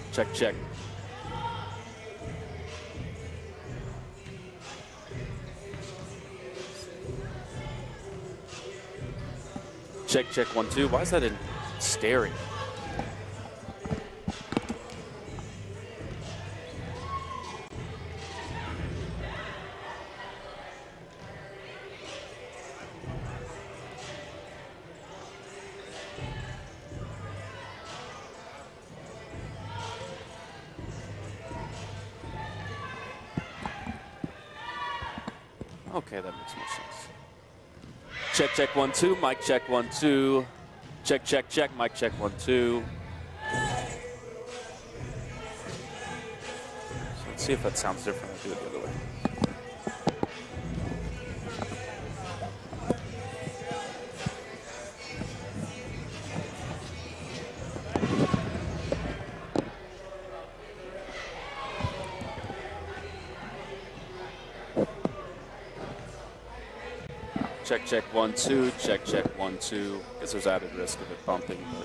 Check, check. Check, check, 1, 2. Why is that in stereo? Okay, that makes more sense. Check, check, 1, 2. Mic check, 1, 2. Check, check, check. Mic check, 1, 2. So let's see if that sounds different. I'll do it the other way. Check, check, 1, 2. Check, check, 1, 2. Guess there's added risk of it bumping, but.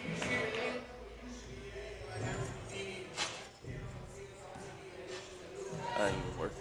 It would work.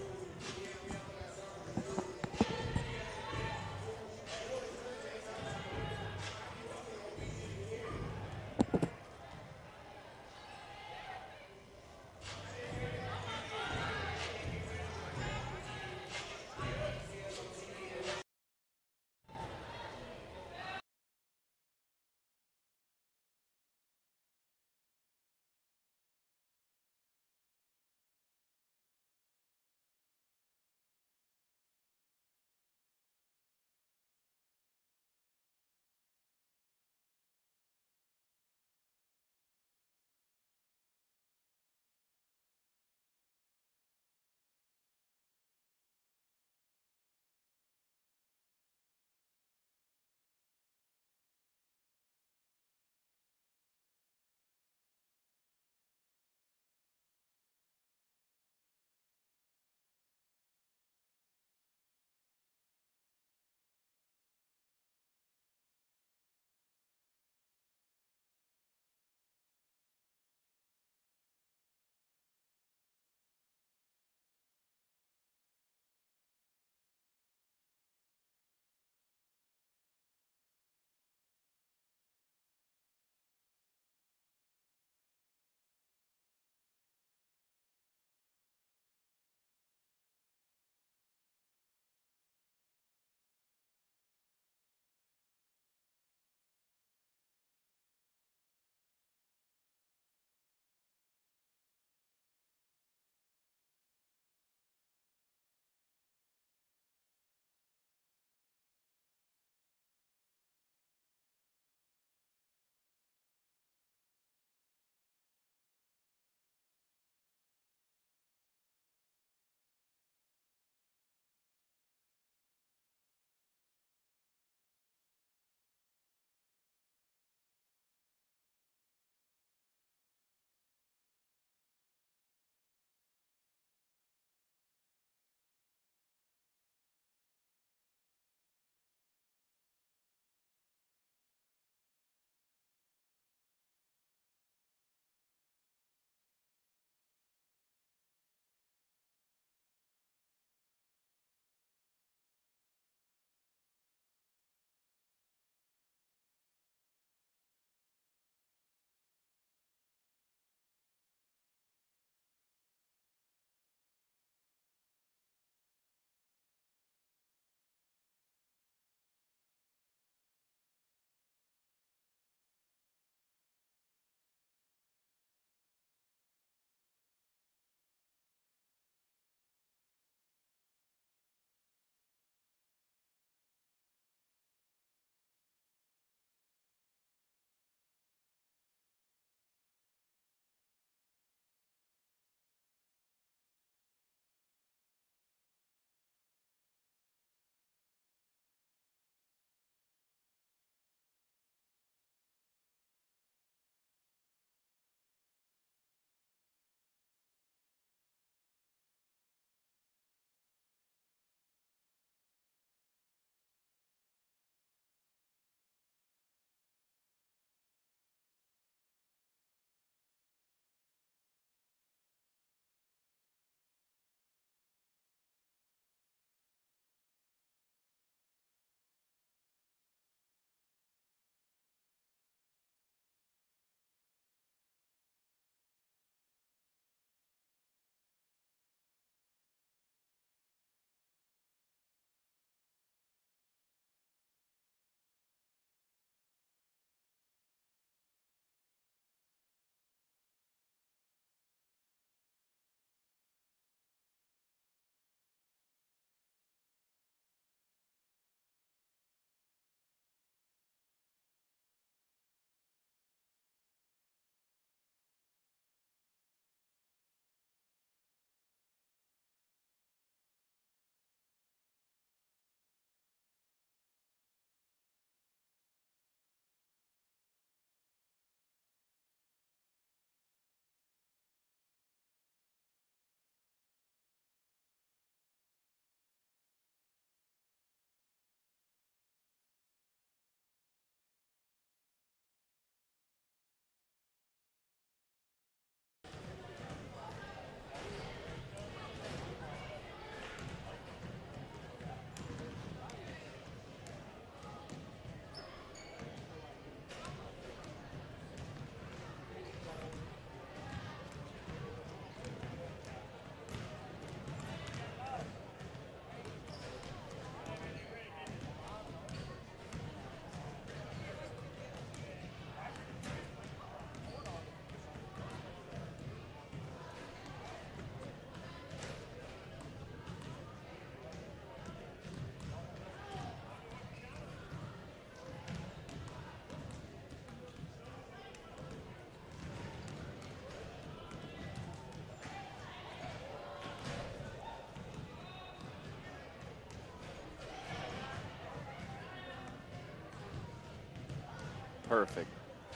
Perfect.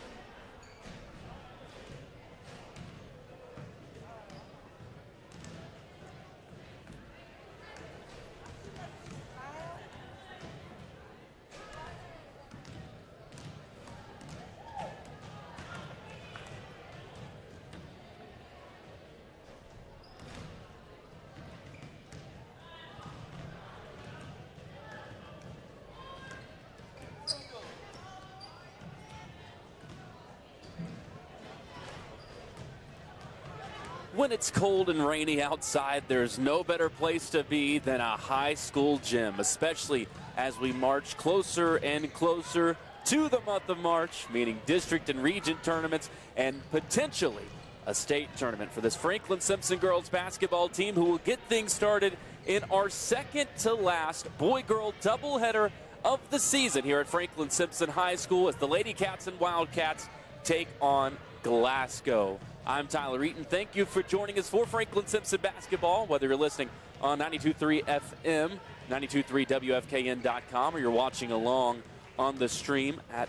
When it's cold and rainy outside, there's no better place to be than a high school gym, especially as we march closer and closer to the month of March, meaning district and region tournaments and potentially a state tournament for this Franklin-Simpson girls basketball team, who will get things started in our second to last boy-girl doubleheader of the season here at Franklin-Simpson High School as the Lady Cats and Wildcats take on Glasgow. I'm Tyler Eaton. Thank you for joining us for Franklin-Simpson basketball, whether you're listening on 92.3 FM, 92.3 WFKN.com, or you're watching along on the stream at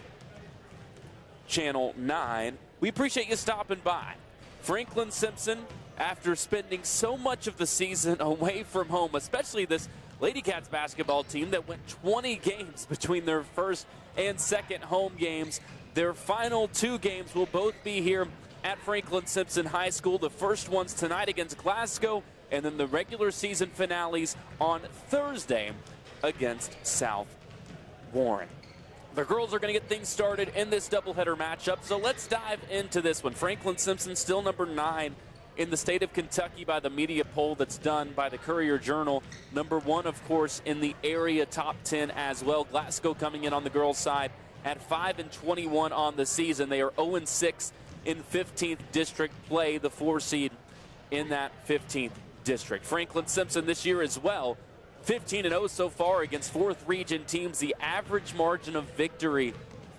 Channel 9. We appreciate you stopping by. Franklin-Simpson, after spending so much of the season away from home, especially this Lady Cats basketball team that went 20 games between their first and second home games, their final two games will both be here at Franklin-Simpson High School. The first one's tonight against Glasgow, and then the regular season finales on Thursday against South Warren. The girls are going to get things started in this doubleheader matchup, so let's dive into this one. Franklin-Simpson still number 9 in the state of Kentucky by the media poll that's done by the Courier-Journal. Number 1, of course, in the area top 10 as well. Glasgow coming in on the girls' side at 5-21 on the season. They are 0-6 in 15th district play, the 4 seed in that 15th district. Franklin-Simpson this year as well, 15-0 so far against 4th region teams. The average margin of victory,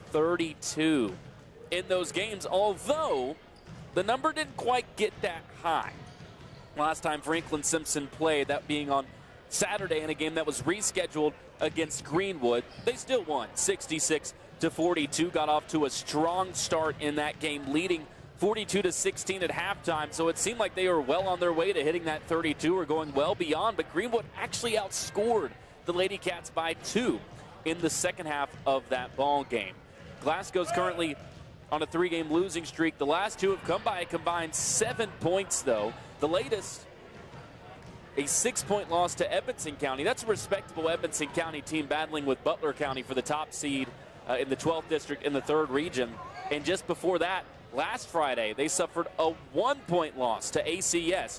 32 in those games, although the number didn't quite get that high. Last time Franklin-Simpson played, that being on Saturday in a game that was rescheduled against Greenwood, they still won 66-42, got off to a strong start in that game, leading 42-16 at halftime. So it seemed like they were well on their way to hitting that 32 or going well beyond, but Greenwood actually outscored the Lady Cats by 2 in the second half of that ball game. Glasgow's currently on a 3-game losing streak. The last 2 have come by a combined 7 points, though. The latest, a 6-point loss to Edmonson County. That's a respectable Edmonson County team battling with Butler County for the top seed in the 12th district in the 3rd region. And just before that, last Friday, they suffered a 1-point loss to ACS,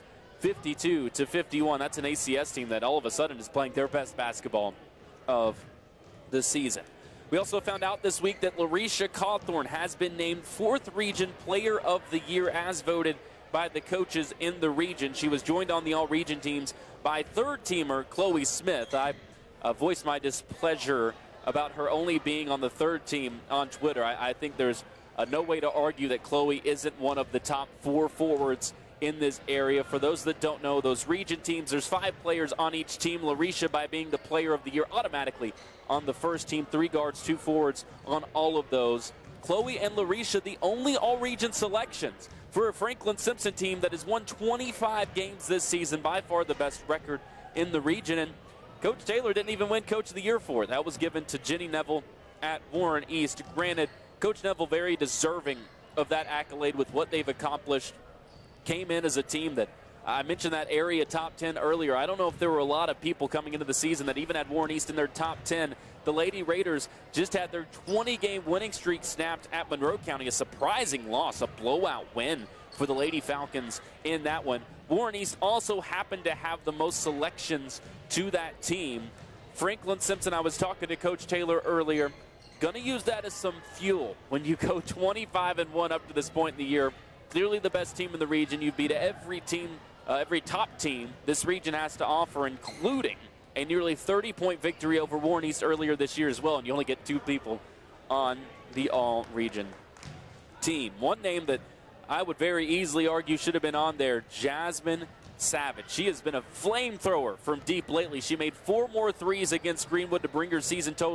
52-51. That's an ACS team that all of a sudden is playing their best basketball of the season. We also found out this week that Larisha Cawthorn has been named 4th Region Player of the Year as voted by the coaches in the region. She was joined on the all-region teams by 3rd-teamer Chloe Smith. I voiced my displeasure about her only being on the 3rd team on Twitter. I think there's no way to argue that Chloe isn't one of the top 4 forwards in this area. For those that don't know, those region teams, there's 5 players on each team. Larisha, by being the player of the year, automatically on the first team, 3 guards, 2 forwards on all of those. Chloe and Larisha, the only all-region selections for a Franklin-Simpson team that has won 25 games this season, by far the best record in the region. And Coach Taylor didn't even win Coach of the Year for it. That was given to Jenny Neville at Warren East. Granted, Coach Neville very deserving of that accolade with what they've accomplished. Came in as a team that, I mentioned that area top 10 earlier. I don't know if there were a lot of people coming into the season that even had Warren East in their top 10. The Lady Raiders just had their 20-game winning streak snapped at Monroe County. A surprising loss, a blowout win for the Lady Falcons in that one. Warren East also happened to have the most selections to that team. Franklin-Simpson, I was talking to Coach Taylor earlier, going to use that as some fuel when you go 25-1 up to this point in the year. Clearly the best team in the region. You beat every team, every top team this region has to offer, including a nearly 30-point victory over Warren East earlier this year as well, and you only get 2 people on the all-region team. One name that I would very easily argue should have been on there, Jasmine Savage. She has been a flamethrower from deep lately. She made 4 more threes against Greenwood to bring her season total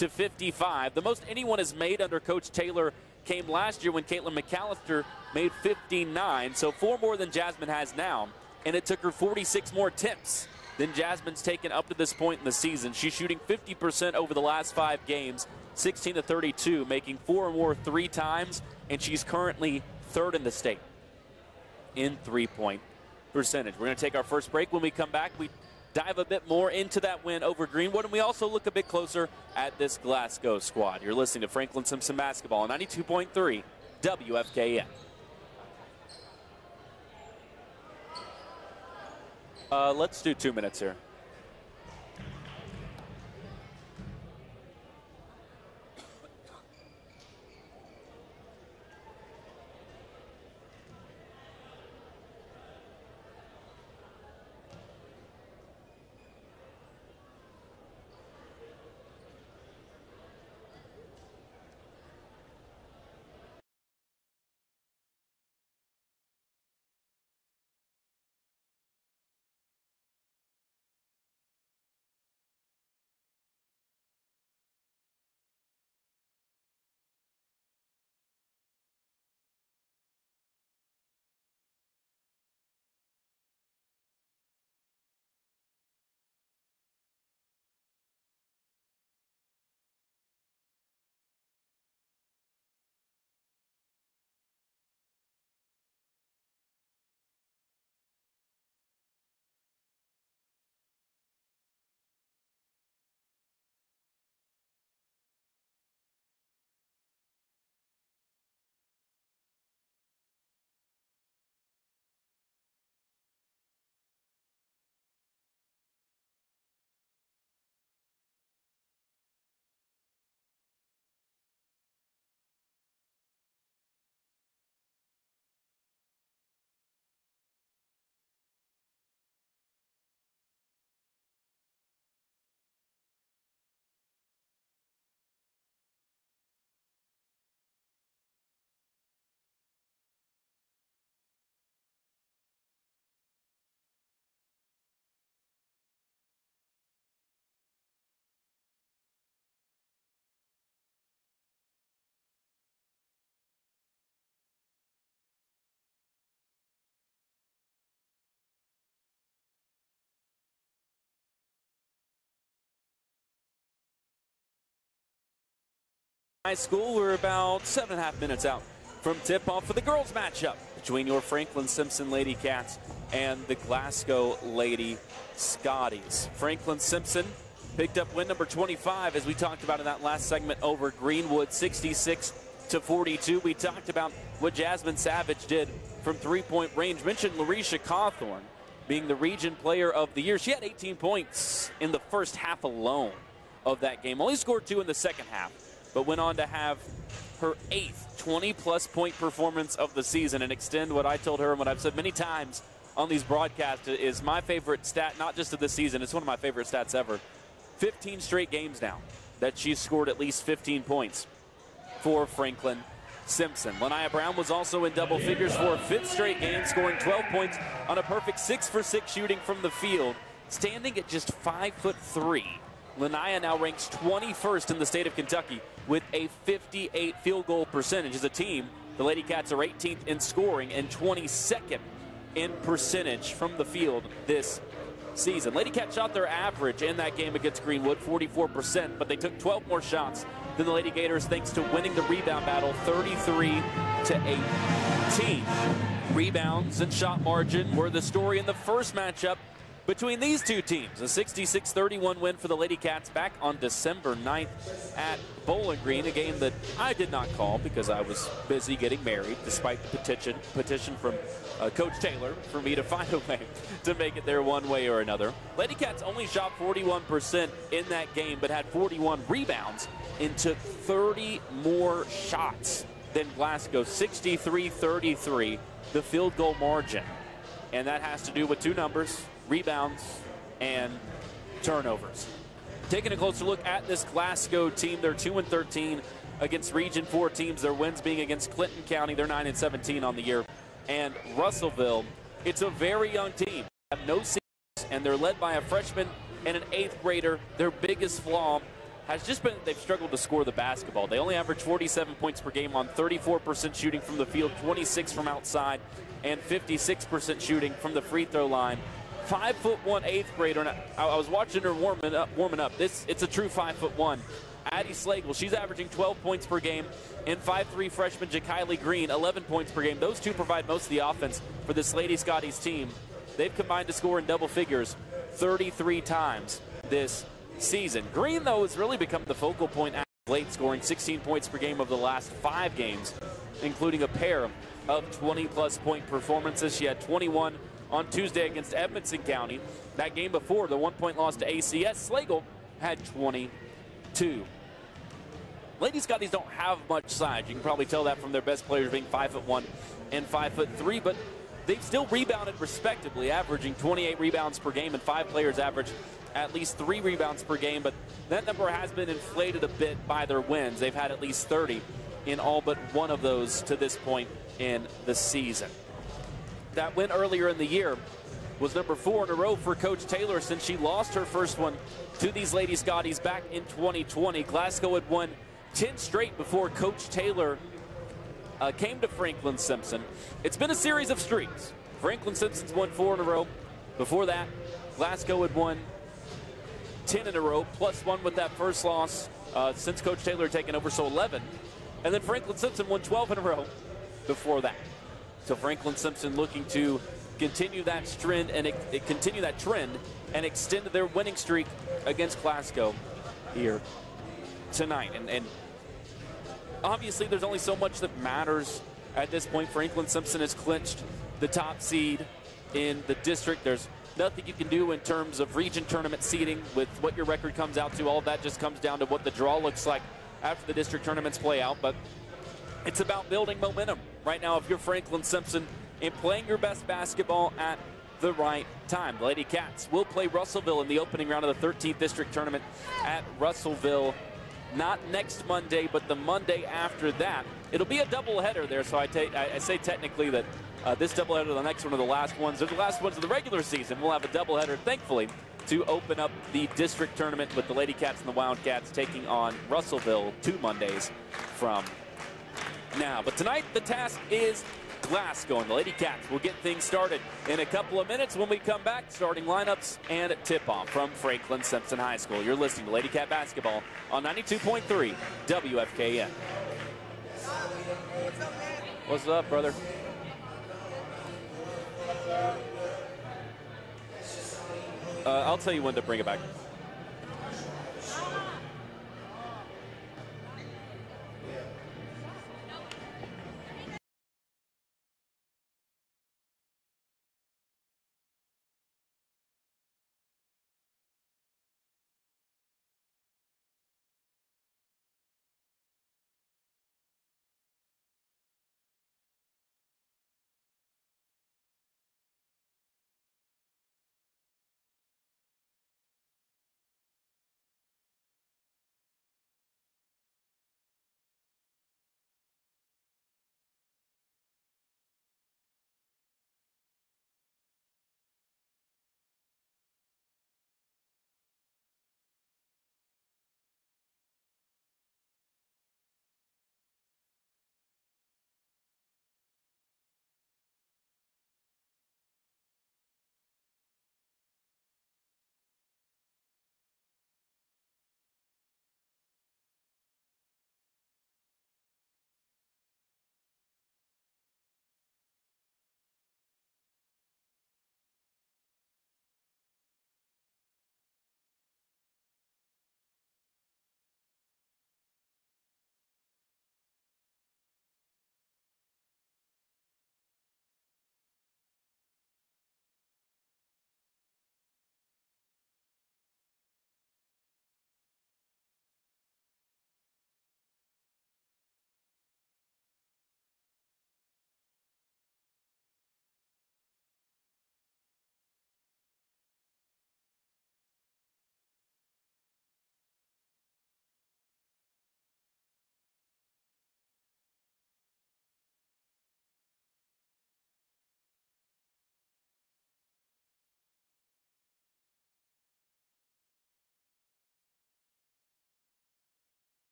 to 55. The most anyone has made under Coach Taylor came last year when Caitlin McAllister made 59, so 4 more than Jasmine has now, and it took her 46 more attempts than Jasmine's taken up to this point in the season. She's shooting 50% over the last 5 games, 16 to 32, making 4 or more 3 times, and she's currently 3rd in the state in 3-point percentage. We're going to take our first break. When we come back, we dive a bit more into that win over Greenwood, and we also look a bit closer at this Glasgow squad. You're listening to Franklin-Simpson basketball on 92.3 WFKN. Let's do 2 minutes here. High school, we're about 7.5 minutes out from tip-off for the girls matchup between your Franklin-Simpson Lady Cats and the Glasgow Lady Scotties. Franklin-Simpson picked up win number 25, as we talked about in that last segment, over Greenwood, 66 to 42. We talked about what Jasmine Savage did from 3-point range. Mentioned Larisha Cawthorn being the region player of the year. She had 18 points in the first half alone of that game. Only scored 2 in the second half, but went on to have her 8th 20-plus point performance of the season and extend what I told her and what I've said many times on these broadcasts is my favorite stat, not just of the season, it's one of my favorite stats ever. 15 straight games now that she's scored at least 15 points for Franklin-Simpson. Lania Brown was also in double figures for a 5th straight game, scoring 12 points on a perfect 6-for-6 shooting from the field, standing at just 5'3". Lania now ranks 21st in the state of Kentucky with a 58 field goal percentage. As a team, the Lady Cats are 18th in scoring and 22nd in percentage from the field this season. Lady Cats shot their average in that game against Greenwood, 44%, but they took 12 more shots than the Lady Gators thanks to winning the rebound battle 33 to 18. Rebounds and shot margin were the story in the first matchup between these two teams. A 66-31 win for the Lady Cats back on December 9th at Bowling Green, a game that I did not call because I was busy getting married, despite the petition from Coach Taylor for me to find a way to make it there one way or another. Lady Cats only shot 41% in that game, but had 41 rebounds and took 30 more shots than Glasgow, 63-33, the field goal margin. And that has to do with 2 numbers: rebounds and turnovers. Taking a closer look at this Glasgow team, they're 2-13 against Region 4 teams. Their wins being against Clinton County, they're 9-17 on the year, and Russellville. It's a very young team. They have no seniors, and they're led by a freshman and an 8th grader. Their biggest flaw has just been they've struggled to score the basketball. They only average 47 points per game on 34% shooting from the field, 26 from outside, and 56% shooting from the free throw line. 5'1" 8th grader, and I was watching her warming up. It's a true 5'1". Addie Slagle, she's averaging 12 points per game, and 5'3" freshman Jakiley Green, 11 points per game. Those two provide most of the offense for this Lady Scotties team. They've combined to score in double figures 33 times this season. Green, though, has really become the focal point as of late, scoring 16 points per game over the last 5 games, including a pair of 20-plus point performances. She had 21 on Tuesday against Edmonson County. That game before, the 1-point loss to ACS, Slagle had 22. Lady Scotties don't have much size. You can probably tell that from their best players being 5'1" and 5'3", but they've still rebounded respectively, averaging 28 rebounds per game, and 5 players average at least 3 rebounds per game, but that number has been inflated a bit by their wins. They've had at least 30 in all but one of those to this point in the season. That win earlier in the year was number 4 in a row for Coach Taylor since she lost her first one to these Lady Scotties back in 2020. Glasgow had won 10 straight before Coach Taylor came to Franklin-Simpson. It's been a series of streaks. Franklin-Simpson's won 4 in a row. Before that, Glasgow had won 10 in a row, plus 1 with that first loss since Coach Taylor had taken over, so 11. And then Franklin-Simpson won 12 in a row before that. So Franklin-Simpson looking to continue that trend and extend their winning streak against Glasgow here tonight. And obviously there's only so much that matters at this point. Franklin-Simpson has clinched the top seed in the district. There's nothing you can do in terms of region tournament seeding with what your record comes out to. All of that just comes down to what the draw looks like after the district tournaments play out. But it's about building momentum right now if you're Franklin-Simpson and playing your best basketball at the right time. The Lady Cats will play Russellville in the opening round of the 13th district tournament at Russellville. Not next Monday, but the Monday after that. It'll be a doubleheader there, so I say technically that this doubleheader, the next one, are the last ones. They're the last ones of the regular season. We'll have a doubleheader, thankfully, to open up the district tournament with the Lady Cats and the Wildcats taking on Russellville 2 Mondays from now. But tonight, the task is Glasgow, and the Lady Cats will get things started in a couple of minutes when we come back. Starting lineups and tip-off from Franklin-Simpson High School. You're listening to Lady Cat Basketball on 92.3 WFKN. What's up, brother? I'll tell you when to bring it back.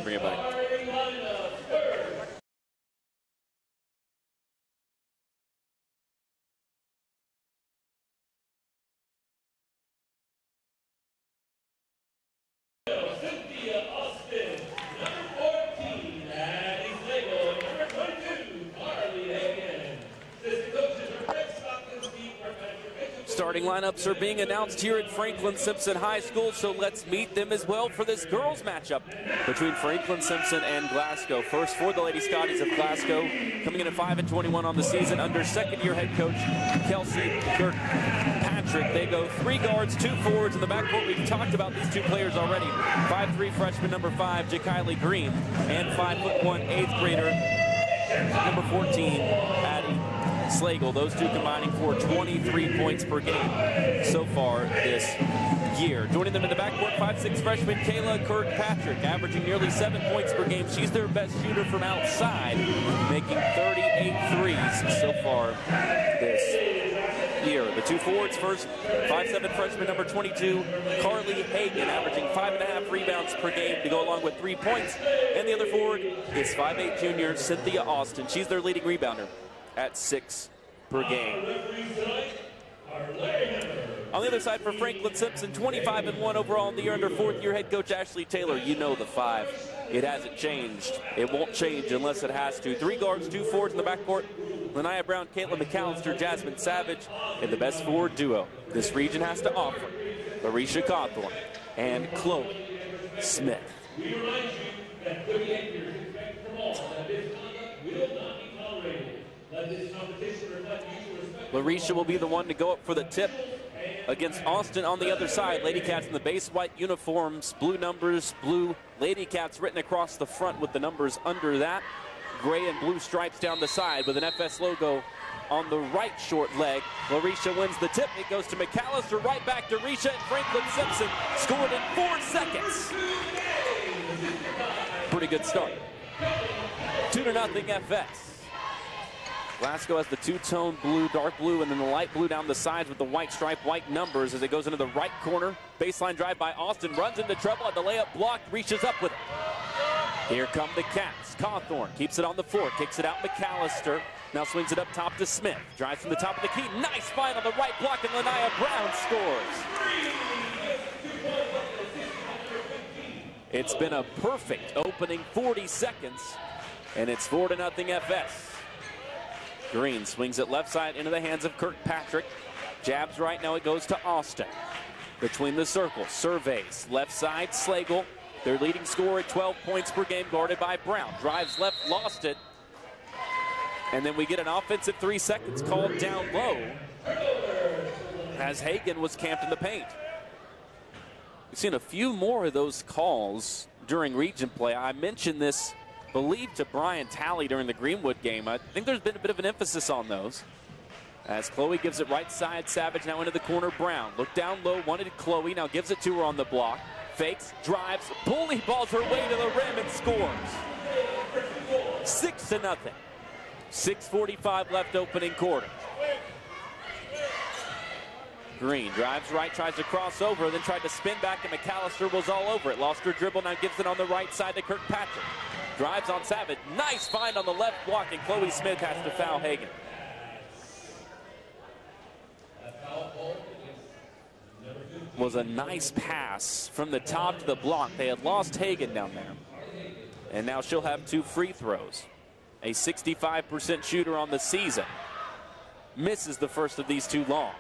waiting for you, buddy. Starting lineups are being announced here at Franklin-Simpson High School, so let's meet them as well for this girls matchup between Franklin-Simpson and Glasgow. First for the Lady Scotties of Glasgow, coming in at 5-21 on the season under second-year head coach Kelsey Kirkpatrick. They go 3 guards, 2 forwards in the backcourt. We've talked about these 2 players already. 5'3" freshman number 5, Kylie Green, and 5'1" 8th grader number 14, Addie Slagle. Those 2 combining for 23 points per game so far this year. Joining them in the backcourt, 5'6" freshman Kayla Kirkpatrick, averaging nearly 7 points per game. She's their best shooter from outside, making 38 threes so far this year. The 2 forwards first, 5'7" freshman number 22, Carly Hagan, averaging 5.5 rebounds per game to go along with 3 points. And the other forward is 5'8" junior Cynthia Austin. She's their leading rebounder at 6 per game. On the other side for Franklin-Simpson, 25-1 overall in the year under 4th-year head coach Ashley Taylor. You know the 5. It hasn't changed. It won't change unless it has to. 3 guards, 2 forwards in the backcourt. Lanaya Brown, Caitlin McAllister, Jasmine Savage, and the best forward duo this region has to offer, Larisha Cawthorn and Chloe Smith. We remind you that 38 years of respect from all, that this conduct will not be tolerated. Let this competition reflect mutual respect. Larisha will be the one to go up for the tip against Austin on the other side. Lady Cats in the base white uniforms, blue numbers, blue Lady Cats written across the front with the numbers under that. Gray and blue stripes down the side with an FS logo on the right short leg. Larisha wins the tip. It goes to McAllister, right back to Risha, and Franklin-Simpson scored in 4 seconds. Pretty good start. 2-0 FS. Glasgow has the 2-tone blue, dark blue, and then the light blue down the sides with the white stripe, white numbers as it goes into the right corner. Baseline drive by Austin, runs into trouble at the layup blocked, reaches up with it. Here come the Cats. Cawthorn keeps it on the floor, kicks it out McAllister. Now swings it up top to Smith. Drives from the top of the key. Nice find on the right block, and Lanaya Brown scores. It's been a perfect opening 40 seconds, and it's 4-0 FS. Green swings it left side into the hands of Kirkpatrick. Jabs right, now it goes to Austin. Between the circles, surveys. Left side, Slagle. Their leading scorer at 12 points per game, guarded by Brown. Drives left, lost it. And then we get an offensive 3 seconds called down low as Hagan was camped in the paint. We've seen a few more of those calls during region play. I mentioned this, believed, to Brian Talley during the Greenwood game. I think there's been a bit of an emphasis on those. As Chloe gives it right side, Savage now into the corner, Brown. Looked down low, wanted Chloe, now gives it to her on the block. Fakes, drives, bully balls her way to the rim and scores. 6-0. 6:45 left opening quarter. Green drives right, tries to cross over, then tried to spin back, and McAllister was all over it. Lost her dribble, now gives it on the right side to Kirkpatrick. Drives on Savage, nice find on the left block, and Chloe Smith has to foul Hagan. Was a nice pass from the top to the block. They had lost Hagan down there. And now she'll have 2 free throws. A 65% shooter on the season. Misses the first of these 2 long.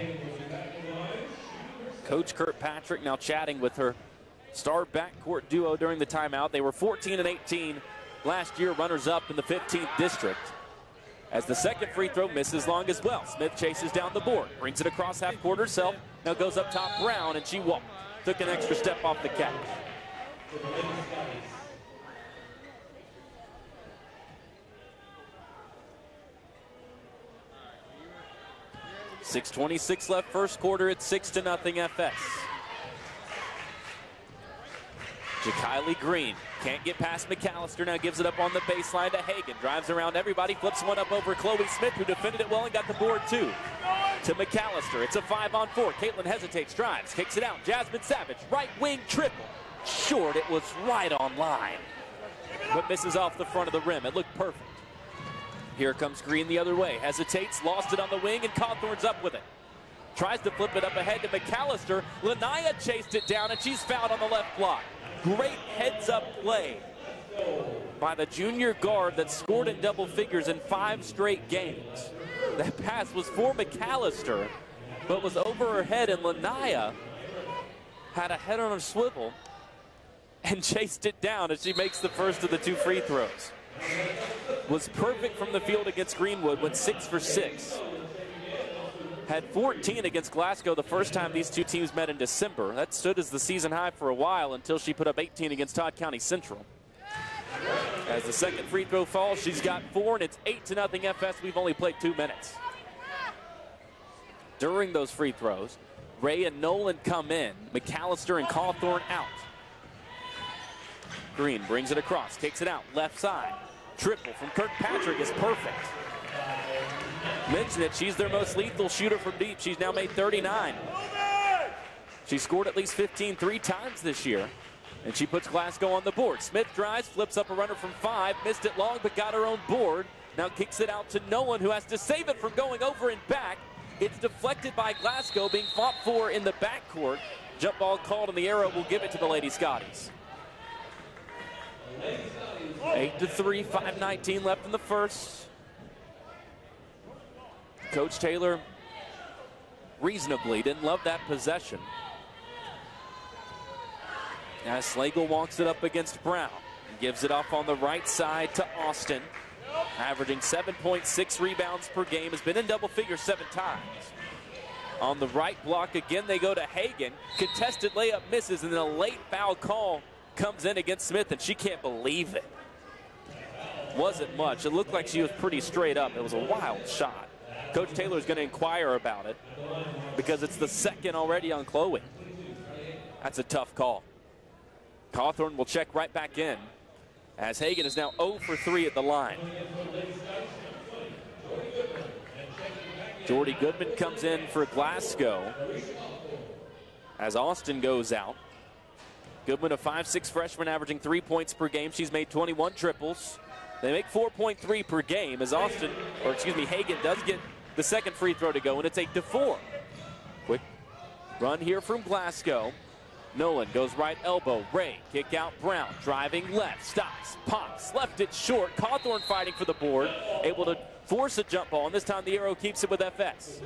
Coach Kirkpatrick now chatting with her star backcourt duo during the timeout. They were 14-18 last year, runners-up in the 15th district. As the second free throw misses long as well. Smith chases down the board, brings it across half court herself. Now goes up top Brown, and she walked. Took an extra step off the catch. .6:26 left first quarter. It's 6-0 FS. Kylie Green can't get past McAllister, now gives it up on the baseline to Hagan. Drives around everybody, flips one up over Chloe Smith, who defended it well and got the board too. To McAllister, it's a 5-on-4. Caitlin hesitates, drives, kicks it out. Jasmine Savage, right wing triple. short. It was right on line, but misses off the front of the rim. It looked perfect. Here comes Green the other way. Hesitates, lost it on the wing, and Cawthorn's up with it. Tries to flip it up ahead to McAllister. Lanaya chased it down, and she's fouled on the left block. Great heads-up play by the junior guard that scored in double figures in 5 straight games. That pass was for McAllister, but was over her head, and Lanaya had a head on a swivel and chased it down as she makes the first of the 2 free throws. Was perfect from the field against Greenwood, went 6 for 6. Had 14 against Glasgow the first time these two teams met in December. That stood as the season high for a while until she put up 18 against Todd County Central. As the second free throw falls, she's got 4, and it's 8-0 FS. We've only played 2 minutes. During those free throws, Ray and Nolan come in. McAllister and Cawthorn out. Green brings it across, kicks it out, left side. Triple from Kirkpatrick is perfect. Mentioned it, she's their most lethal shooter from deep. She's now made 39. She scored at least 15 3 times this year, and she puts Glasgow on the board. Smith drives, flips up a runner from 5, missed it long, but got her own board. Now kicks it out to Nolan, who has to save it from going over and back. It's deflected by Glasgow, being fought for in the backcourt. Jump ball called, and the arrow will give it to the Lady Scotties. 8-3, 5:19 left in the first. Coach Taylor reasonably didn't love that possession. As Slagle walks it up against Brown. Gives it off on the right side to Austin. Averaging 7.6 rebounds per game. Has been in double figures 7 times. On the right block again, they go to Hagan. Contested layup misses, and then a late foul call comes in against Smith, and she can't believe it. Wasn't much. It looked like she was pretty straight up. It was a wild shot. Coach Taylor's going to inquire about it because it's the second already on Chloe. That's a tough call. Cawthorn will check right back in as Hagan is now 0 for 3 at the line. Jordy Goodman comes in for Glasgow as Austin goes out. Goodman, a 5'6" freshman, averaging 3 points per game. She's made 21 triples. They make 4.3 per game as Hagan does get the second free throw to go, and it's 8-4. Quick run here from Glasgow. Nolan goes right elbow. Ray, kick out Brown. Driving left, stops, pops, left it short. Cawthorn fighting for the board. Able to force a jump ball, and this time the arrow keeps it with FS.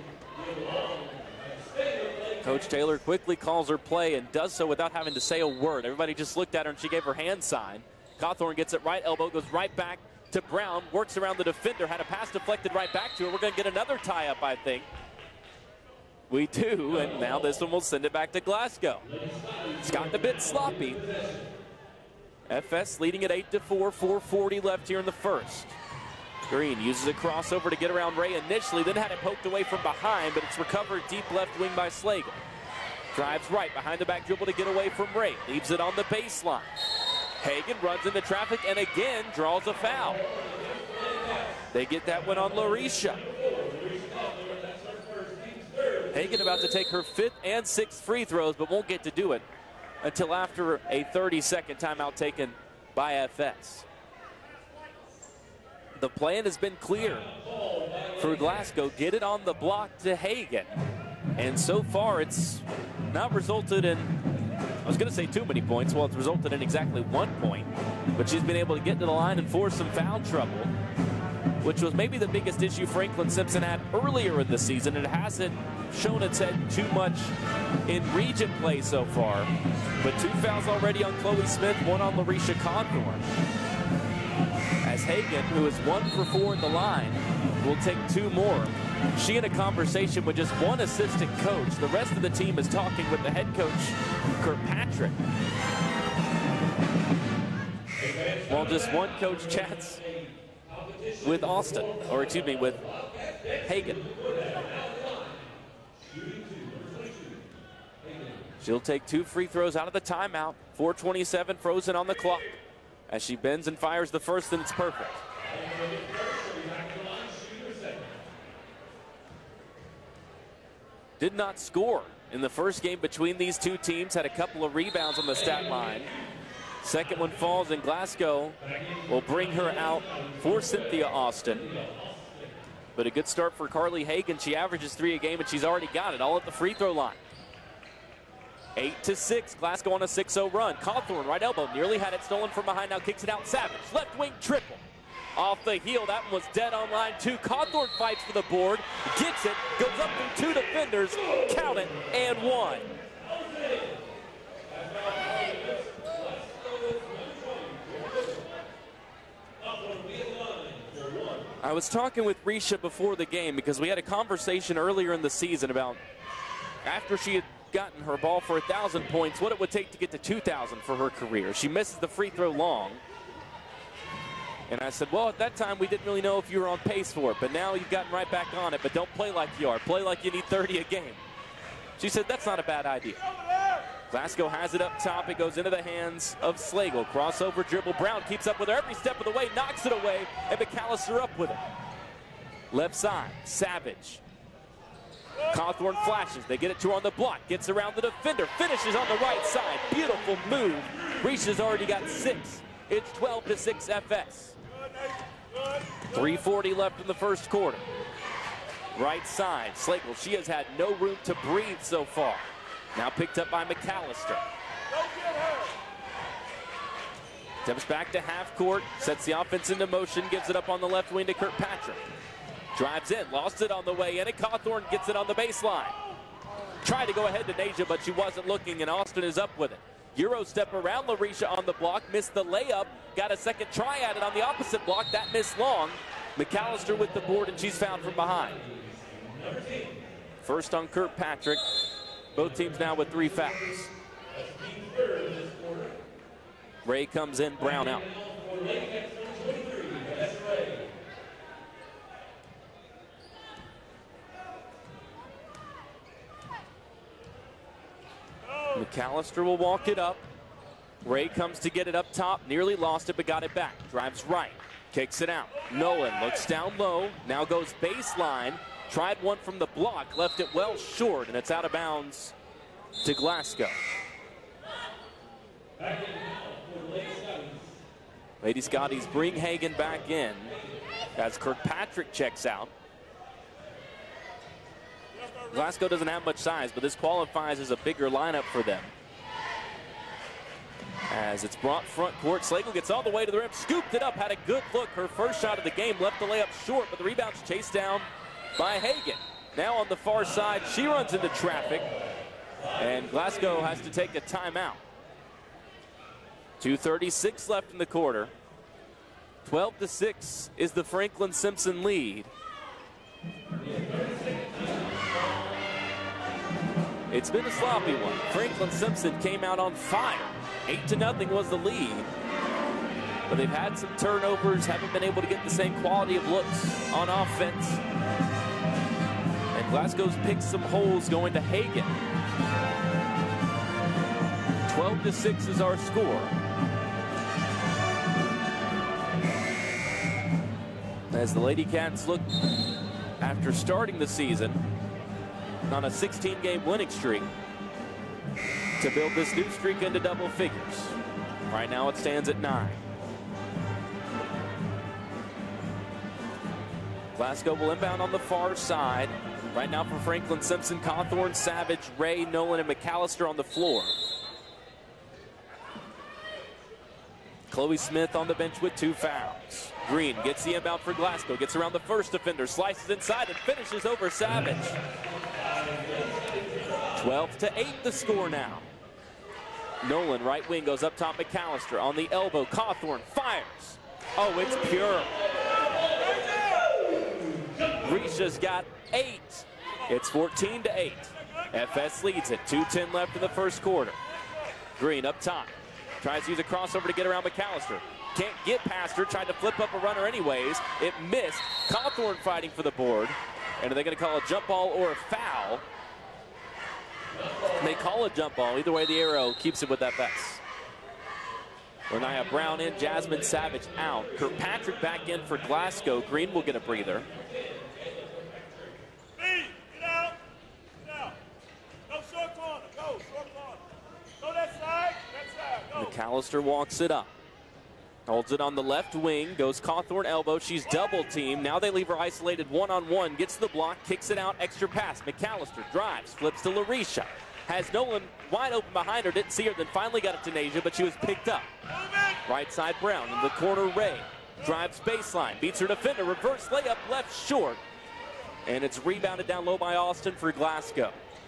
Coach Taylor quickly calls her play and does so without having to say a word. Everybody just looked at her and she gave her hand sign. Cawthorn gets it right elbow, goes right back to Brown, works around the defender, had a pass deflected right back to her. We're going to get another tie-up, I think. We do, and now this one will send it back to Glasgow. It's gotten a bit sloppy. FS leading at 8-4, 4:40 left here in the first. Green uses a crossover to get around Ray initially, then had it poked away from behind, but it's recovered deep left wing by Slagle. Drives right behind the back dribble to get away from Ray. Leaves it on the baseline. Hagan runs into traffic and again draws a foul. They get that one on Larisha. Hagan about to take her 5th and 6th free throws, but won't get to do it until after a 30-second timeout taken by FS. The plan has been clear for Glasgow. Get it on the block to Hagan. And so far, it's not resulted in, I was going to say too many points. Well, it's resulted in exactly 1 point. But she's been able to get to the line and force some foul trouble, which was maybe the biggest issue Franklin-Simpson had earlier in the season. It hasn't shown its head too much in region play so far. But 2 fouls already on Chloe Smith, 1 on Larisha Cawthorn. As Hagan, who is 1 for 4 in the line, will take 2 more. She in a conversation with just 1 assistant coach. The rest of the team is talking with the head coach, Kirkpatrick. While just 1 coach chats with with Hagan. She'll take 2 free throws out of the timeout. 4:27 frozen on the clock. As she bends and fires the first, and it's perfect. Did not score in the first game between these two teams, had a couple of rebounds on the stat line. Second one falls, and Glasgow will bring her out for Cynthia Austin. But a good start for Carly Hagan. She averages 3 a game, and she's already got it all at the free throw line. 8-6, Glasgow on a 6-0 run. Cawthorn, right elbow, nearly had it stolen from behind, now kicks it out. Savage, left wing triple. Off the heel, that one was dead on line 2. Cawthorn fights for the board, gets it, goes up through 2 defenders, count it, and 1. I was talking with Risha before the game because we had a conversation earlier in the season about after she had gotten her ball for 1,000 points, what it would take to get to 2,000 for her career. She misses the free throw long. And I said, well, at that time, we didn't really know if you were on pace for it, but now you've gotten right back on it, but don't play like you are. Play like you need 30 a game. She said, that's not a bad idea. Glasgow has it up top. It goes into the hands of Slagle. Crossover dribble. Brown keeps up with her every step of the way, knocks it away, and McAllister up with it. Left side, Savage. Cawthorn flashes. They get it to her on the block. Gets around the defender. Finishes on the right side. Beautiful move. Risha's already got 6. It's 12-6 FS. 3:40 left in the first quarter. Right side, Slagle. She has had no room to breathe so far. Now picked up by McAllister. Steps back to half court, sets the offense into motion, gives it up on the left wing to Kirkpatrick. Drives in, lost it on the way in, and Cawthorn gets it on the baseline. Tried to go ahead to Nasia, but she wasn't looking, and Austin is up with it. Euro step around Larisha on the block, missed the layup, got a second try at it on the opposite block, that missed long. McAllister with the board, and she's fouled from behind. First on Kirkpatrick. Both teams now with 3 fouls. Ray comes in, Brown out. McAllister will walk it up. Ray comes to get it up top, nearly lost it but got it back. Drives right, kicks it out. Nolan looks down low, now goes baseline. Tried one from the block, left it well short, and it's out of bounds to Glasgow. Lady Scotties bring Hagan back in as Kirkpatrick checks out. Glasgow doesn't have much size, but this qualifies as a bigger lineup for them. As it's brought front court, Slagle gets all the way to the rim, scooped it up, had a good look. Her first shot of the game, left the layup short, but the rebound's chased down by Hagan. Now on the far side, she runs into traffic, and Glasgow has to take a timeout. 2:36 left in the quarter. 12-6 is the Franklin-Simpson lead. It's been a sloppy one. Franklin-Simpson came out on fire. 8-0 was the lead. But they've had some turnovers, haven't been able to get the same quality of looks on offense. And Glasgow's picked some holes going to Hagan. 12-6 is our score. As the Lady Cats look, after starting the season on a 16-game winning streak, to build this new streak into double figures. Right now it stands at 9. Glasgow will inbound on the far side. Right now for Franklin-Simpson, Cawthorn, Savage, Ray, Nolan, and McAllister on the floor. Chloe Smith on the bench with 2 fouls. Green gets the inbound for Glasgow, gets around the first defender, slices inside and finishes over Savage. 12-8 the score now. Nolan, right wing, goes up top, McAllister on the elbow. Cawthorn fires. Oh, it's pure. Risha's got 8. It's 14-8. FS leads it. 2:10 left in the first quarter. Green up top. Tries to use a crossover to get around McAllister. Can't get past her. Tried to flip up a runner anyways. It missed. Cawthorn fighting for the board. And are they going to call a jump ball or a foul? They call a jump ball. Either way, the arrow keeps it with FS. Renaya Brown in, Jasmine Savage out. Kirkpatrick back in for Glasgow. Green will get a breather. Get out. No circle. McAllister walks it up. Holds it on the left wing, goes Cawthorn elbow. She's double teamed. Now they leave her isolated one-on-one. Gets the block, kicks it out, extra pass. McAllister drives, flips to Larisha. Has Nolan wide open behind her, didn't see her, then finally got it to Nasia, but she was picked up. Right side Brown, in the corner Ray. Drives baseline, beats her defender, reverse layup, left short. And it's rebounded down low by Austin for Glasgow.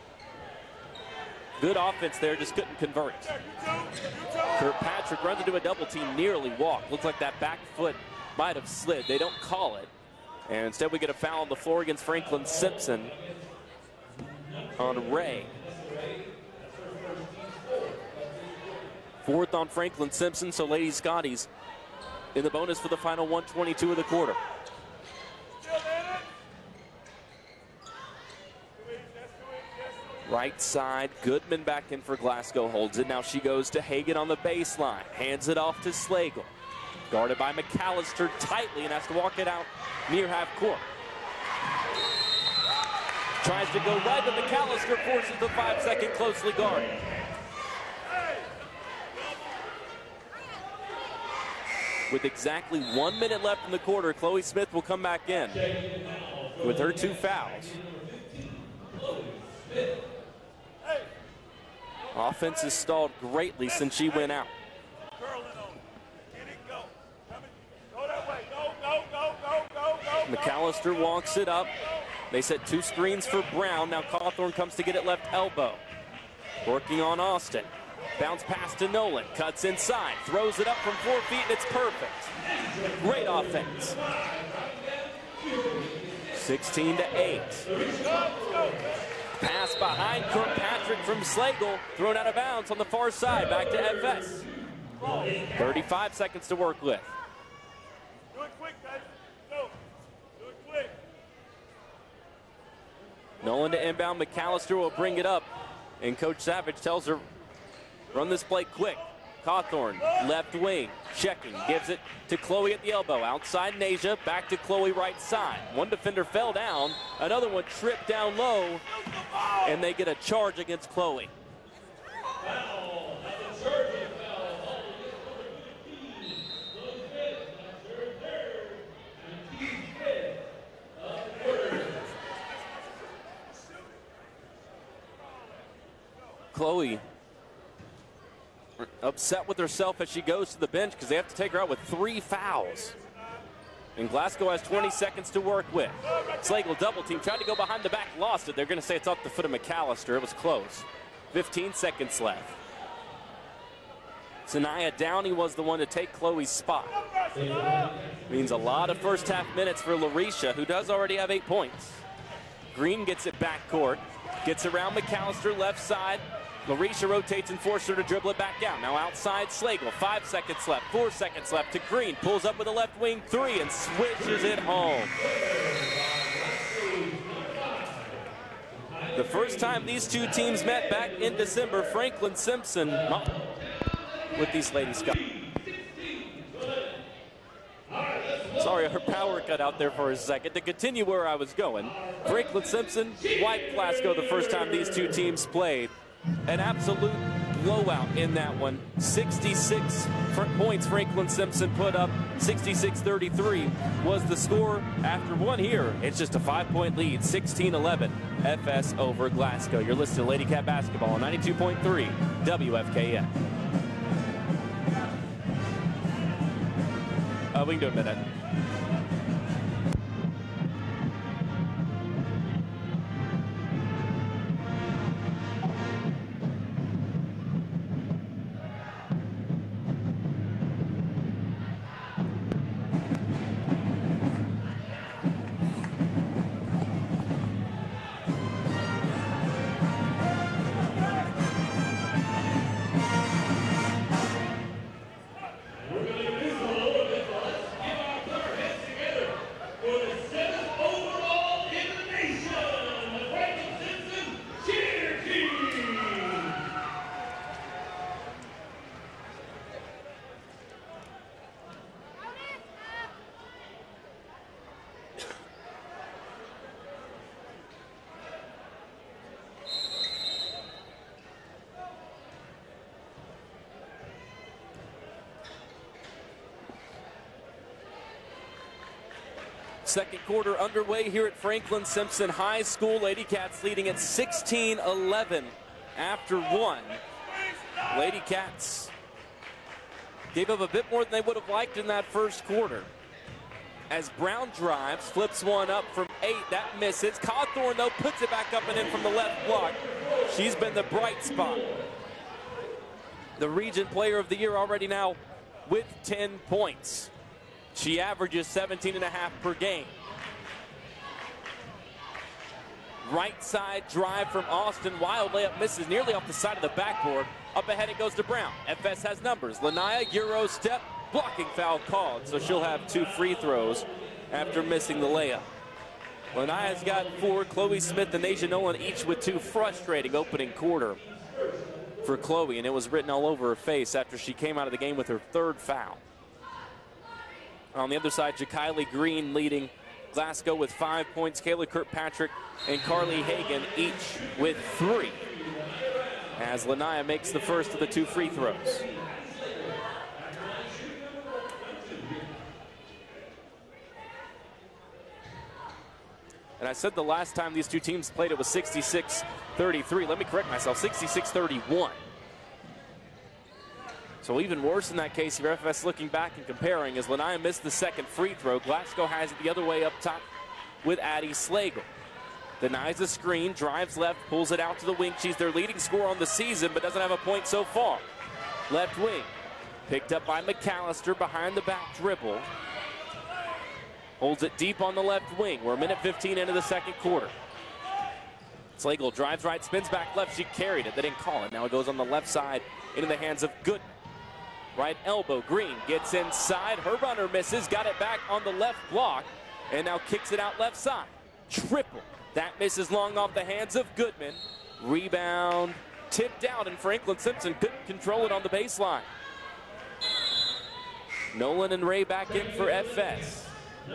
Good offense there, just couldn't convert. Kirkpatrick runs into a double team, nearly walked. Looks like that back foot might have slid. They don't call it. And instead we get a foul on the floor against Franklin-Simpson on Ray. Fourth on Franklin-Simpson, so Lady Scotties in the bonus for the final 1:22 of the quarter. Right side, Goodman back in for Glasgow, holds it. Now she goes to Hagan on the baseline, hands it off to Slagle. Guarded by McAllister tightly and has to walk it out near half court. Tries to go right, but McAllister forces the 5-second closely guarded. With exactly 1 minute left in the quarter, Chloe Smith will come back in with her 2 fouls. Offense has stalled greatly since she went out. McAllister walks it up. They set 2 screens for Brown. Now Cawthorn comes to get it left elbow. Working on Austin. Bounce pass to Nolan. Cuts inside. Throws it up from 4 feet, and it's perfect. Great offense. 16-8. Pass behind Kirkpatrick from Slagle. Thrown out of bounds on the far side. Back to FS. 35 seconds to work with. Do it quick, guys. Go. Do it quick. Nolan to inbound. McAllister will bring it up. And Coach Savage tells her, run this play quick. Cawthorn, left wing, checking, gives it to Chloe at the elbow. Outside Nasia, back to Chloe right side. One defender fell down, another one tripped down low, and they get a charge against Chloe. Chloe upset with herself as she goes to the bench because they have to take her out with 3 fouls. And Glasgow has 20 seconds to work with. Slagle double team, tried to go behind the back, lost it. They're going to say it's off the foot of McAllister. It was close. 15 seconds left. Sanaya Downey was the one to take Chloe's spot. Means a lot of first half minutes for Larisha, who does already have 8 points. Green gets it back court, gets around McAllister left side. Larisha rotates and forces her to dribble it back out. Now outside Slagle, 5 seconds left, 4 seconds left to Green. Pulls up with a left wing 3 and switches it home. The first time these 2 teams met back in December, Franklin-Simpson with these Lady Scotties. Sorry, our power cut out there for a second. To continue where I was going, Franklin-Simpson wiped Glasgow the first time these 2 teams played. An absolute blowout in that one. 66 points Franklin-Simpson put up. 66-33 was the score after one here. It's just a 5-point lead, 16-11. FS over Glasgow. You're listening to Lady Cat Basketball on 92.3 WFKN. We can do a minute. Second quarter underway here at Franklin-Simpson High School. Lady Cats leading at 16-11 after one. Lady Cats gave up a bit more than they would have liked in that first quarter. As Brown drives, flips one up from 8, that misses. Cawthorn, though, puts it back up and in from the left block. She's been the bright spot. The Region Player of the Year already now with 10 points. She averages 17.5 per game. Right side drive from Austin. Wild layup misses nearly off the side of the backboard. Up ahead it goes to Brown. FS has numbers. Lanaya, Euro step, blocking foul called. So she'll have 2 free throws after missing the layup. Lanaya's got 4. Chloe Smith and Asia Nolan each with 2. Frustrating opening quarter for Chloe, and it was written all over her face after she came out of the game with her 3rd foul. On the other side, Jakiley Green leading Glasgow with 5 points. Kayla Kirkpatrick and Carly Hagan each with 3. As Lanaya makes the first of the 2 free throws. And I said the last time these two teams played it was 66-33. Let me correct myself, 66-31. So even worse in that case, your FS looking back and comparing, as Lanaya missed the 2nd free throw. Glasgow has it the other way up top with Addie Slagle. Denies the screen, drives left, pulls it out to the wing. She's their leading scorer on the season, but doesn't have a point so far. Left wing, picked up by McAllister, behind the back dribble. Holds it deep on the left wing. We're a minute 15 into the 2nd quarter. Slagle drives right, spins back left. She carried it. They didn't call it. Now it goes on the left side into the hands of Goodman. Right elbow, Green gets inside. Her runner misses. Got it back on the left block. And now kicks it out left side. Triple. That misses long off the hands of Goodman. Rebound tipped out, and Franklin-Simpson couldn't control it on the baseline. Nolan and Ray back in for FS.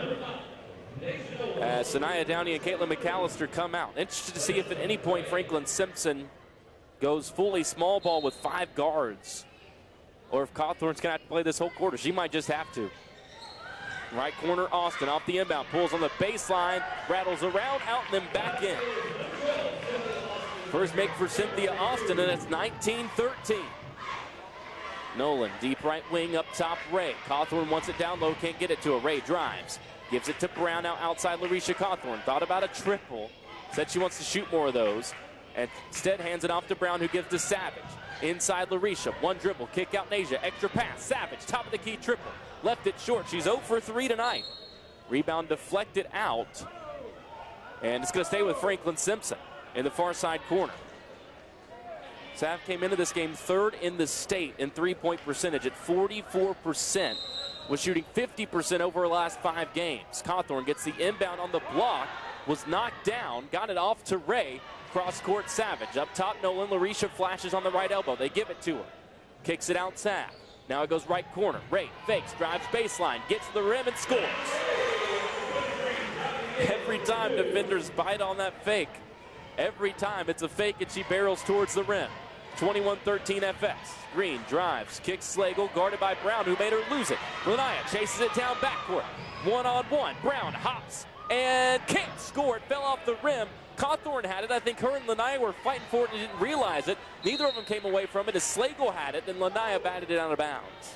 As Sanaya Downey and Caitlin McAllister come out. Interested to see if at any point Franklin-Simpson goes fully small ball with 5 guards. Or if Cawthorn's going to have to play this whole quarter. She might just have to. Right corner, Austin off the inbound. Pulls on the baseline. Rattles around, out, and then back in. First make for Cynthia Austin, and it's 19-13. Nolan, deep right wing, up top, Ray. Cawthorn wants it down low, can't get it to her. Ray drives. Gives it to Brown, out outside Larisha Cawthorn. Thought about a triple. Said she wants to shoot more of those. And instead hands it off to Brown, who gives to Savage. Inside Larisha, 1 dribble, kick out Nasia, extra pass, Savage, top of the key triple. Left it short, she's 0 for 3 tonight. Rebound deflected out. And it's gonna stay with Franklin-Simpson in the far side corner. Sav came into this game 3rd in the state in 3-point percentage at 44%. Was shooting 50% over her last 5 games. Cawthorn gets the inbound on the block, was knocked down, got it off to Ray. Cross court, Savage. Up top, Nolan. Larisha flashes on the right elbow. They give it to her. Kicks it out, Sav. Now it goes right corner. Ray fakes, drives baseline, gets to the rim and scores. Every time defenders bite on that fake. Every time it's a fake and she barrels towards the rim. 21-13 FS. Green drives, kicks Slagle, guarded by Brown, who made her lose it. Lanaya chases it down backcourt. 1-on-1. Brown hops and can't score. It fell off the rim. Cawthorn had it. I think her and Lanaya were fighting for it and didn't realize it. Neither of them came away from it as Slagle had it, and Lanaya batted it out of bounds.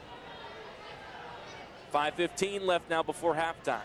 5:15 left now before halftime.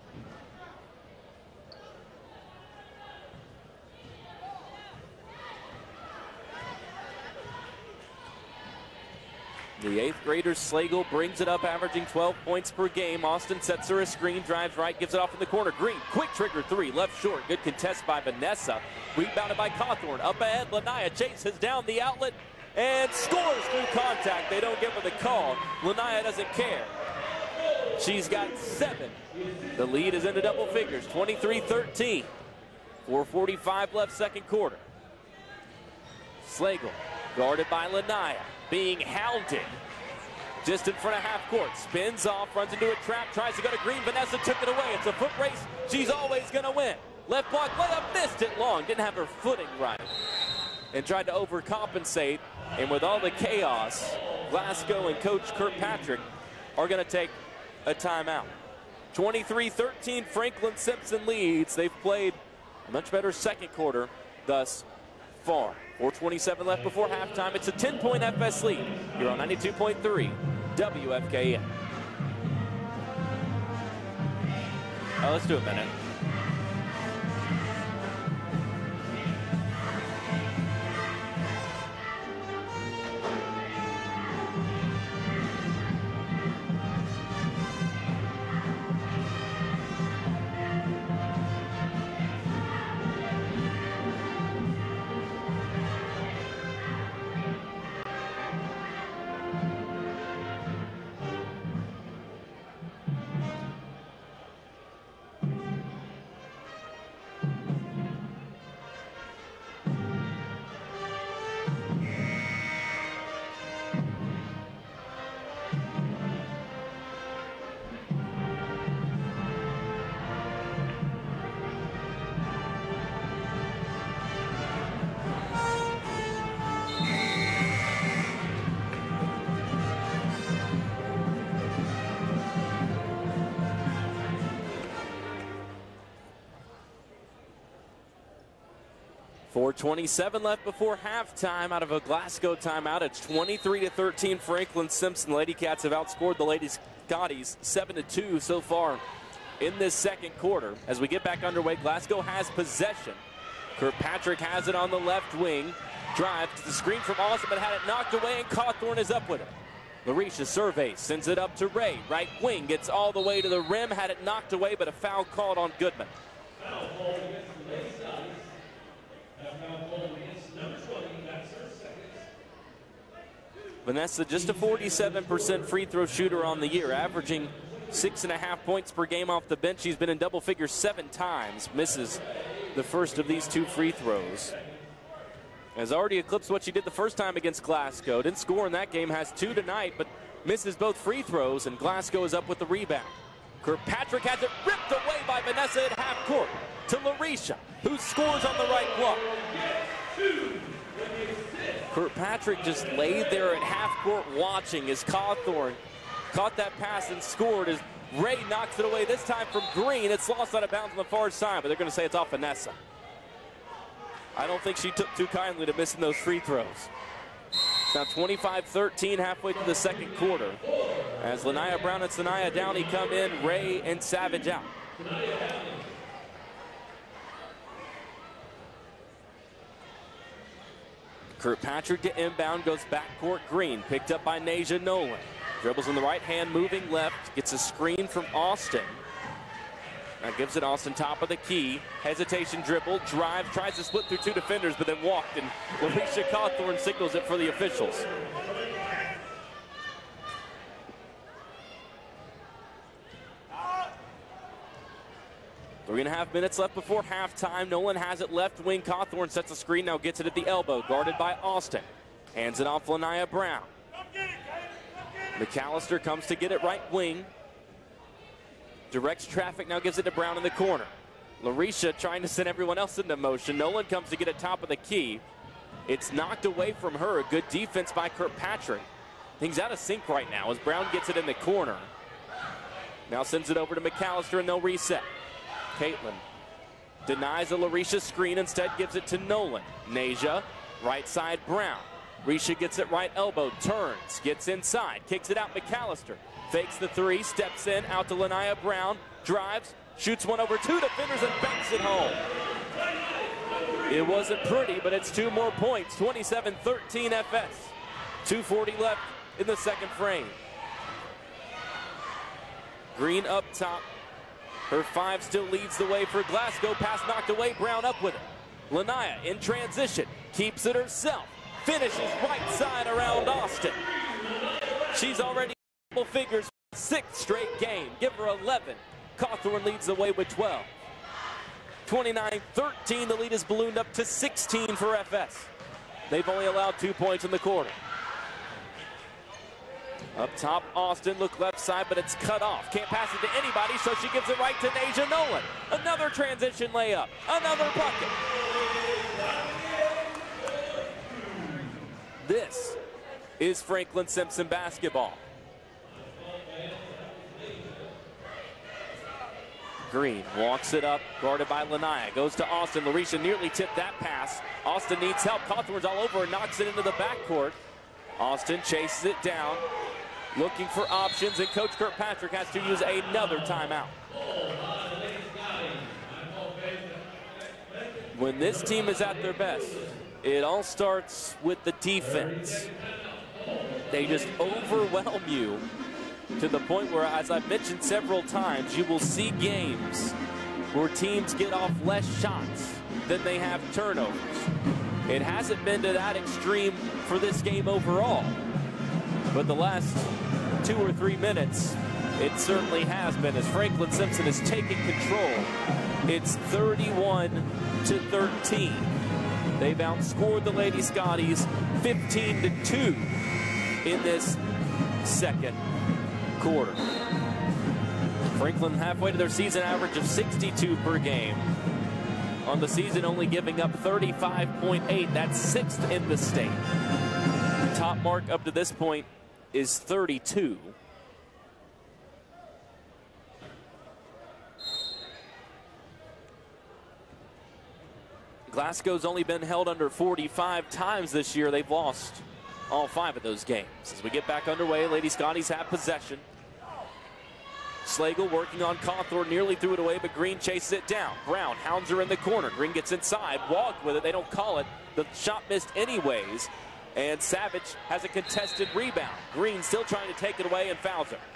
The 8th grader Slagle brings it up, averaging 12 points per game. Austin sets her a screen, drives right, gives it off in the corner. Green, quick trigger 3, left short. Good contest by Vanessa. Rebounded by Cawthorn. Up ahead, Lanaya chases down the outlet and scores through contact. They don't give her the call. Lanaya doesn't care. She's got 7. The lead is into double figures, 23-13. 4:45 left, 2nd quarter. Slagle, guarded by Lanaya. Being hounded just in front of half court. Spins off, runs into a trap, tries to go to Green. Vanessa took it away. It's a foot race. She's always going to win. Left block layup, missed it long. Didn't have her footing right. And tried to overcompensate. And with all the chaos, Glasgow and Coach Kirkpatrick are going to take a timeout. 23-13, Franklin-Simpson leads. They've played a much better second quarter thus far. 4:27 left before halftime. It's a 10-point FS lead. You're on 92.3 WFKN. Let's do a minute. .427 left before halftime out of a Glasgow timeout. It's 23-13 Franklin-Simpson. Lady Cats have outscored the Lady Scotties 7-2 so far in this second quarter. As we get back underway, Glasgow has possession. Kirkpatrick has it on the left wing. Drive to the screen from Austin, but had it knocked away, and Cawthorn is up with it. Larisha surveys, sends it up to Ray. Right wing gets all the way to the rim, had it knocked away, but a foul called on Goodman. Vanessa, just a 47% free throw shooter on the year, averaging 6.5 points per game off the bench. She's been in double figures 7 times, misses the first of these 2 free throws. Has already eclipsed what she did the first time against Glasgow. Didn't score in that game, has 2 tonight, but misses both free throws, and Glasgow is up with the rebound. Kirkpatrick has it ripped away by Vanessa at half court to Larisha, who scores on the right block. Kirkpatrick just laid there at half court watching as Cawthorn caught that pass and scored as Ray knocks it away, this time from Green. It's lost out of bounds on the far side, but they're going to say it's off Vanessa. I don't think she took too kindly to missing those free throws. It's now 25-13 halfway through the second quarter. As Lanaya Brown and Sanaya Downey come in, Ray and Savage out. Kirkpatrick to inbound, goes backcourt Green. Picked up by Nasia Nolan. Dribbles in the right hand, moving left. Gets a screen from Austin. Now gives it Austin top of the key. Hesitation dribble, drive, tries to split through 2 defenders, but then walked. And Larisha Cawthorn signals it for the officials. 3.5 minutes left before halftime. Nolan has it left wing. Cawthorn sets a screen, now gets it at the elbow. Guarded by Austin. Hands it off Lanaya Brown. McAllister comes to get it right wing. Directs traffic, now gives it to Brown in the corner. Larisha trying to send everyone else into motion. Nolan comes to get it top of the key. It's knocked away from her. Good defense by Kirkpatrick. Things out of sync right now as Brown gets it in the corner. Now sends it over to McAllister and they'll reset. Caitlin denies a Larisha screen, instead gives it to Nolan. Nasia, right side Brown. Risha gets it right elbow, turns, gets inside, kicks it out McAllister. Fakes the 3, steps in, out to Lanaya Brown, drives, shoots one over 2 defenders and banks it home. It wasn't pretty, but it's 2 more points, 27-13 FS. 2:40 left in the second frame. Green up top. Her 5 still leads the way for Glasgow. Pass knocked away, Brown up with it. Lanaya in transition, keeps it herself. Finishes right side around Austin. She's already double figures, 6th straight game. Give her 11. Cawthorn leads the way with 12. 29-13, the lead is ballooned up to 16 for FS. They've only allowed 2 points in the quarter. Up top, Austin, look left side, but it's cut off. Can't pass it to anybody, so she gives it right to Nasia Nolan. Another transition layup, another bucket. This is Franklin-Simpson basketball. Green walks it up, guarded by Lanaya. Goes to Austin. Larisha nearly tipped that pass. Austin needs help. Cawthorn's all over and knocks it into the backcourt. Austin chases it down, looking for options, and Coach Kirkpatrick has to use another timeout. When this team is at their best, it all starts with the defense. They just overwhelm you to the point where, as I've mentioned several times, you will see games where teams get off less shots than they have turnovers. It hasn't been to that extreme for this game overall, but the last 2 or 3 minutes, it certainly has been, as Franklin-Simpson is taking control. It's 31-13. They've outscored the Lady Scotties 15-2 in this second quarter. Franklin halfway to their season average of 62 per game. On the season only giving up 35.8. That's 6th in the state. Top mark up to this point is 32. Glasgow's only been held under 45 times this year. They've lost all 5 of those games. As we get back underway, Lady Scotties have possession. Slagle working on Cawthorn, nearly threw it away, but Green chases it down. Brown hounds her in the corner. Green gets inside, walked with it. They don't call it. The shot missed anyways, and Savage has a contested rebound. Green still trying to take it away and fouls her.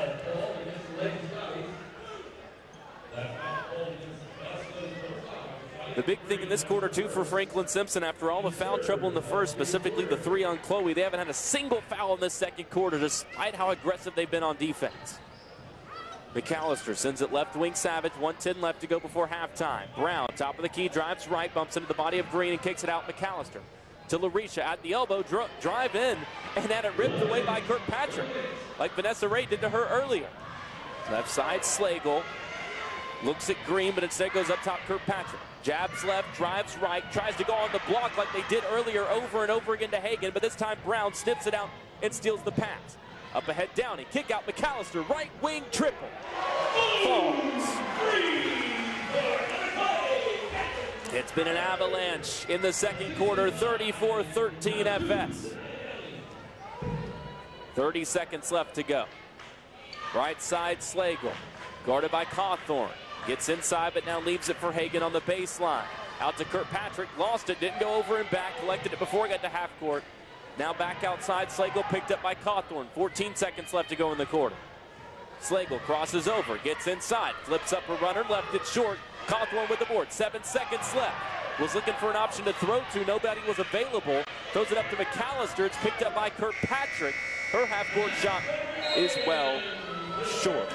The big thing in this quarter, too, for Franklin-Simpson, after all the foul trouble in the first, specifically the 3 on Chloe, they haven't had a single foul in this second quarter, despite how aggressive they've been on defense. McAllister sends it left wing Savage, 1:10 left to go before halftime. Brown, top of the key, drives right, bumps into the body of Green and kicks it out. McAllister to Larisha at the elbow, drive in, and had it ripped away by Kirkpatrick, like Vanessa Ray did to her earlier. Left side, Slagle looks at Green, but instead goes up top Kirkpatrick. Jabs left, drives right, tries to go on the block like they did earlier over and over again to Hagan, but this time Brown sniffs it out and steals the pass. Up ahead, Downey, kick out McAllister, right wing triple. Falls. It's been an avalanche in the second quarter, 34-13 FS. 30 seconds left to go. Right side, Slagle, guarded by Cawthorn. Gets inside, but now leaves it for Hagan on the baseline. Out to Kirkpatrick, lost it, didn't go over and back, collected it before he got to half court. Now back outside, Slagle picked up by Cawthorn. 14 seconds left to go in the quarter. Slagle crosses over, gets inside, flips up a runner, left it short. Cawthorn with the board, 7 seconds left. Was looking for an option to throw to, nobody was available. Throws it up to McAllister, it's picked up by Kirkpatrick. Her half-court shot is well short.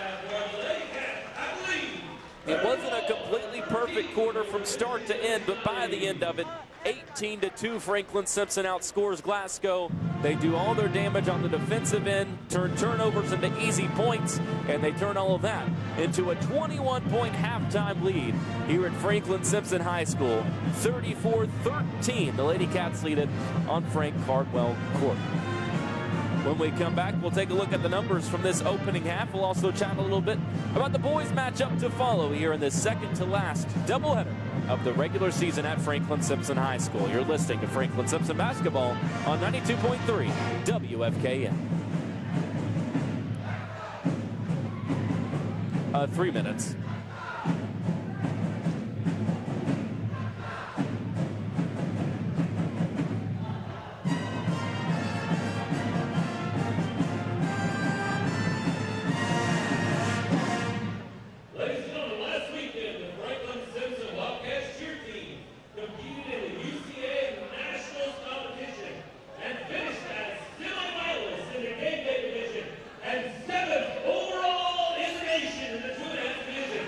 It wasn't a completely perfect quarter from start to end, but by the end of it, 18-2, Franklin-Simpson outscores Glasgow. They do all their damage on the defensive end, turn turnovers into easy points, and they turn all of that into a 21-point halftime lead here at Franklin-Simpson High School. 34-13, the Lady Cats lead it on Frank Cardwell Court. When we come back, we'll take a look at the numbers from this opening half. We'll also chat a little bit about the boys' matchup to follow here in this second-to-last doubleheader of the regular season at Franklin-Simpson High School. You're listening to Franklin-Simpson Basketball on 92.3 WFKN. 3 minutes. Ladies and gentlemen, last weekend, the Franklin-Simpson Wildcats cheer team competed in the UCA Nationals competition and finished as semi-finalists in the game day division and 7th overall in the nation in the 2.5 division.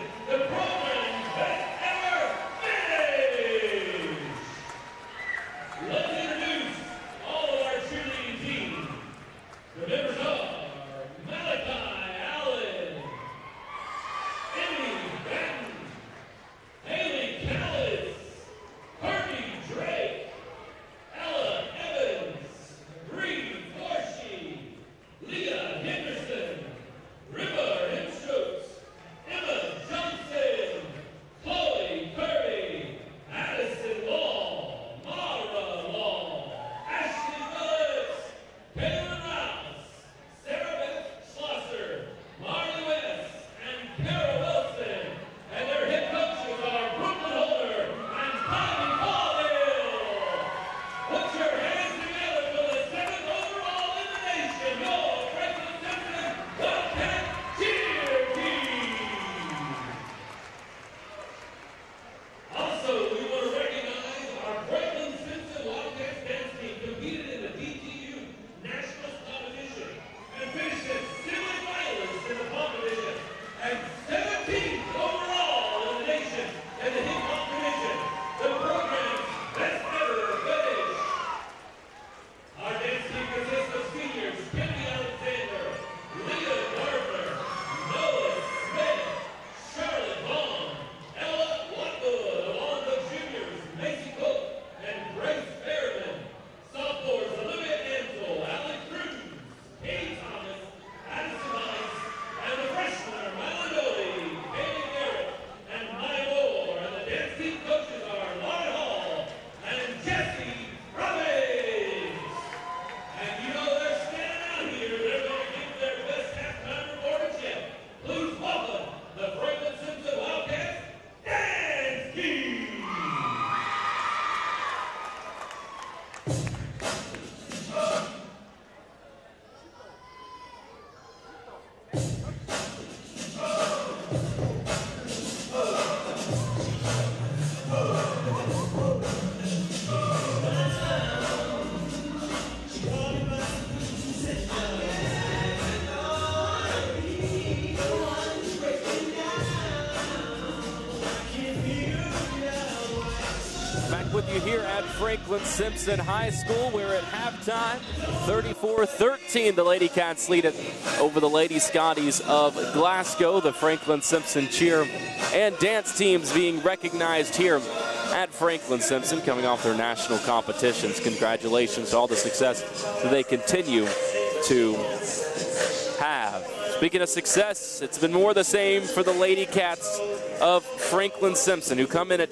you here at Franklin-Simpson High School. We're at halftime, 34-13. The Lady Cats lead it over the Lady Scotties of Glasgow. The Franklin-Simpson cheer and dance teams being recognized here at Franklin-Simpson, coming off their national competitions. Congratulations to all the success that they continue to have. Speaking of success, it's been more the same for the Lady Cats of Franklin-Simpson, who come in at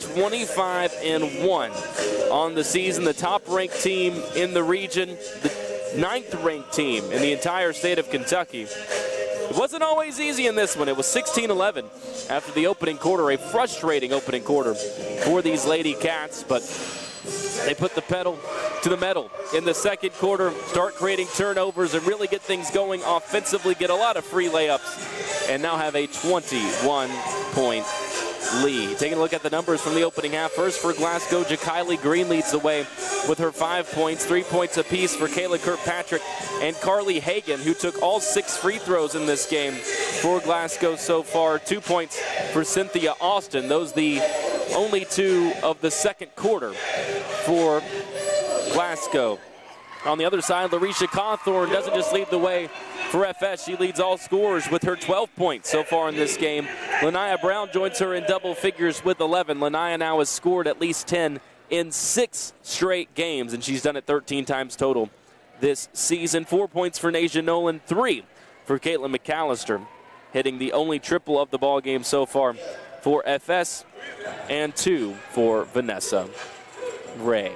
25-1 on the season. The top-ranked team in the region, the 9th-ranked team in the entire state of Kentucky. It wasn't always easy in this one. It was 16-11 after the opening quarter, a frustrating opening quarter for these Lady Cats, but they put the pedal to the metal in the second quarter, start creating turnovers and really get things going offensively, get a lot of free layups, and now have a 21-point lead. Taking a look at the numbers from the opening half. First for Glasgow, Jakiley Green leads the way with her 5 points, 3 points apiece for Kayla Kirkpatrick and Carly Hagan, who took all 6 free throws in this game for Glasgow so far. 2 points for Cynthia Austin. Those the only 2 of the second quarter for Glasgow. On the other side, Larisha Cawthorn doesn't just lead the way for FS. She leads all scorers with her 12 points so far in this game. Lanaya Brown joins her in double figures with 11. Lanaya now has scored at least 10 in 6 straight games, and she's done it 13 times total this season. 4 points for Nasia Nolan, 3 for Caitlin McAllister, hitting the only triple of the ball game so far for FS, and 2 for Vanessa Ray.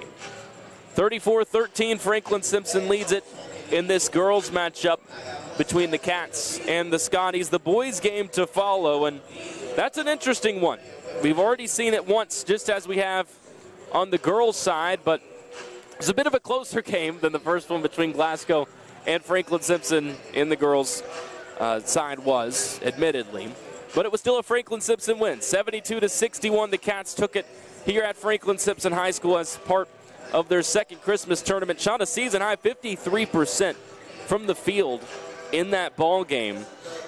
34-13, Franklin-Simpson leads it in this girls matchup between the Cats and the Scotties. The boys game to follow, and that's an interesting one. We've already seen it once, just as we have on the girls' side, but it's a bit of a closer game than the first one between Glasgow and Franklin-Simpson in the girls' side was, admittedly. But it was still a Franklin-Simpson win. 72-61, the Cats took it here at Franklin-Simpson High School as part of their second Christmas tournament. Shot a season-high 53% from the field in that ball game.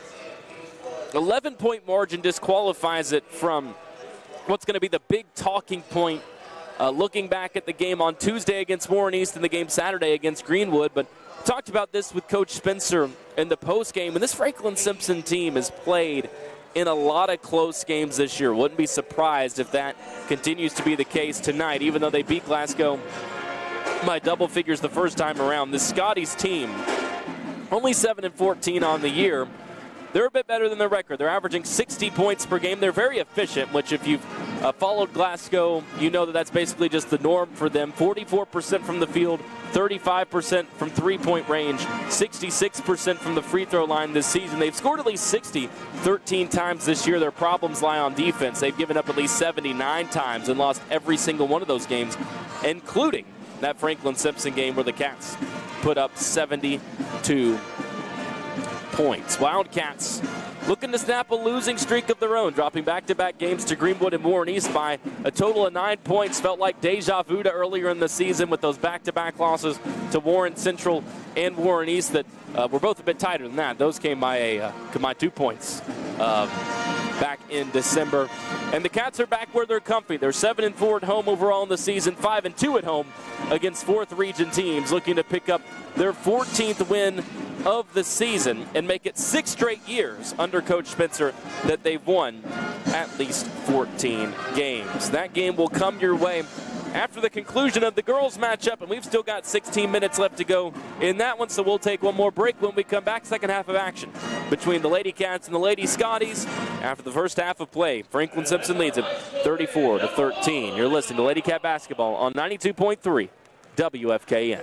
11-point margin disqualifies it from what's going to be the big talking point looking back at the game on Tuesday against Warren East and the game Saturday against Greenwood. But talked about this with Coach Spencer in the postgame, and this Franklin-Simpson team has played in a lot of close games this year. Wouldn't be surprised if that continues to be the case tonight, even though they beat Glasgow by double figures the first time around. The Scotties team, only 7-14 on the year. They're a bit better than their record. They're averaging 60 points per game. They're very efficient, which if you've followed Glasgow, you know that that's basically just the norm for them. 44% from the field, 35% from three-point range, 66% from the free throw line this season. They've scored at least 13 times this year. Their problems lie on defense. They've given up at least 79 times and lost every single one of those games, including that Franklin-Simpson game where the Cats put up 72 points. Wildcats looking to snap a losing streak of their own, dropping back-to-back games to Greenwood and Warren East by a total of 9 points. Felt like deja vu to earlier in the season with those back-to-back losses to Warren Central and Warren East that were both a bit tighter than that. Those came by 2 points back in December. And the Cats are back where they're comfy. They're 7-4 at home overall in the season, 5-2 at home against 4th region teams, looking to pick up their 14th win of the season and make it 6 straight years under Coach Spencer that they've won at least 14 games. That game will come your way after the conclusion of the girls matchup, and we've still got 16 minutes left to go in that one, so we'll take one more break. When we come back, second half of action between the Lady Cats and the Lady Scotties. After the first half of play, Franklin-Simpson leads it 34-13. You're listening to Lady Cat Basketball on 92.3 WFKN.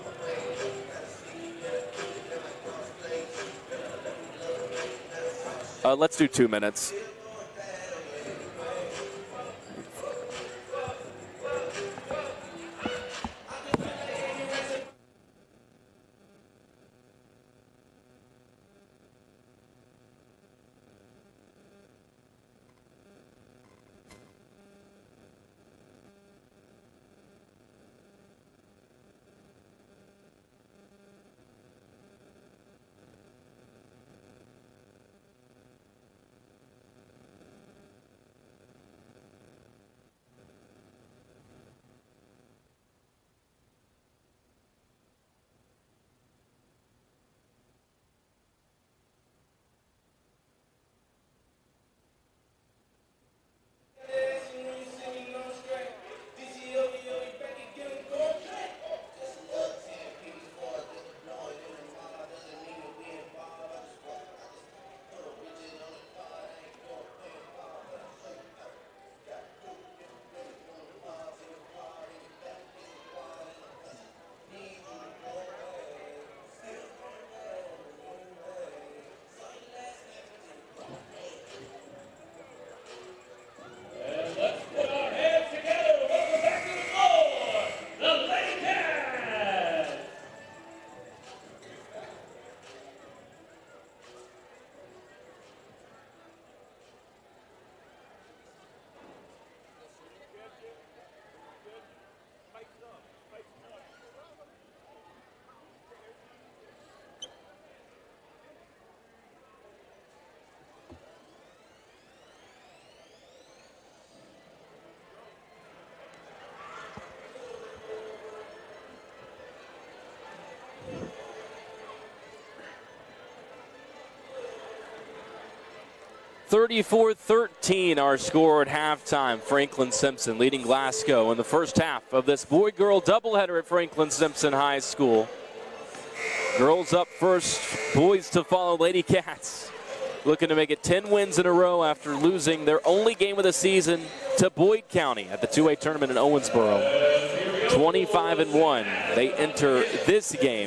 Let's do 2 minutes. 34-13 our score at halftime. Franklin-Simpson leading Glasgow in the first half of this boy-girl doubleheader at Franklin-Simpson High School. Girls up first, boys to follow. Lady Cats looking to make it 10 wins in a row after losing their only game of the season to Boyd County at the 2A tournament in Owensboro. 25-1. They enter this game.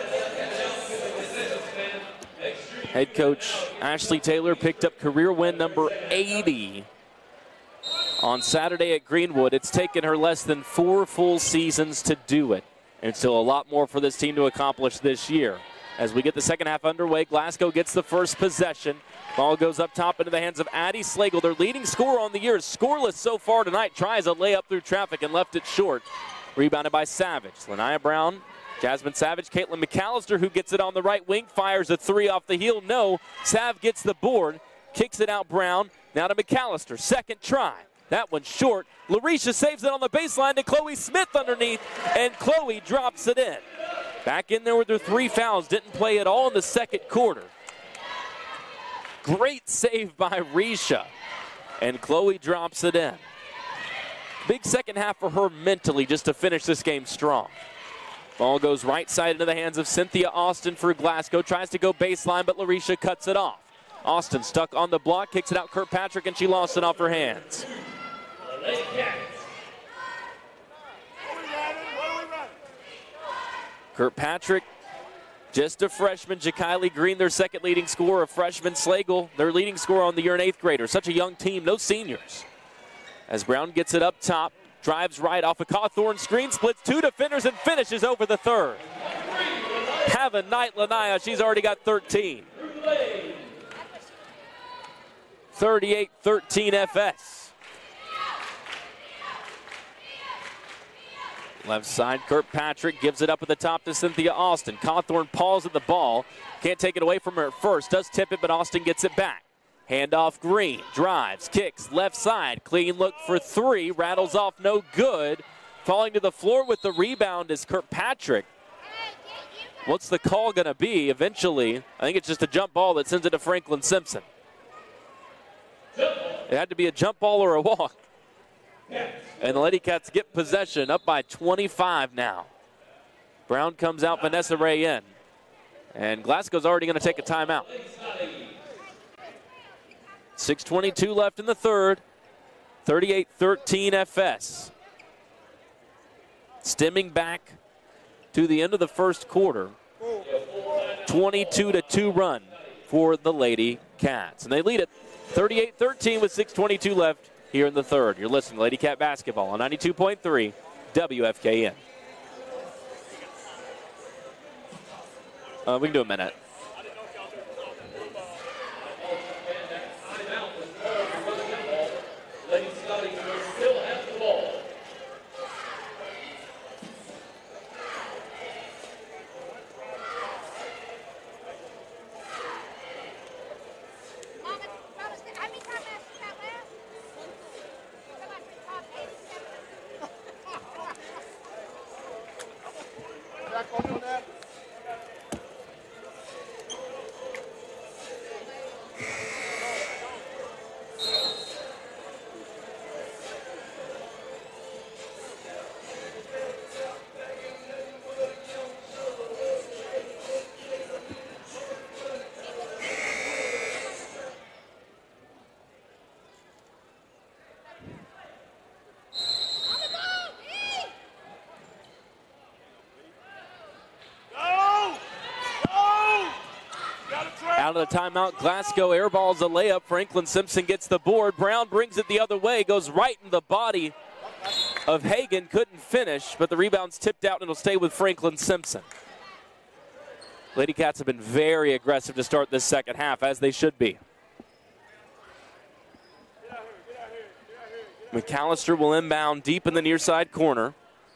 Head coach Ashley Taylor picked up career win number 80 on Saturday at Greenwood. It's taken her less than 4 full seasons to do it, and still a lot more for this team to accomplish this year. As we get the second half underway, Glasgow gets the first possession. Ball goes up top into the hands of Addie Slagle. Their leading scorer on the year is scoreless so far tonight. Tries a layup through traffic and left it short. Rebounded by Savage. Lanaya Brown, Jasmine Savage, Caitlin McAllister, who gets it on the right wing, fires a 3 off the heel. No, Sav gets the board, kicks it out Brown. Now to McAllister, second try. That one's short. Larisha saves it on the baseline to Chloe Smith underneath, and Chloe drops it in. Back in there with her 3 fouls, didn't play at all in the second quarter. Great save by Risha, and Chloe drops it in. Big second half for her mentally just to finish this game strong. Ball goes right side into the hands of Cynthia Austin for Glasgow. Tries to go baseline, but Larisha cuts it off. Austin stuck on the block, kicks it out Kirkpatrick, and she lost it off her hands. Kirkpatrick, just a freshman. Jakiley Green, their second leading scorer, a freshman. Slagle, their leading scorer on the year, an 8th grader. Such a young team, no seniors. As Brown gets it up top, drives right off a Cawthorn screen, splits 2 defenders and finishes over the third. Have a night, Lanaya. She's already got 13. 38-13 FS. Left side, Kirkpatrick gives it up at the top to Cynthia Austin. Cawthorn paws at the ball. Can't take it away from her at first. Does tip it, but Austin gets it back. Handoff Green. Drives, kicks, left side. Clean look for 3. Rattles off, no good. Falling to the floor with the rebound is Kirkpatrick. What's the call going to be eventually? I think it's just a jump ball that sends it to Franklin-Simpson. It had to be a jump ball or a walk. And the Lady Cats get possession, up by 25 now. Brown comes out, Vanessa Ray in. And Glasgow's already going to take a timeout. 6:22 left in the third. 38-13 FS. Stemming back to the end of the first quarter. 22-2 run for the Lady Cats. And they lead it 38-13 with 6:22 left here in the third. You're listening to Lady Cat Basketball on 92.3 WFKN. We can do a minute. Out of the timeout, Glasgow airballs a layup. Franklin-Simpson gets the board. Brown brings it the other way, goes right in the body of Hagan. Couldn't finish, but the rebound's tipped out and it'll stay with Franklin-Simpson. Lady Cats have been very aggressive to start this second half, as they should be. McAllister will inbound deep in the near side corner.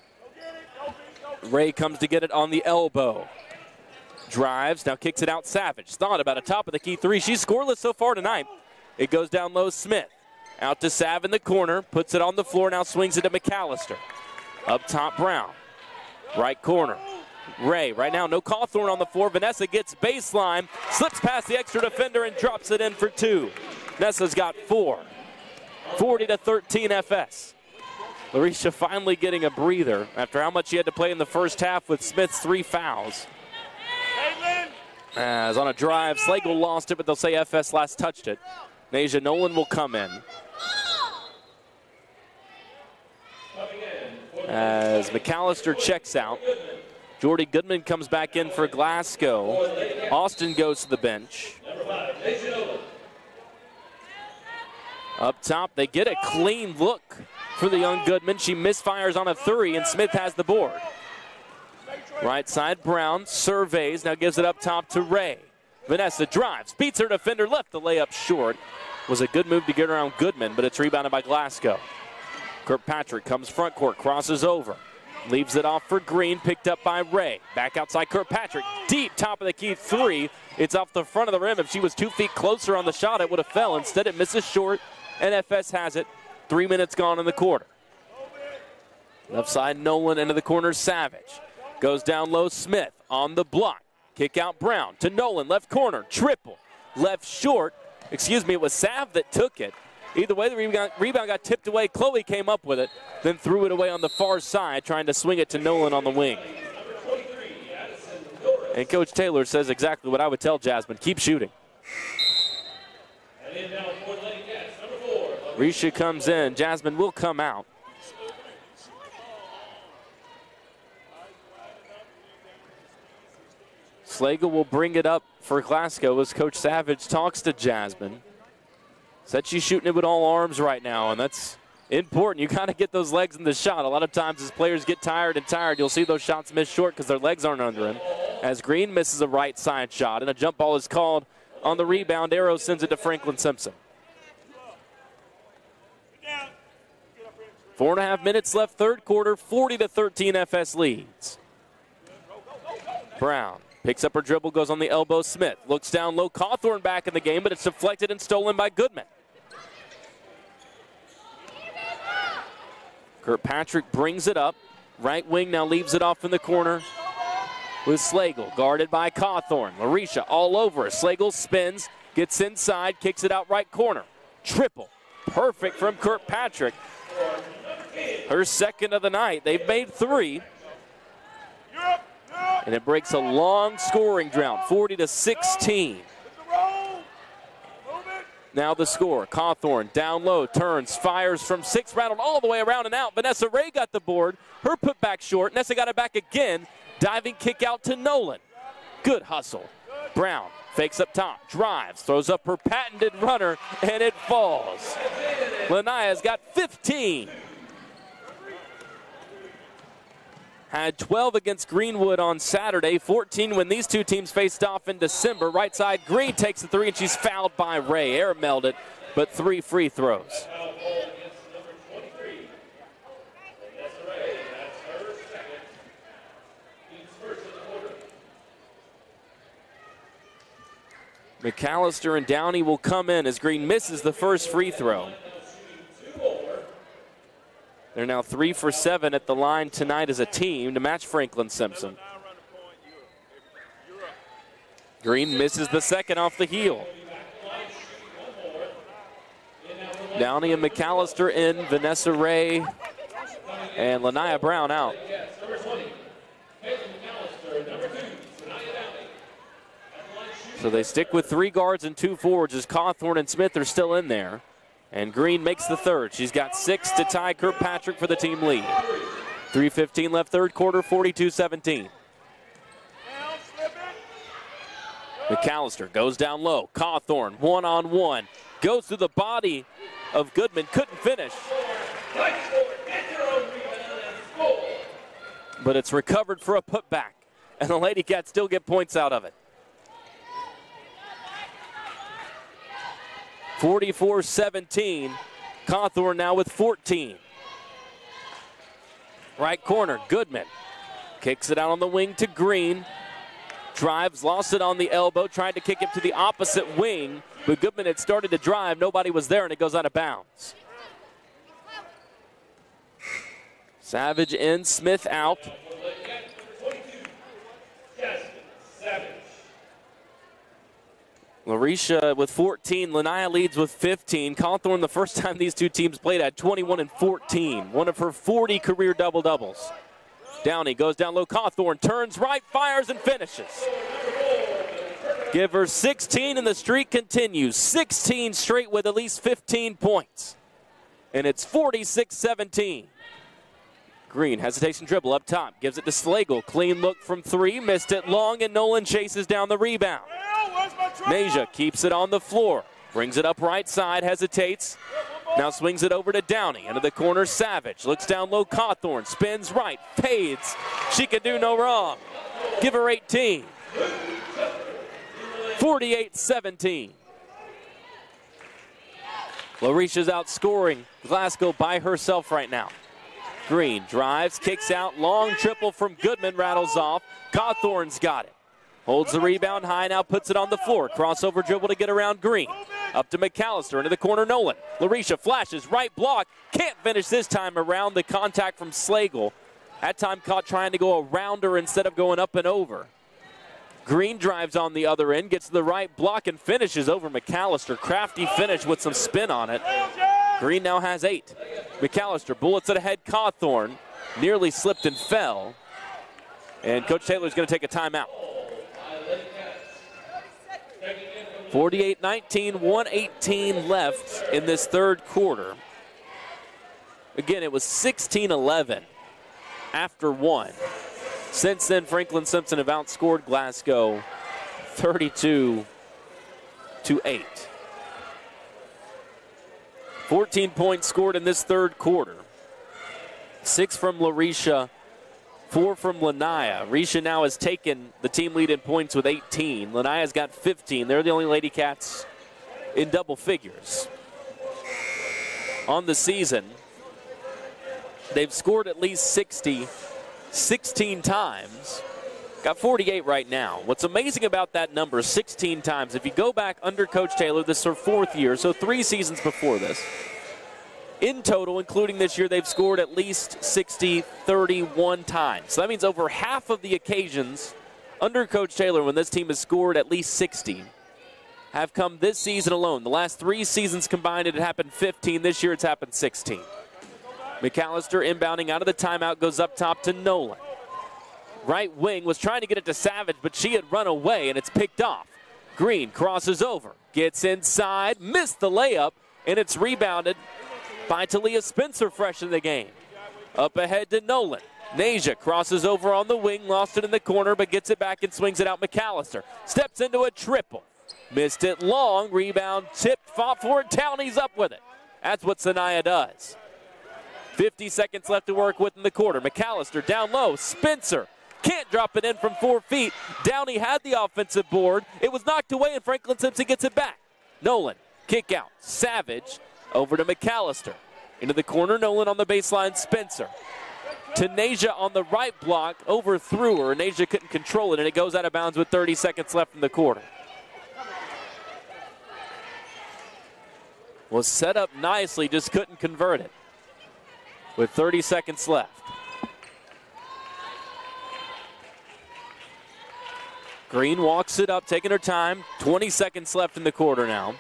Ray comes to get it on the elbow. Drives, now kicks it out Savage. Thought about a top of the key 3. She's scoreless so far tonight. It goes down low, Smith. Out to Sav in the corner, puts it on the floor, now swings it to McAllister. Up top, Brown. Right corner. Ray, right now, no Cawthorn on the floor. Vanessa gets baseline, slips past the extra defender and drops it in for 2. Nessa's got 4. 40-13 FS. Larisha finally getting a breather after how much she had to play in the first half with Smith's 3 fouls. As on a drive, Slagle lost it, but they'll say FS last touched it. Nasia Nolan will come in. As McAllister checks out, Jordy Goodman comes back in for Glasgow. Austin goes to the bench. Up top, they get a clean look for the young Goodman. She misfires on a 3, and Smith has the board. Right side, Brown surveys, now gives it up top to Ray. Vanessa drives, beats her defender, left the layup short. Was a good move to get around Goodman, but it's rebounded by Glasgow. Kirkpatrick comes front court, crosses over. Leaves it off for Green, picked up by Ray. Back outside Kirkpatrick, deep top of the key 3. It's off the front of the rim. If she was 2 feet closer on the shot, it would have fell. Instead, it misses short, and FS has it. 3 minutes gone in the quarter. Left side, Nolan into the corner, Savage. Goes down low, Smith on the block. Kick out Brown to Nolan, left corner, triple. Left short, it was Sav that took it. Either way, the rebound got tipped away. Chloe came up with it, then threw it away on the far side, trying to swing it to Nolan on the wing. And Coach Taylor says exactly what I would tell Jasmine, keep shooting. Risha comes in, Jasmine will come out. Slagle will bring it up for Glasgow as Coach Savage talks to Jasmine. Said she's shooting it with all arms right now, and that's important. You kind of get those legs in the shot. A lot of times as players get tired, you'll see those shots miss short because their legs aren't under him. As Green misses a right side shot, and a jump ball is called on the rebound. Arrow sends it to Franklin-Simpson. 4.5 minutes left, third quarter, 40-13 FS leads. Brown picks up her dribble, goes on the elbow. Smith looks down low. Cawthorn back in the game, but it's deflected and stolen by Goodman. Kirkpatrick brings it up. Right wing now leaves it off in the corner with Slagle, guarded by Cawthorn. Larisha all over. Slagle spins, gets inside, kicks it out right corner. Triple. Perfect from Kirkpatrick. Her second of the night. They've made 3. And it breaks a long scoring drought, 40-16. Now the score, Cawthorn down low, turns, fires from 6, rattled all the way around and out. Vanessa Ray got the board, her put back short. Nessa got it back again, diving kick out to Nolan. Good hustle. Brown fakes up top, drives, throws up her patented runner, and it falls. Lanaya's got 15. Had 12 against Greenwood on Saturday, 14 when these two teams faced off in December. Right side, Green takes the 3, and she's fouled by Ray. Air melded, but 3 free throws. McAllister and Downey will come in as Green misses the first free throw. They're now 3 for 7 at the line tonight as a team to match Franklin-Simpson. Green misses the second off the heel. Downey and McAllister in, Vanessa Ray and Lanaya Brown out. So they stick with 3 guards and 2 forwards as Cawthorn and Smith are still in there. And Green makes the third. She's got 6 to tie Kirkpatrick for the team lead. 3:15 left third quarter, 42-17. McAllister goes down low. Cawthorn, one-on-one. Goes through the body of Goodman. Couldn't finish. But it's recovered for a putback. And the Lady Cats still get points out of it. 44-17. Cawthorn now with 14. Right corner, Goodman. Kicks it out on the wing to Green. Drives, lost it on the elbow, tried to kick it to the opposite wing, but Goodman had started to drive. Nobody was there, and it goes out of bounds. Savage in, Smith out. Larisha with 14. Lanaya leads with 15. Cawthorn, the first time these two teams played, had 21 and 14. One of her 40 career double-doubles. Downey goes down low. Cawthorn turns right, fires, and finishes. Give her 16, and the streak continues. 16 straight with at least 15 points. And it's 46-17. Green, hesitation dribble up top. Gives it to Slagle. Clean look from three. Missed it long, and Nolan chases down the rebound. Nasia keeps it on the floor. Brings it up right side. Hesitates. Now swings it over to Downey. Into the corner, Savage. Looks down low, Cawthorn. Spins right. Fades. She can do no wrong. Give her 18. 48-17. Larisha's outscoring Glasgow by herself right now. Green drives, kicks out, long triple from Goodman, rattles off. Cawthorn's got it. Holds the rebound high, now puts it on the floor. Crossover dribble to get around Green. Up to McAllister, into the corner, Nolan. Larisha flashes, right block. Can't finish this time around the contact from Slagle. That time caught trying to go around her instead of going up and over. Green drives on the other end, gets to the right block and finishes over McAllister. Crafty finish with some spin on it. Green now has 8. McAllister bullets it ahead. Cawthorn nearly slipped and fell. And Coach Taylor's going to take a timeout. 48-19, 1:18 left in this third quarter. Again, it was 16-11 after 1. Since then, Franklin-Simpson have outscored Glasgow 32-8. 14 points scored in this third quarter. 6 from Larisha, 4 from Lanaya. Risha now has taken the team lead in points with 18. Lanaya's got 15. They're the only Lady Cats in double figures. On the season, they've scored at least 60 16 times. Got 48 right now. What's amazing about that number, 16 times, if you go back under Coach Taylor, this is her 4th year, so 3 seasons before this. In total, including this year, they've scored at least 31 times. So that means over half of the occasions under Coach Taylor when this team has scored at least 60 have come this season alone. The last 3 seasons combined, it happened 15. This year, it's happened 16. McAllister inbounding out of the timeout, goes up top to Nolan. Right wing was trying to get it to Savage, but she had run away, and it's picked off. Green crosses over, gets inside, missed the layup, and it's rebounded by Talia Spencer, fresh in the game. Up ahead to Nolan. Nasia crosses over on the wing, lost it in the corner, but gets it back and swings it out. McAllister steps into a triple. Missed it long, rebound tipped, fought for it, Downey's up with it. That's what Sanaya does. 50 seconds left to work with in the quarter. McAllister down low. Spencer can't drop it in from 4 feet. Downey had the offensive board. It was knocked away, and Franklin-Simpson gets it back. Nolan, kick out. Savage over to McAllister. Into the corner, Nolan on the baseline. Spencer to Nasia on the right block. Overthrew her. Nasia couldn't control it, and it goes out of bounds with 30 seconds left in the quarter. Was set up nicely, just couldn't convert it. With 30 seconds left. Green walks it up, taking her time. 20 seconds left in the quarter now.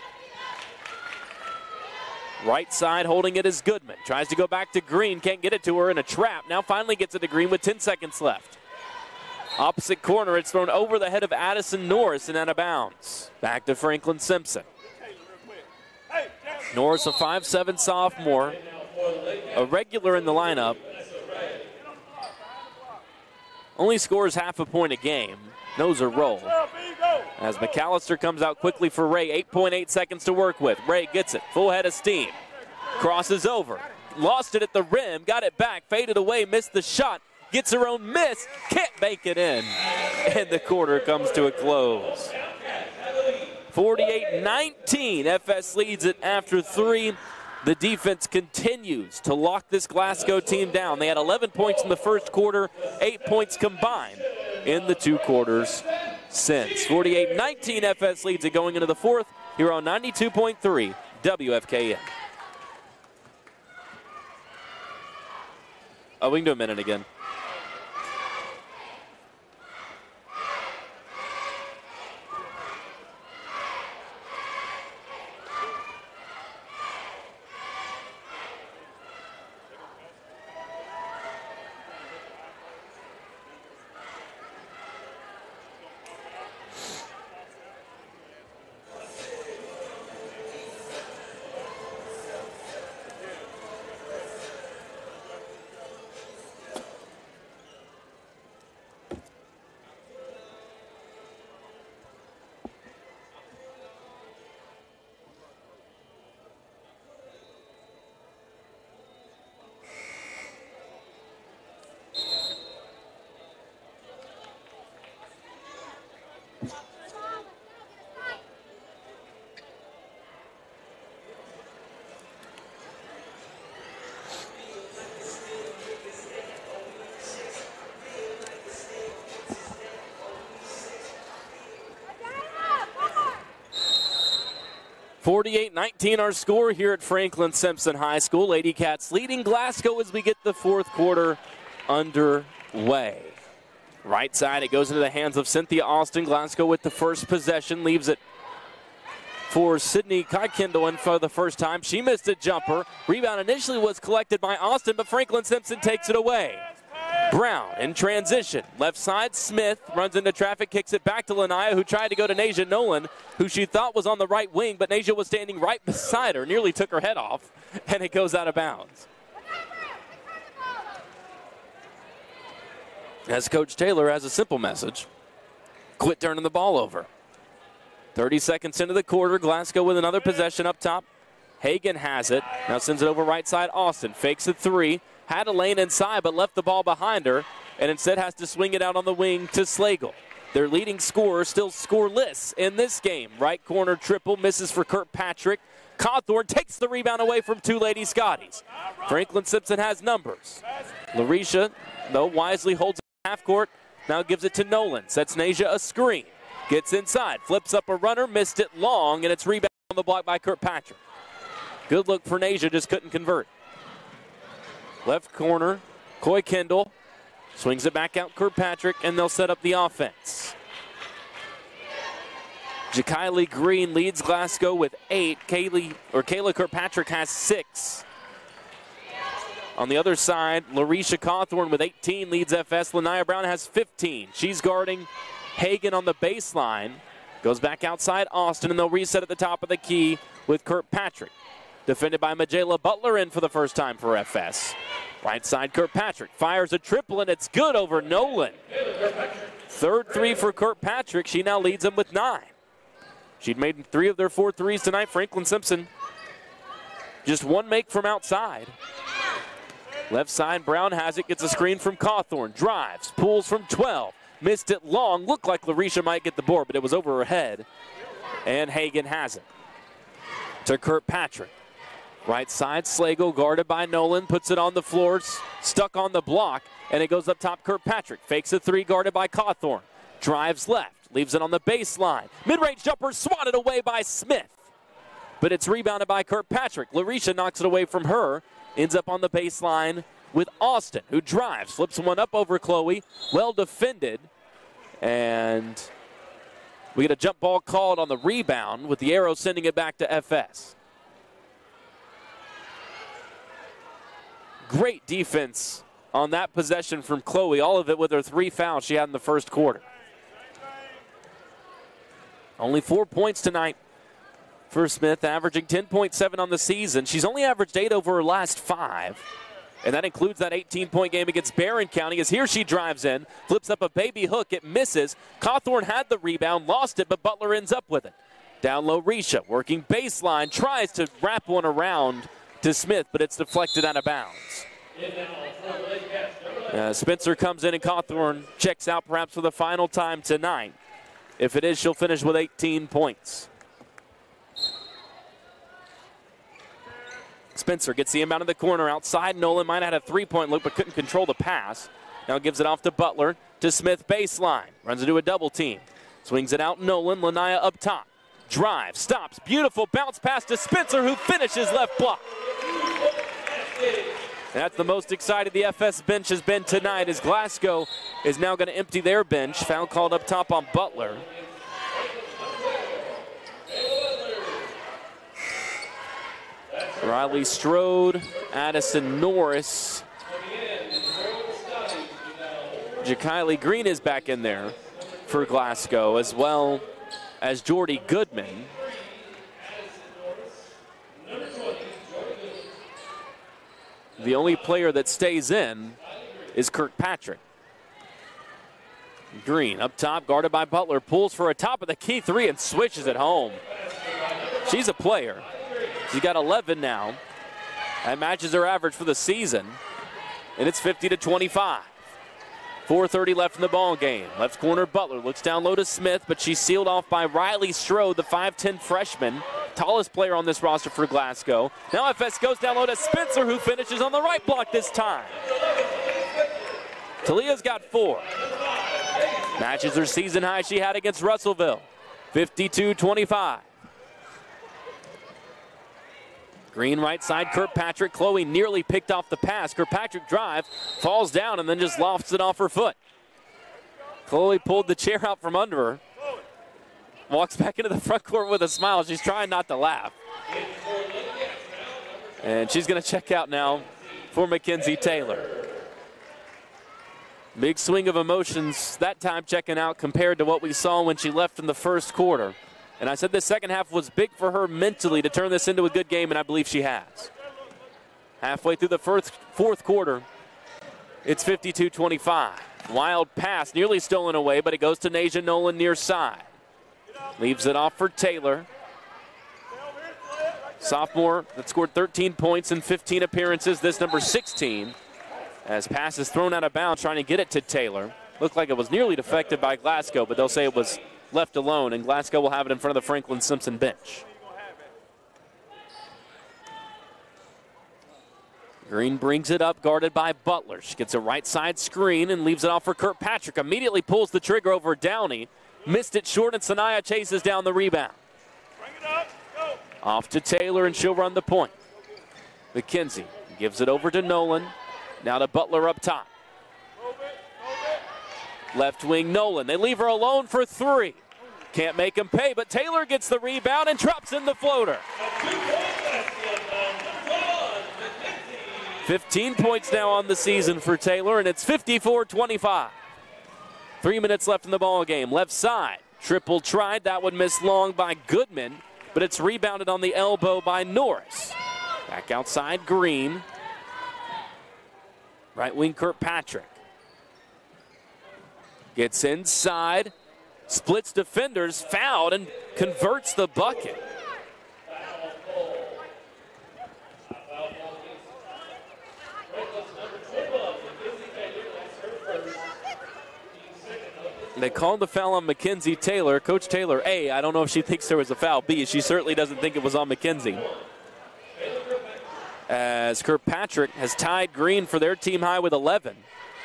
Right side holding it is Goodman. Tries to go back to Green, can't get it to her in a trap. Now finally gets it to Green with 10 seconds left. Opposite corner, it's thrown over the head of Addison Norris and out of bounds. Back to Franklin-Simpson. Norris, a 5'7" sophomore. A regular in the lineup. Only scores half a point a game. Knows her role. As McAllister comes out quickly for Ray. 8.8 seconds to work with. Ray gets it. Full head of steam. Crosses over. Lost it at the rim. Got it back. Faded away. Missed the shot. Gets her own miss. Can't bank it in. And the quarter comes to a close. 48-19. FS leads it after 3. The defense continues to lock this Glasgow team down. They had 11 points in the first quarter, 8 points combined in the 2 quarters since. 48-19, FS leads it going into the 4th here on 92.3 WFKN. Oh, we can do a minute again. 48-19 our score here at Franklin-Simpson High School. Lady Cats leading Glasgow as we get the fourth quarter underway. Right side, it goes into the hands of Cynthia Austin. Glasgow with the first possession, leaves it for Sydney Kuykindle for the first time. She missed a jumper. Rebound initially was collected by Austin, but Franklin-Simpson takes it away. Brown in transition. Left side, Smith runs into traffic, kicks it back to Lanaya, who tried to go to Nasia Nolan, who she thought was on the right wing, but Nasia was standing right beside her, nearly took her head off, and it goes out of bounds. As Coach Taylor has a simple message: quit turning the ball over. 30 seconds into the quarter, Glasgow with another possession up top. Hagan has it. Now sends it over right side. Austin fakes a three. Had a lane inside, but left the ball behind her, and instead has to swing it out on the wing to Slagle. Their leading scorer still scoreless in this game. Right corner triple, misses for Kirkpatrick. Cawthorn takes the rebound away from two Lady Scotties. Franklin-Simpson has numbers. Larisha, though, wisely holds it half court. Now gives it to Nolan. Sets Nasia a screen. Gets inside. Flips up a runner. Missed it long, and it's rebounded on the block by Kirkpatrick. Good look for Nasia, just couldn't convert. Left corner, Kuykindle swings it back out Kirkpatrick, and they'll set up the offense. Jakylie Green leads Glasgow with 8. Kayla Kirkpatrick has 6. On the other side, Larisha Cawthorn with 18 leads FS. Lanaya Brown has 15. She's guarding Hagan on the baseline. Goes back outside Austin, and they'll reset at the top of the key with Kirkpatrick. Defended by Majayla Butler in for the first time for FS. Right side, Kirkpatrick fires a triple, and it's good over Nolan. Third three for Kirkpatrick. She now leads them with 9. She'd made 3 of their 4 threes tonight. Franklin-Simpson just one make from outside. Left side, Brown has it, gets a screen from Cawthorn. Drives, pulls from 12. Missed it long. Looked like Larisha might get the board, but it was over her head. And Hagan has it. To Kirkpatrick. Right side, Slagle guarded by Nolan, puts it on the floor, stuck on the block, and it goes up top Kirkpatrick. Fakes a 3 guarded by Cawthorn. Drives left, leaves it on the baseline. Mid-range jumper swatted away by Smith. But it's rebounded by Kirkpatrick. Larisha knocks it away from her, ends up on the baseline with Austin, who drives, flips one up over Chloe. Well defended, and we get a jump ball called on the rebound with the arrow sending it back to FS. Great defense on that possession from Chloe, all of it with her 3 fouls she had in the first quarter. Only 4 points tonight for Smith, averaging 10.7 on the season. She's only averaged 8 over her last 5, and that includes that 18-point game against Barron County, as here she drives in, flips up a baby hook, it misses. Cawthorn had the rebound, lost it, but Butler ends up with it. Down low, Risha working baseline, tries to wrap one around to Smith, but it's deflected out of bounds. Spencer comes in, and Cawthorn checks out perhaps for the final time tonight. If it is, she'll finish with 18 points. Spencer gets the inbound in the corner outside. Nolan might have had a 3-point look, but couldn't control the pass. Now gives it off to Butler, to Smith baseline. Runs into a double team. Swings it out, Nolan. Lanaya up top. Drive, stops, beautiful bounce pass to Spencer, who finishes left block. That's the most excited the FS bench has been tonight, as Glasgow is now going to empty their bench. Foul called up top on Butler. Riley Strode, Addison Norris. Jakylie Green is back in there for Glasgow, as well as Jordy Goodman. The only player that stays in is Kirkpatrick. Green up top, guarded by Butler, pulls for a top of the key 3 and switches it home. She's a player. She's got 11 now. That matches her average for the season, and it's 50-25. 4:30 left in the ball game. Left corner, Butler looks down low to Smith, but she's sealed off by Riley Strode, the 5'10 freshman, tallest player on this roster for Glasgow. Now FS goes down low to Spencer, who finishes on the right block this time. Talia's got 4. Matches her season high she had against Russellville. 52-25. Green right side, Kirkpatrick. Chloe nearly picked off the pass. Kirkpatrick drive, falls down, and then just lofts it off her foot. Chloe pulled the chair out from under her. Walks back into the front court with a smile. She's trying not to laugh. And she's going to check out now for Mackenzie Taylor. Big swing of emotions that time checking out compared to what we saw when she left in the first quarter. And I said the second half was big for her mentally to turn this into a good game, and I believe she has. Halfway through the fourth quarter, it's 52-25. Wild pass, nearly stolen away, but it goes to Nasia Nolan near side. Leaves it off for Taylor. Sophomore that scored 13 points in 15 appearances, this number 16. As pass is thrown out of bounds, trying to get it to Taylor. Looked like it was nearly deflected by Glasgow, but they'll say it was left alone, and Glasgow will have it in front of the Franklin-Simpson bench. Green brings it up, guarded by Butler. She gets a right side screen and leaves it off for Kirkpatrick. Immediately pulls the trigger over Downey. Missed it short, and Sanaya chases down the rebound. Bring it up. Go. Off to Taylor, and she'll run the point. McKenzie gives it over to Nolan. Now to Butler up top. Left wing Nolan. They leave her alone for three. Can't make him pay, but Taylor gets the rebound and drops in the floater. 15 points now on the season for Taylor, and it's 54-25. 3 minutes left in the ball game. Left side. Triple tried. That one missed long by Goodman, but it's rebounded on the elbow by Norris. Back outside, Green. Right wing Kirkpatrick. Gets inside, splits defenders, fouled, and converts the bucket. They called the foul on Mackenzie Taylor. Coach Taylor, A, I don't know if she thinks there was a foul. B, she certainly doesn't think it was on Mackenzie. As Kirkpatrick has tied Green for their team high with 11.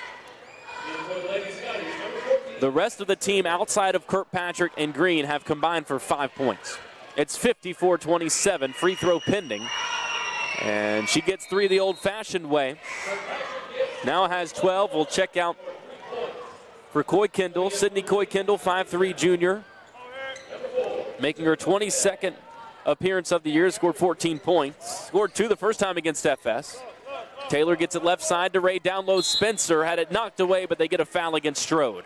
The rest of the team outside of Kirkpatrick and Green have combined for 5 points. It's 54-27, free throw pending. And she gets three the old-fashioned way. Now has 12. We'll check out for Coy Kendall. Sydney Coy Kendall, 5'3" junior. Making her 22nd appearance of the year, scored 14 points. Scored 2 the first time against FS. Taylor gets it left side to Ray, down low. Spencer had it knocked away, but they get a foul against Strode.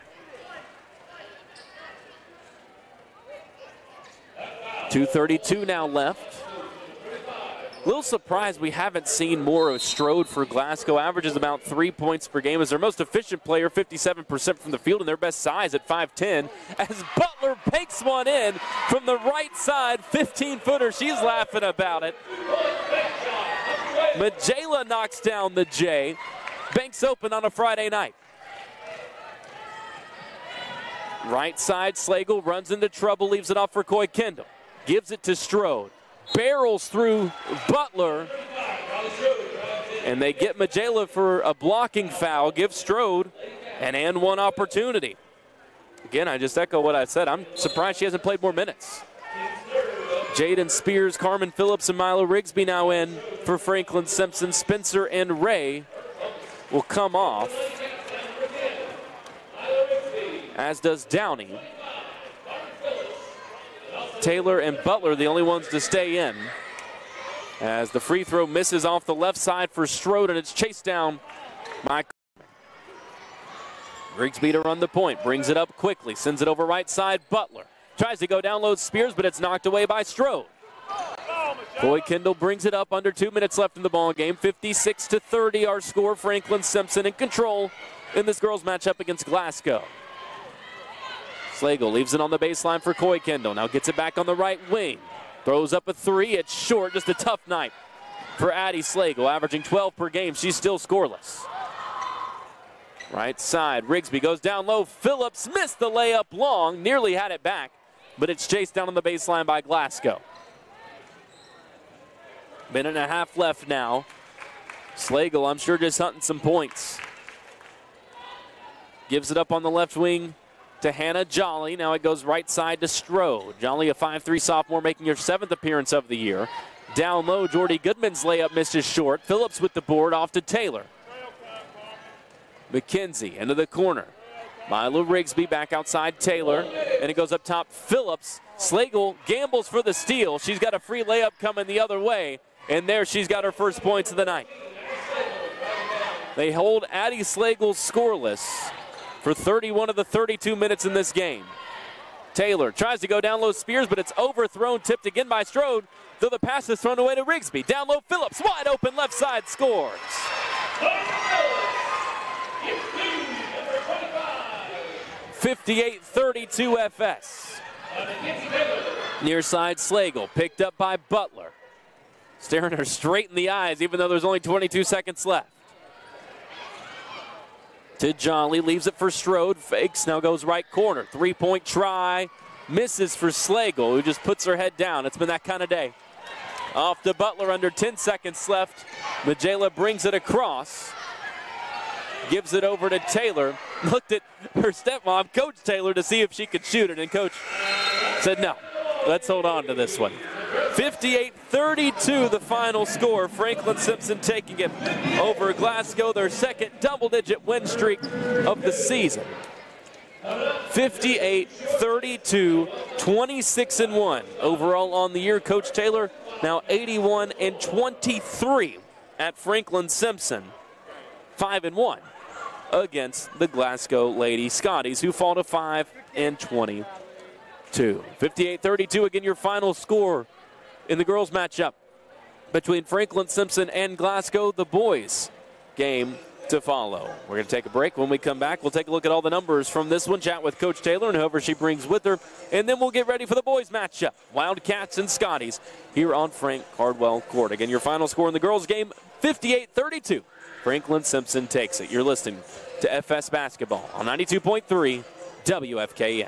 2:32 now left. A little surprised we haven't seen more of Strode for Glasgow. Averages about 3 points per game. As their most efficient player, 57% from the field, and their best size at 5'10". As Butler bakes one in from the right side, 15-footer. She's laughing about it. Majela knocks down the J. Banks open on a Friday night. Right side, Slagle runs into trouble, leaves it off for Coy Kendall. Gives it to Strode. Barrels through Butler, and they get Majela for a blocking foul. Give Strode an and one opportunity. Again, I just echo what I said. I'm surprised she hasn't played more minutes. Jaden Spears, Carmen Phillips, and Milo Rigsby now in for Franklin-Simpson. Spencer and Ray will come off, as does Downey. Taylor and Butler, the only ones to stay in. As the free throw misses off the left side for Strode, and it's chased down by Rigsby to run the point. Brings it up quickly, sends it over right side. Butler tries to go down low Spears, but it's knocked away by Strode. Coy Kendall brings it up, under 2 minutes left in the ball game. 56-30 our score. Franklin-Simpson in control in this girls matchup against Glasgow. Slagle leaves it on the baseline for Coy Kendall. Now gets it back on the right wing. Throws up a three. It's short. Just a tough night for Addie Slagle, averaging 12 per game. She's still scoreless. Right side, Rigsby goes down low. Phillips missed the layup long. Nearly had it back, but it's chased down on the baseline by Glasgow. Minute and a half left now. Slagle, I'm sure, just hunting some points. Gives it up on the left wing to Hannah Jolly. Now it goes right side to Strode. Jolly, a 5'3" sophomore, making her 7th appearance of the year. Down low, Jordy Goodman's layup misses short. Phillips with the board off to Taylor. McKenzie into the corner. Mila Rigsby back outside Taylor, and it goes up top. Phillips. Slagle gambles for the steal. She's got a free layup coming the other way, and there she's got her first points of the night. They hold Addie Slagle scoreless for 31 of the 32 minutes in this game. Taylor tries to go down low Spears, but it's overthrown, tipped again by Strode, though the pass is thrown away to Rigsby. Down low Phillips, wide open left side, scores. 58-32 FS. Near side Slagle, picked up by Butler. Staring her straight in the eyes, even though there's only 22 seconds left. To Jolly, leaves it for Strode, fakes, now goes right corner. Three-point try, misses for Slagle, who just puts her head down. It's been that kind of day. Off to Butler, under 10 seconds left. Majela brings it across. Gives it over to Taylor. Looked at her stepmom, Coach Taylor, to see if she could shoot it, and Coach said no. Let's hold on to this one. 58-32 the final score. Franklin-Simpson taking it over Glasgow, their second double-digit win streak of the season. 58-32, 26-1 overall on the year. Coach Taylor now 81-23 at Franklin-Simpson, 5-1 against the Glasgow Lady Scotties, who fall to 5-22. 58-32 again, your final score in the girls matchup between Franklin-Simpson and Glasgow. The boys game to follow. We're going to take a break. When we come back, we'll take a look at all the numbers from this one, chat with Coach Taylor and whoever she brings with her, and then we'll get ready for the boys matchup. Wildcats and Scotties here on Frank Cardwell Court. Again, your final score in the girls game, 58-32. Franklin-Simpson takes it. You're listening to FS Basketball on 92.3 WFKN.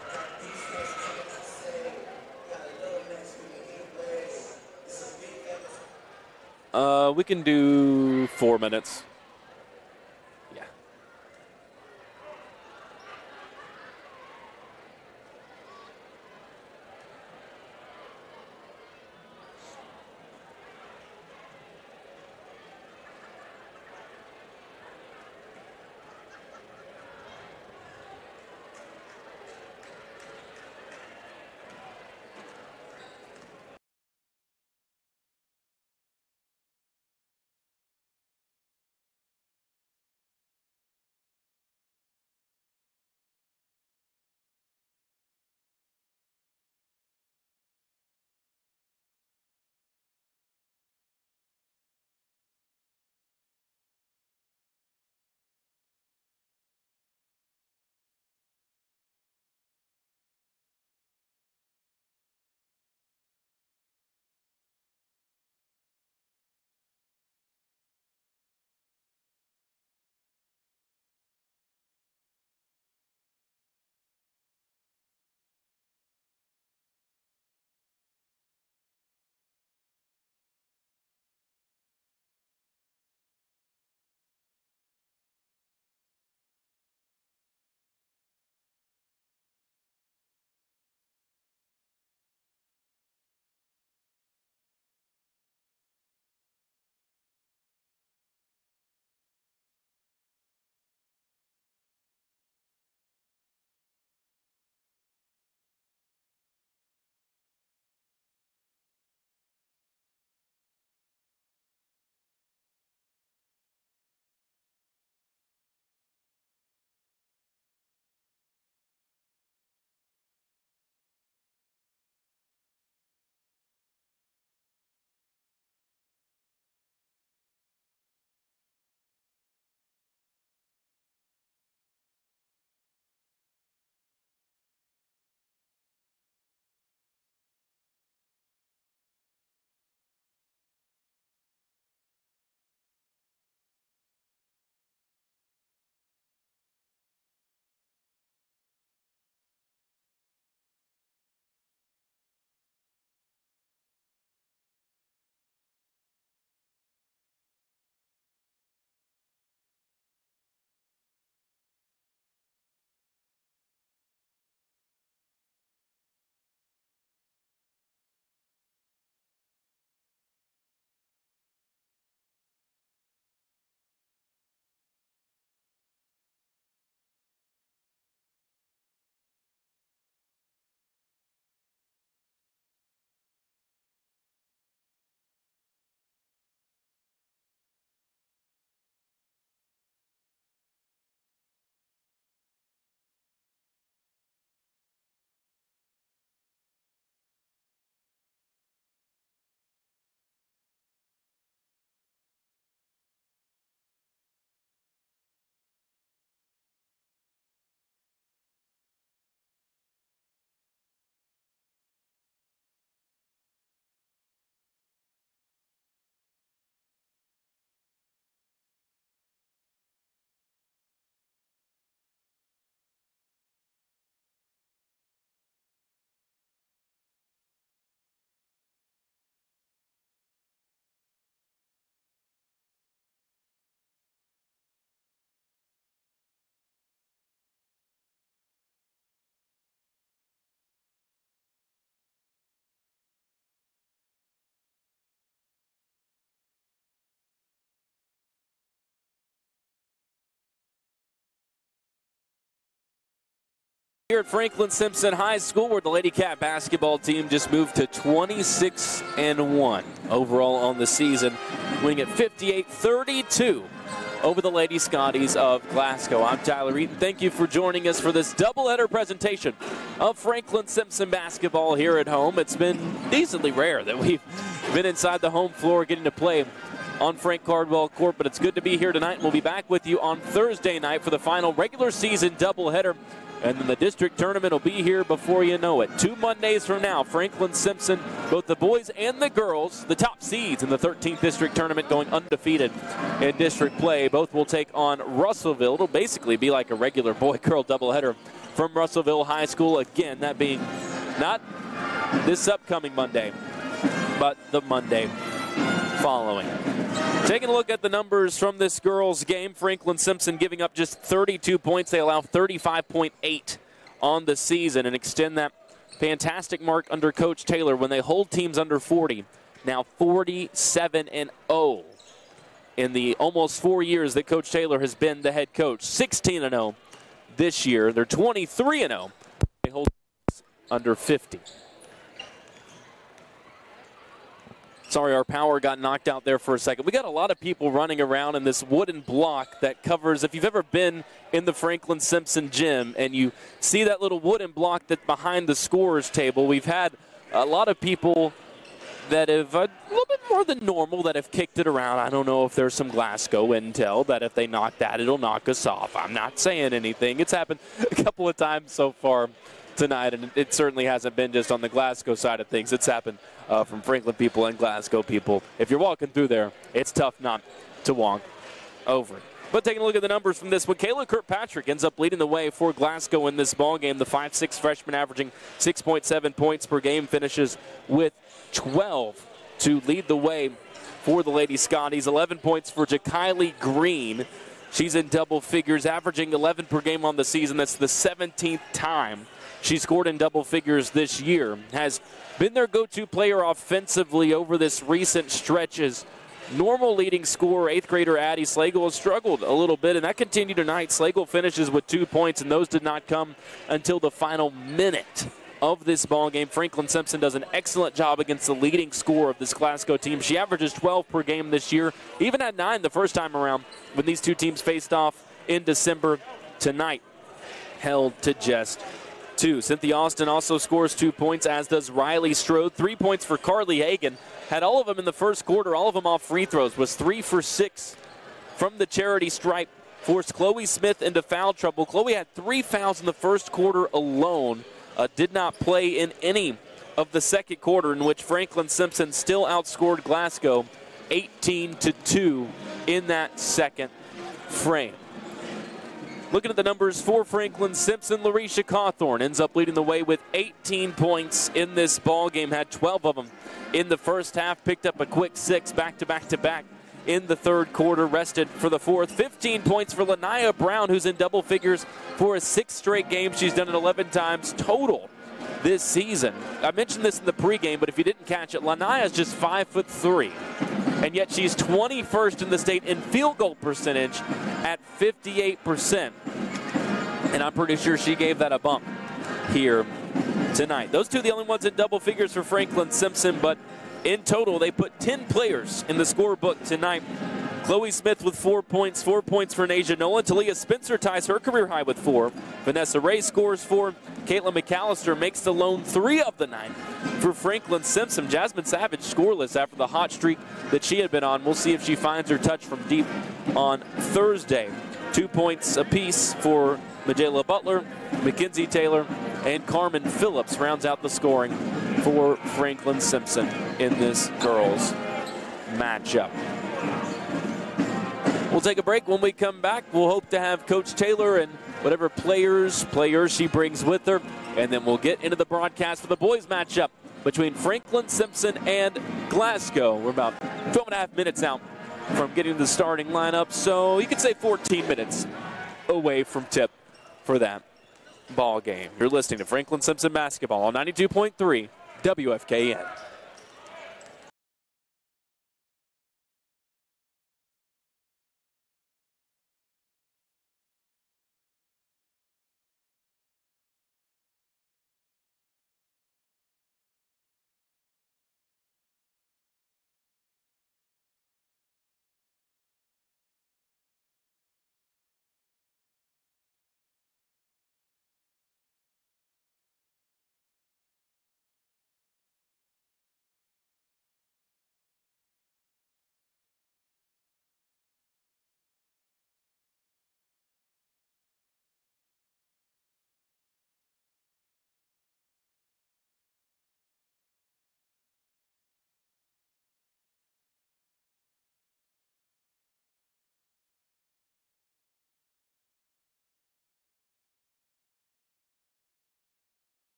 We can do 4 minutes. Here at Franklin-Simpson High School, where the Lady Cat basketball team just moved to 26-1 overall on the season, winning at 58-32 over the Lady Scotties of Glasgow. I'm Tyler Eaton. Thank you for joining us for this doubleheader presentation of Franklin-Simpson basketball here at home. It's been decently rare that we've been inside the home floor getting to play on Frank Cardwell Court, but it's good to be here tonight. We'll be back with you on Thursday night for the final regular season doubleheader. And then the district tournament will be here before you know it. 2 Mondays from now, Franklin-Simpson, both the boys and the girls, the top seeds in the 13th district tournament going undefeated in district play. Both will take on Russellville. It'll basically be like a regular boy-girl doubleheader from Russellville High School. Again, that being not this upcoming Monday, but the Monday following. Taking a look at the numbers from this girls' game, Franklin-Simpson giving up just 32 points. They allow 35.8 on the season and extend that fantastic mark under Coach Taylor when they hold teams under 40. Now 47-0 in the almost 4 years that Coach Taylor has been the head coach. 16-0 this year. They're 23-0. They hold teams under 50. Sorry, our power got knocked out there for a second. We got a lot of people running around in this wooden block that covers, if you've ever been in the Franklin-Simpson gym and you see that little wooden block that's behind the scorer's table, we've had a lot of people that have, a little bit more than normal, that have kicked it around. I don't know if there's some Glasgow intel that if they knock that, it'll knock us off. I'm not saying anything. It's happened a couple of times so far tonight, and it certainly hasn't been just on the Glasgow side of things. It's happened from Franklin people and Glasgow people. If you're walking through there, it's tough not to walk over it. But taking a look at the numbers from this one, Kayla Kirkpatrick ends up leading the way for Glasgow in this ball game. The 5'6" freshman averaging 6.7 points per game, finishes with 12 to lead the way for the Lady Scotties. 11 points for Jakylie Green. She's in double figures, averaging 11 per game on the season. That's the 17th time she scored in double figures this year. Has been their go-to player offensively over this recent stretch. As normal leading scorer, 8th grader Addie Slagle has struggled a little bit, and that continued tonight. Slagle finishes with 2 points, and those did not come until the final minute of this ball game. Franklin-Simpson does an excellent job against the leading scorer of this Glasgow team. She averages 12 per game this year, even had 9 the first time around when these two teams faced off in December. Tonight, held to just 2. Cynthia Austin also scores 2 points, as does Riley Strode. 3 points for Carly Hagan. Had all of them in the first quarter, all of them off free throws. Was 3 for 6 from the charity stripe. Forced Chloe Smith into foul trouble. Chloe had 3 fouls in the first quarter alone. Did not play in any of the second quarter, in which Franklin-Simpson still outscored Glasgow 18-2 in that second frame. Looking at the numbers for Franklin-Simpson, Larisha Cawthorn ends up leading the way with 18 points in this ball game. Had 12 of them in the first half. Picked up a quick 6 back-to-back-to-back in the third quarter. Rested for the fourth. 15 points for Lanaya Brown, who's in double figures for a 6th straight game. She's done it 11 times total this season. I mentioned this in the pregame, but if you didn't catch it, Lanaya's just 5'3", and yet she's 21st in the state in field goal percentage at 58%. And I'm pretty sure she gave that a bump here tonight. Those two are the only ones in double figures for Franklin-Simpson, but in total, they put 10 players in the scorebook tonight. Chloe Smith with 4 points, 4 points for Nasia Nolan. Talia Spencer ties her career high with 4. Vanessa Ray scores 4. Caitlin McAllister makes the lone 3 of the night for Franklin-Simpson. Jasmine Savage scoreless after the hot streak that she had been on. We'll see if she finds her touch from deep on Thursday. 2 points apiece for Majayla Butler, Mackenzie Taylor, and Carmen Phillips rounds out the scoring for Franklin-Simpson in this girls matchup. We'll take a break. When we come back, we'll hope to have Coach Taylor and whatever players she brings with her, and then we'll get into the broadcast for the boys matchup between Franklin-Simpson and Glasgow. We're about 12 and a half minutes out from getting to the starting lineup, so you could say 14 minutes away from tip for that ball game. You're listening to Franklin-Simpson basketball on 92.3 WFKN.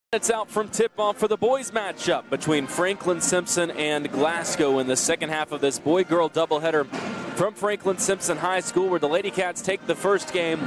It's out from tip-off for the boys matchup between Franklin-Simpson and Glasgow in the second half of this boy-girl doubleheader from Franklin-Simpson High School, where the Lady Cats take the first game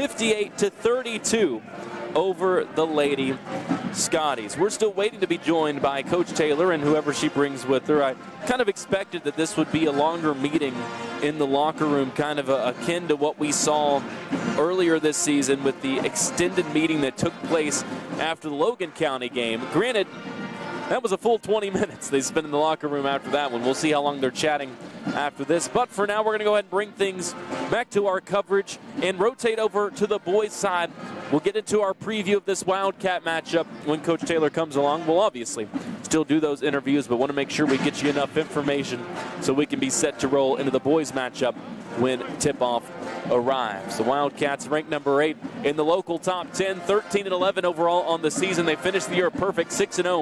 58-32 over the Lady Scotties. We're still waiting to be joined by Coach Taylor and whoever she brings with her. I kind of expected that this would be a longer meeting in the locker room, kind of akin to what we saw earlier this season with the extended meeting that took place after the Logan County game. Granted, that was a full 20 minutes they spent in the locker room after that one. We'll see how long they're chatting after this. But for now, we're going to go ahead and bring things back to our coverage and rotate over to the boys' side. We'll get into our preview of this Wildcat matchup when Coach Taylor comes along. We'll obviously still do those interviews, but want to make sure we get you enough information so we can be set to roll into the boys' matchup when tip-off arrives. The Wildcats ranked number 8 in the local top 10, 13-11 overall on the season. They finished the year perfect, 6-0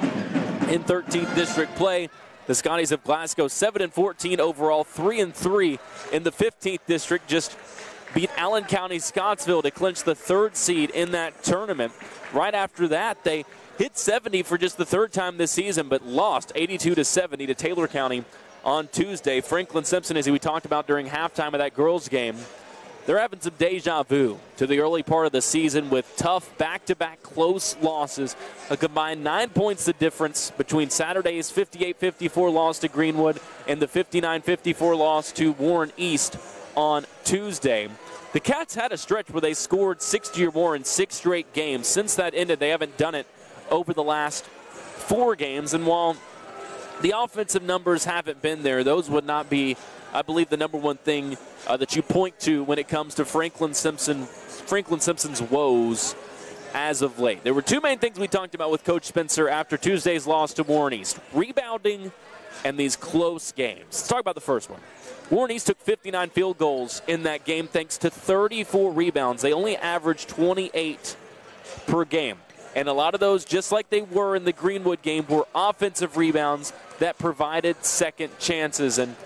in 13th district play. The Scotties of Glasgow 7-14 overall, 3-3 in the 15th district. Just beat Allen County Scottsville to clinch the 3rd seed in that tournament. Right after that, they hit 70 for just the 3rd time this season, but lost 82-70 to Taylor County on Tuesday. Franklin-Simpson, as we talked about during halftime of that girls' game, they're having some deja vu to the early part of the season with tough back-to-back close losses. A combined 9 points the difference between Saturday's 58-54 loss to Greenwood and the 59-54 loss to Warren East on Tuesday. The Cats had a stretch where they scored 60 or more in 6 straight games. Since that ended, they haven't done it over the last 4 games. And while the offensive numbers haven't been there, those would not be, I believe, the number one thing that you point to when it comes to Franklin-Simpson's woes as of late. There were 2 main things we talked about with Coach Spencer after Tuesday's loss to Warren East: rebounding and these close games. Let's talk about the first one. Warren East took 59 field goals in that game thanks to 34 rebounds. They only averaged 28 per game. And a lot of those, just like they were in the Greenwood game, were offensive rebounds that provided second chances. And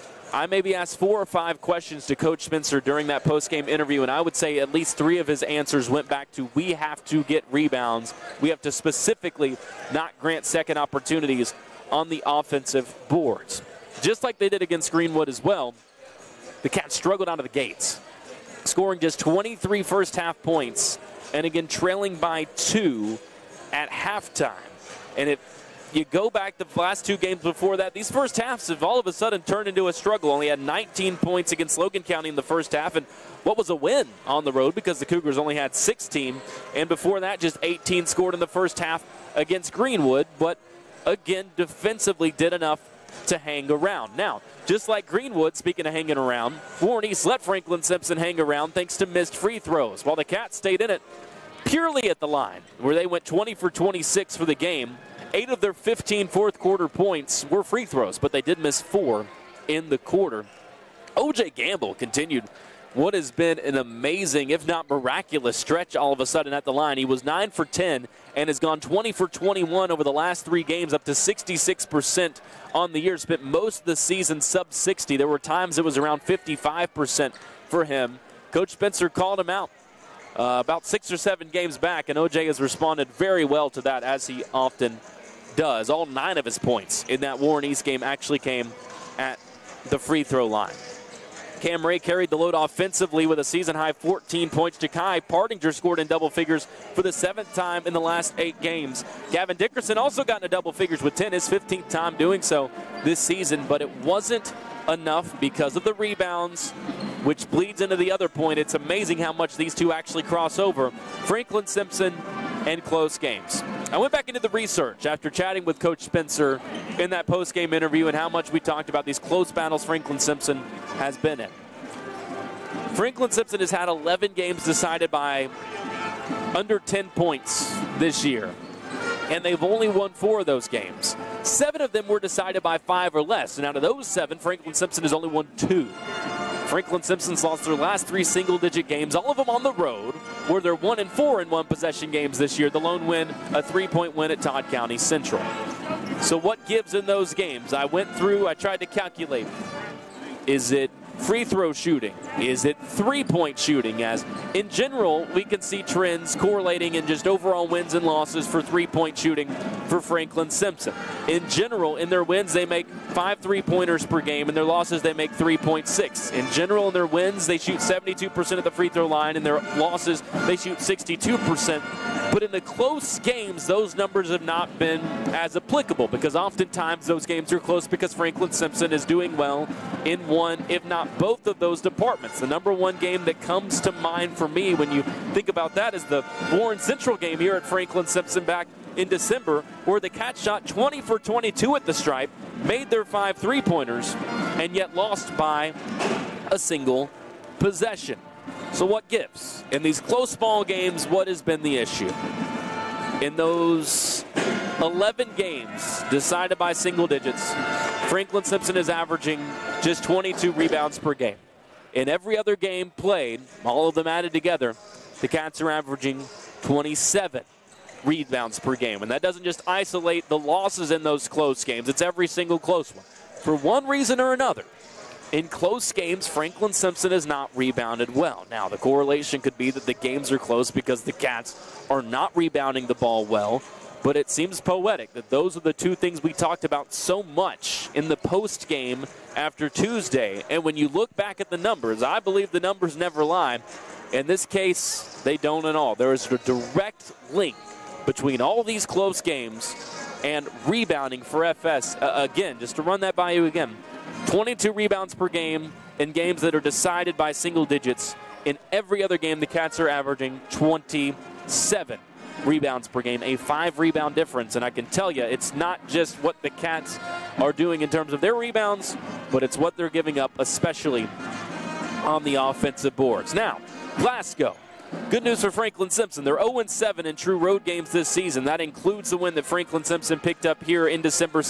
I maybe asked 4 or 5 questions to Coach Spencer during that post-game interview, and I would say at least 3 of his answers went back to, we have to get rebounds. We have to specifically not grant second opportunities on the offensive boards. Just like they did against Greenwood as well, the Cats struggled out of the gates, scoring just 23 first-half points, and again trailing by 2 at halftime. And if you go back the last 2 games before that, these first halves have all of a sudden turned into a struggle. Only had 19 points against Logan County in the first half, and what was a win on the road because the Cougars only had 16. And before that, just 18 scored in the first half against Greenwood, but again, defensively did enough to hang around. Now, just like Greenwood, speaking of hanging around, Warren East let Franklin-Simpson hang around thanks to missed free throws, while the Cats stayed in it purely at the line, where they went 20 for 26 for the game. 8 of their 15 fourth-quarter points were free throws, but they did miss 4 in the quarter. O.J. Gamble continued what has been an amazing, if not miraculous, stretch all of a sudden at the line. He was 9 for 10 and has gone 20 for 21 over the last 3 games, up to 66% on the year. Spent most of the season sub-60. There were times it was around 55% for him. Coach Spencer called him out about 6 or 7 games back, and O.J. has responded very well to that, as he often does. All 9 of his points in that Warren East game actually came at the free throw line. Cam Ray carried the load offensively with a season-high 14 points. Ja'Kai Partinger scored in double figures for the 7th time in the last 8 games. Gavin Dickerson also got into double figures with 10, his 15th time doing so this season, but it wasn't enough because of the rebounds, which bleeds into the other point. It's amazing how much these two actually cross over. Franklin-Simpson and close games. I went back into the research after chatting with Coach Spencer in that post-game interview and how much we talked about these close battles Franklin-Simpson has been in. Franklin-Simpson has had 11 games decided by under 10 points this year, and they've only won 4 of those games. 7 of them were decided by 5 or less, and out of those 7, Franklin-Simpson has only won 2. Franklin-Simpson's lost their last 3 single-digit games, all of them on the road, where they're 1-4 in one-possession games this year. The lone win, a 3-point win at Todd County Central. So what gives in those games? I went through, I tried to calculate. Is it free throw shooting? Is it three-point shooting? As in general, we can see trends correlating in just overall wins and losses for three-point shooting for Franklin-Simpson. In general, in their wins, they make 5 three-pointers per game. In their losses, they make 3.6. In general, in their wins, they shoot 72% at the free throw line. In their losses, they shoot 62%. But in the close games, those numbers have not been as applicable because oftentimes those games are close because Franklin-Simpson is doing well in one, if not both of those departments. The number one game that comes to mind for me when you think about that is the Warren Central game here at Franklin-Simpson back in December, where the Cats shot 20 for 22 at the stripe, made their 5 three-pointers, and yet lost by a single possession. So what gives? In these close ball games, what has been the issue? In those 11 games decided by single digits, Franklin-Simpson is averaging just 22 rebounds per game. In every other game played, all of them added together, the Cats are averaging 27 rebounds per game. And that doesn't just isolate the losses in those close games. It's every single close one. For one reason or another, in close games, Franklin-Simpson has not rebounded well. Now, the correlation could be that the games are close because the Cats are not rebounding the ball well, but it seems poetic that those are the two things we talked about so much in the post game after Tuesday. And when you look back at the numbers, I believe the numbers never lie. In this case, they don't at all. There is a direct link between all these close games and rebounding for FS. Again, just to run that by you again, 22 rebounds per game in games that are decided by single digits. In every other game, the Cats are averaging 27 rebounds per game, a 5-rebound difference. And I can tell you, it's not just what the Cats are doing in terms of their rebounds, but it's what they're giving up, especially on the offensive boards. Now, Glasgow. Good news for Franklin-Simpson. They're 0-7 in true road games this season. That includes the win that Franklin-Simpson picked up here in December,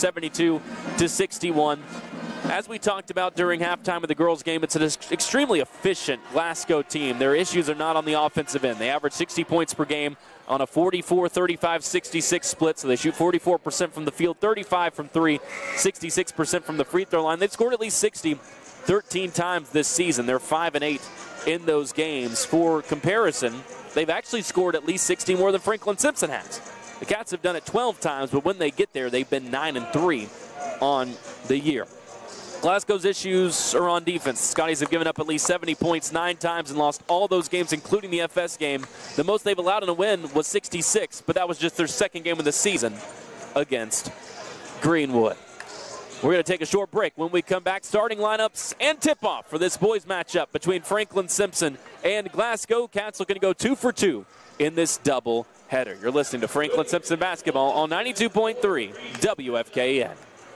72-61. As we talked about during halftime of the girls' game, it's an extremely efficient Glasgow team. Their issues are not on the offensive end. They average 60 points per game on a 44-35-66 split, so they shoot 44% from the field, 35 from 3, 66% from the free throw line. They've scored at least 60 13 times this season. They're 5-8 in those games. For comparison, they've actually scored at least 60 more than Franklin-Simpson has. The Cats have done it 12 times, but when they get there, they've been 9-3 on the year. Glasgow's issues are on defense. The Scotties have given up at least 70 points 9 times and lost all those games, including the FS game. The most they've allowed in a win was 66, but that was just their second game of the season against Greenwood. We're going to take a short break. When we come back, starting lineups and tip-off for this boys matchup between Franklin-Simpson and Glasgow. Cats looking to go 2 for 2 in this double header. You're listening to Franklin-Simpson basketball on 92.3 WFKN.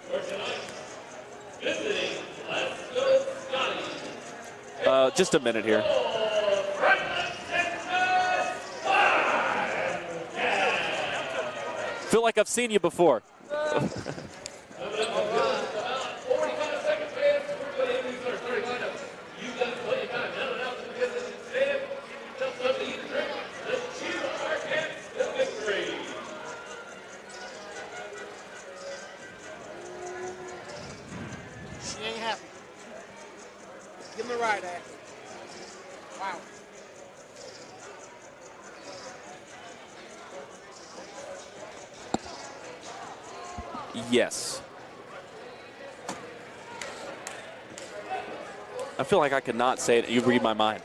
Just a minute here. Feel like I've seen you before. Give him the right act. Wow. Yes. I feel like I could not say it. You read my mind.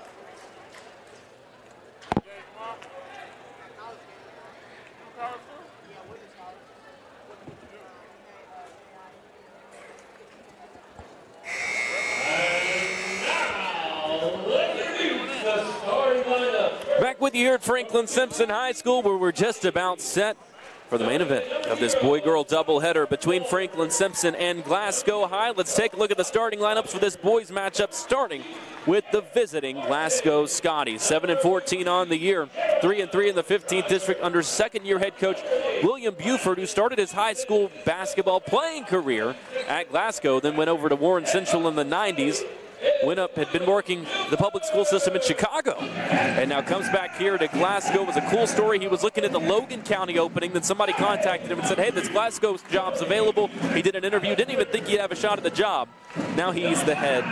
Back with you here at Franklin-Simpson High School, where we're just about set for the main event of this boy-girl doubleheader between Franklin-Simpson and Glasgow High. Let's take a look at the starting lineups for this boys matchup, starting with the visiting Glasgow Scotties. 7-14 on the year, 3-3 in the 15th district under second-year head coach William Buford, who started his high school basketball playing career at Glasgow, then went over to Warren Central in the 90s. had been working the public school system in Chicago and now comes back here to Glasgow. It was a cool story. He was looking at the Logan County opening. Then somebody contacted him and said, hey, this Glasgow job's available. He did an interview. Didn't even think he'd have a shot at the job. Now he's the head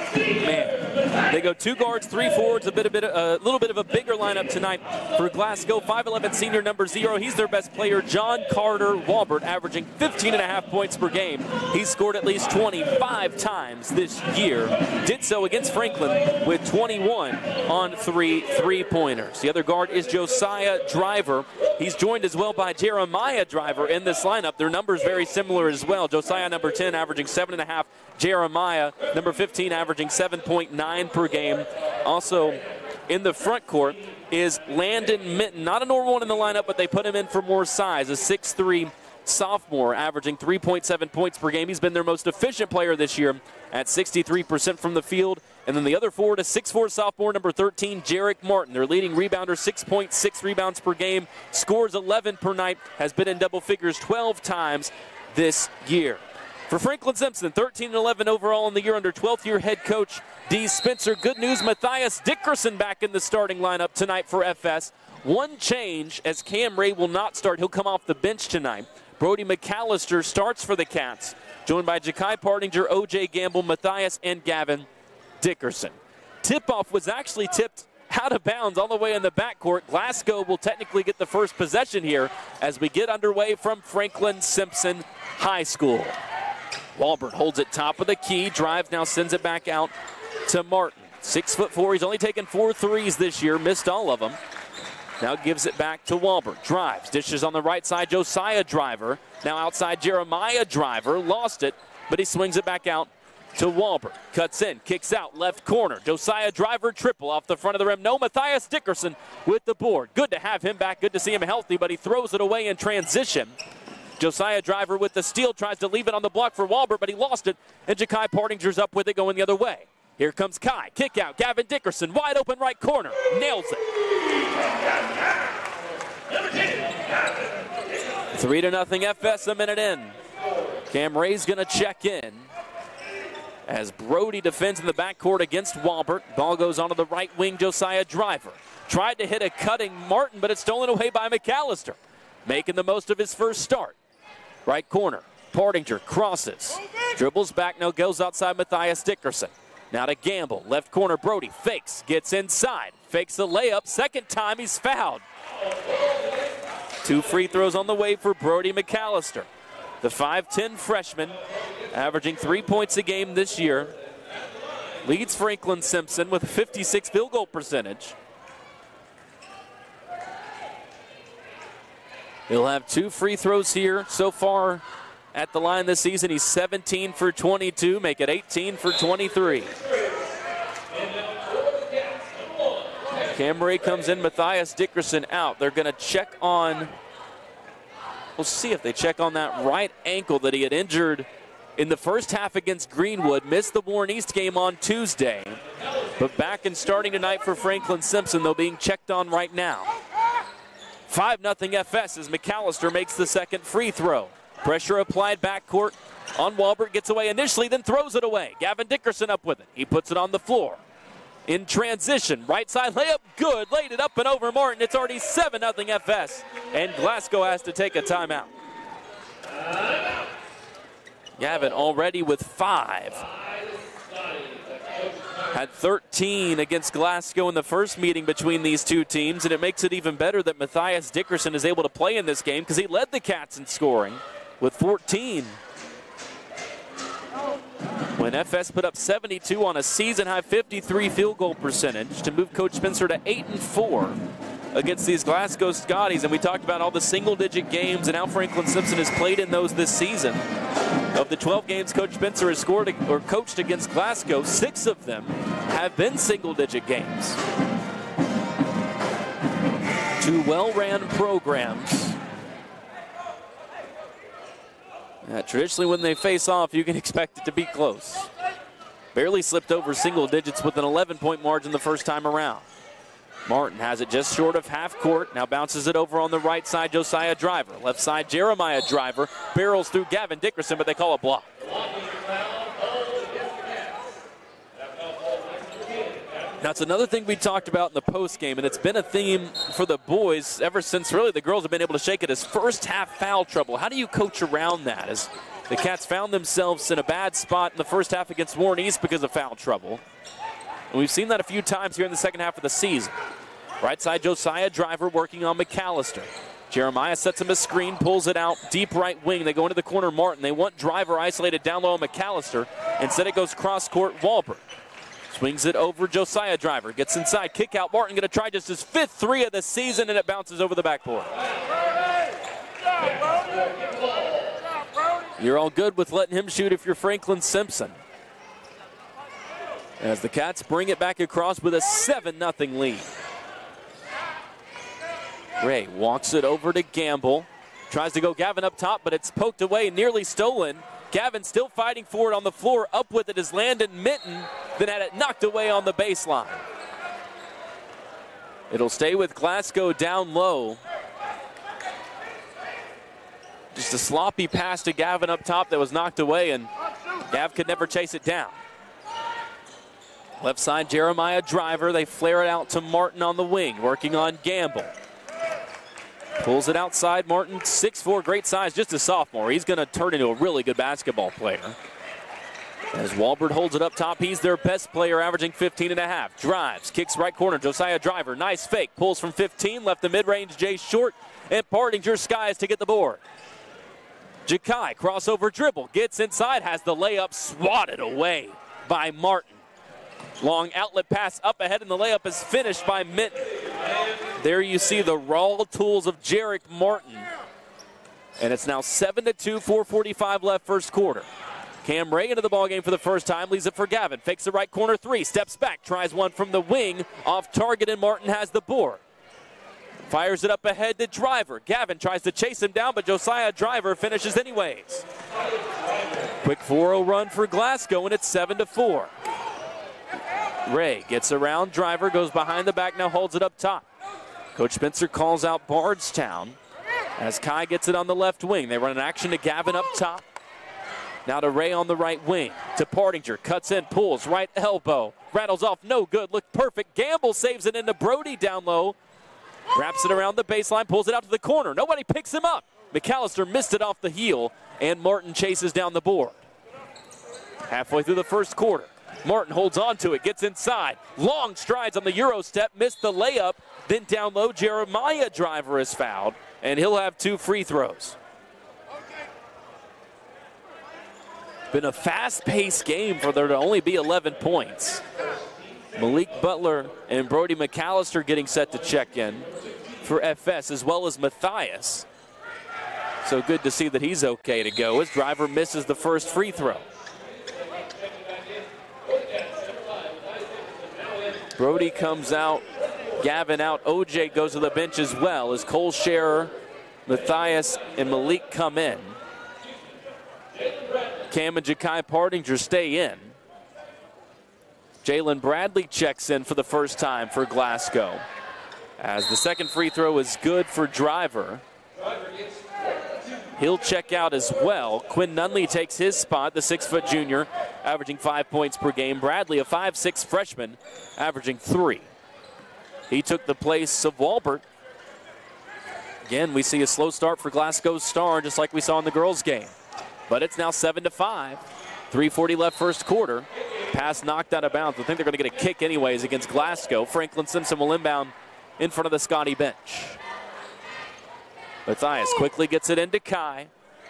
man. They go 2 guards, 3 forwards, a little bit of a bigger lineup tonight for Glasgow. 5'11" senior number 0. He's their best player, John Carter Walbert, averaging 15.5 points per game. He's scored at least 25 times this year. Did so against Franklin with 21 on 3 3-pointers. The other guard is Josiah Driver. He's joined as well by Jeremiah Driver in this lineup. Their numbers very similar as well. Josiah number 10 averaging 7.5. Jeremiah number 15 averaging 7.9 per game. Also in the front court is Landon Minton. Not a normal one in the lineup, but they put him in for more size. A 6'3" sophomore averaging 3.7 points per game. He's been their most efficient player this year at 63% from the field. And then the other forward, a 6'4" sophomore, number 13, Jarek Martin. Their leading rebounder, 6.6 rebounds per game, scores 11 per night, has been in double figures 12 times this year. For Franklin-Simpson, 13-11 overall in the year under 12th-year head coach Dee Spencer. Good news, Matthias Dickerson back in the starting lineup tonight for FS. One change as Cam Ray will not start. He'll come off the bench tonight. Brody McAllister starts for the Cats, joined by Ja'Kai Partinger, O.J. Gamble, Matthias, and Gavin Dickerson. Tip-off was actually tipped out of bounds all the way in the backcourt. Glasgow will technically get the first possession here as we get underway from Franklin-Simpson High School. Walbert holds it top of the key, drives, now sends it back out to Martin. 6'4", he's only taken 4 threes this year, missed all of them. Now gives it back to Walbert, drives, dishes on the right side, Josiah Driver. Now outside Jeremiah Driver, lost it, but he swings it back out to Walbert. Cuts in, kicks out, left corner. Josiah Driver, triple off the front of the rim. No, Matthias Dickerson with the board. Good to have him back, good to see him healthy, but he throws it away in transition. Josiah Driver with the steal, tries to leave it on the block for Walbert, but he lost it, and Ja'Kai Partinger's up with it going the other way. Here comes Kai, kick out, Gavin Dickerson, wide open right corner, nails it. 3-0 FS a minute in. Cam Ray's gonna check in as Brody defends in the backcourt against Walbert. Ball goes onto the right wing, Josiah Driver. Tried to hit a cutting Martin, but it's stolen away by McAllister. Making the most of his first start. Right corner, Partinger crosses, dribbles back, now goes outside Matthias Dickerson. Now to Gamble, left corner, Brody fakes, gets inside, fakes the layup, second time he's fouled. 2 free throws on the way for Brody McAllister. The 5'10" freshman, averaging 3 points a game this year, leads Franklin-Simpson with a 56 field goal percentage. He'll have 2 free throws here so far at the line this season. He's 17 for 22, make it 18 for 23. Cam Ray comes in, Matthias Dickerson out. They're going to check on, we'll see if they check on that right ankle that he had injured in the first half against Greenwood. Missed the Warren East game on Tuesday, but back and starting tonight for Franklin-Simpson, though being checked on right now. 5-0 FS as McAllister makes the second free throw. Pressure applied backcourt on Walbert, gets away initially, then throws it away. Gavin Dickerson up with it. He puts it on the floor. In transition, right side layup, good. Laid it up and over Martin. It's already 7-0 FS, and Glasgow has to take a timeout. Gavin already with 5. Had 13 against Glasgow in the first meeting between these two teams, and it makes it even better that Matthias Dickerson is able to play in this game because he led the Cats in scoring with 14. When FS put up 72 on a season-high 53 field goal percentage to move Coach Spencer to 8-4 against these Glasgow Scotties, and we talked about all the single-digit games and how Franklin-Simpson has played in those this season. Of the 12 games Coach Spencer has scored or coached against Glasgow, 6 of them have been single-digit games. 2 well-ran programs. Traditionally, when they face off, you can expect it to be close. Barely slipped over single digits with an 11-point margin the first time around. Martin has it just short of half court. Now bounces it over on the right side, Josiah Driver. Left side, Jeremiah Driver. Barrels through Gavin Dickerson, but they call a block. That's another thing we talked about in the postgame, and it's been a theme for the boys ever since really the girls have been able to shake it, is first half foul trouble. How do you coach around that? As the Cats found themselves in a bad spot in the first half against Warren East because of foul trouble. And we've seen that a few times here in the second half of the season. Right side, Josiah Driver working on McAllister. Jeremiah sets him a screen, pulls it out, deep right wing. They go into the corner, Martin. They want Driver isolated down low on McAllister. Instead it goes cross court, Wahlberg. Swings it over Josiah Driver. Gets inside, kick out. Martin going to try just his 5th three of the season, and it bounces over the backboard. You're all good with letting him shoot if you're Franklin-Simpson. As the Cats bring it back across with a 7-0 lead. Ray walks it over to Gamble. Tries to go Gavin up top, but it's poked away, nearly stolen. Gavin still fighting for it on the floor. Up with it is Landon Minton, then had it knocked away on the baseline. It'll stay with Glasgow down low. Just a sloppy pass to Gavin up top that was knocked away, and Gav could never chase it down. Left side, Jeremiah Driver. They flare it out to Martin on the wing, working on Gamble. Pulls it outside. Martin, 6'4", great size, just a sophomore. He's going to turn into a really good basketball player. As Wahlberg holds it up top, he's their best player, averaging 15.5. Drives, kicks right corner. Josiah Driver, nice fake. Pulls from 15, left the mid-range, Jay short, and Partinger skies to get the board. Jakai, crossover dribble, gets inside, has the layup swatted away by Martin. Long outlet pass up ahead, and the layup is finished by Minton. There you see the raw tools of Jarek Martin. And it's now 7-2, 4:45 left first quarter. Cam Ray into the ballgame for the first time, leaves it for Gavin. Fakes the right corner three, steps back, tries one from the wing, off target, and Martin has the board. Fires it up ahead to Driver. Gavin tries to chase him down, but Josiah Driver finishes anyways. Quick 4-0 run for Glasgow, and it's 7-4. Ray gets around Driver, goes behind the back, now holds it up top. Coach Spencer calls out Bardstown as Kai gets it on the left wing. They run an action to Gavin up top. Now to Ray on the right wing. To Partinger, cuts in, pulls, right elbow. Rattles off, no good, looked perfect. Gamble saves it into Brody down low. Wraps it around the baseline, pulls it out to the corner. Nobody picks him up. McAllister missed it off the heel, and Martin chases down the board. Halfway through the first quarter. Martin holds on to it, gets inside. Long strides on the Euro step, missed the layup. Then down low, Jeremiah Driver is fouled, and he'll have 2 free throws. Been a fast-paced game for there to only be 11 points. Malik Butler and Brody McAllister getting set to check in for FS, as well as Matthias. So good to see that he's okay to go as Driver misses the first free throw. Brody comes out, Gavin out, OJ goes to the bench as well as Cole Scherer, Matthias, and Malik come in. Cam and Jakai Partinger stay in. Jalen Bradley checks in for the first time for Glasgow. As the second free throw is good for Driver. He'll check out as well. Quinn Nunley takes his spot, the 6-foot junior, averaging 5 points per game. Bradley, a 5'6" freshman, averaging 3. He took the place of Wahlberg. Again, we see a slow start for Glasgow's star, just like we saw in the girls' game. But it's now 7-5. 3:40 left first quarter. Pass knocked out of bounds. I think they're going to get a kick anyways against Glasgow. Franklin-Simpson will inbound in front of the Scotty bench. Matthias quickly gets it into Kai.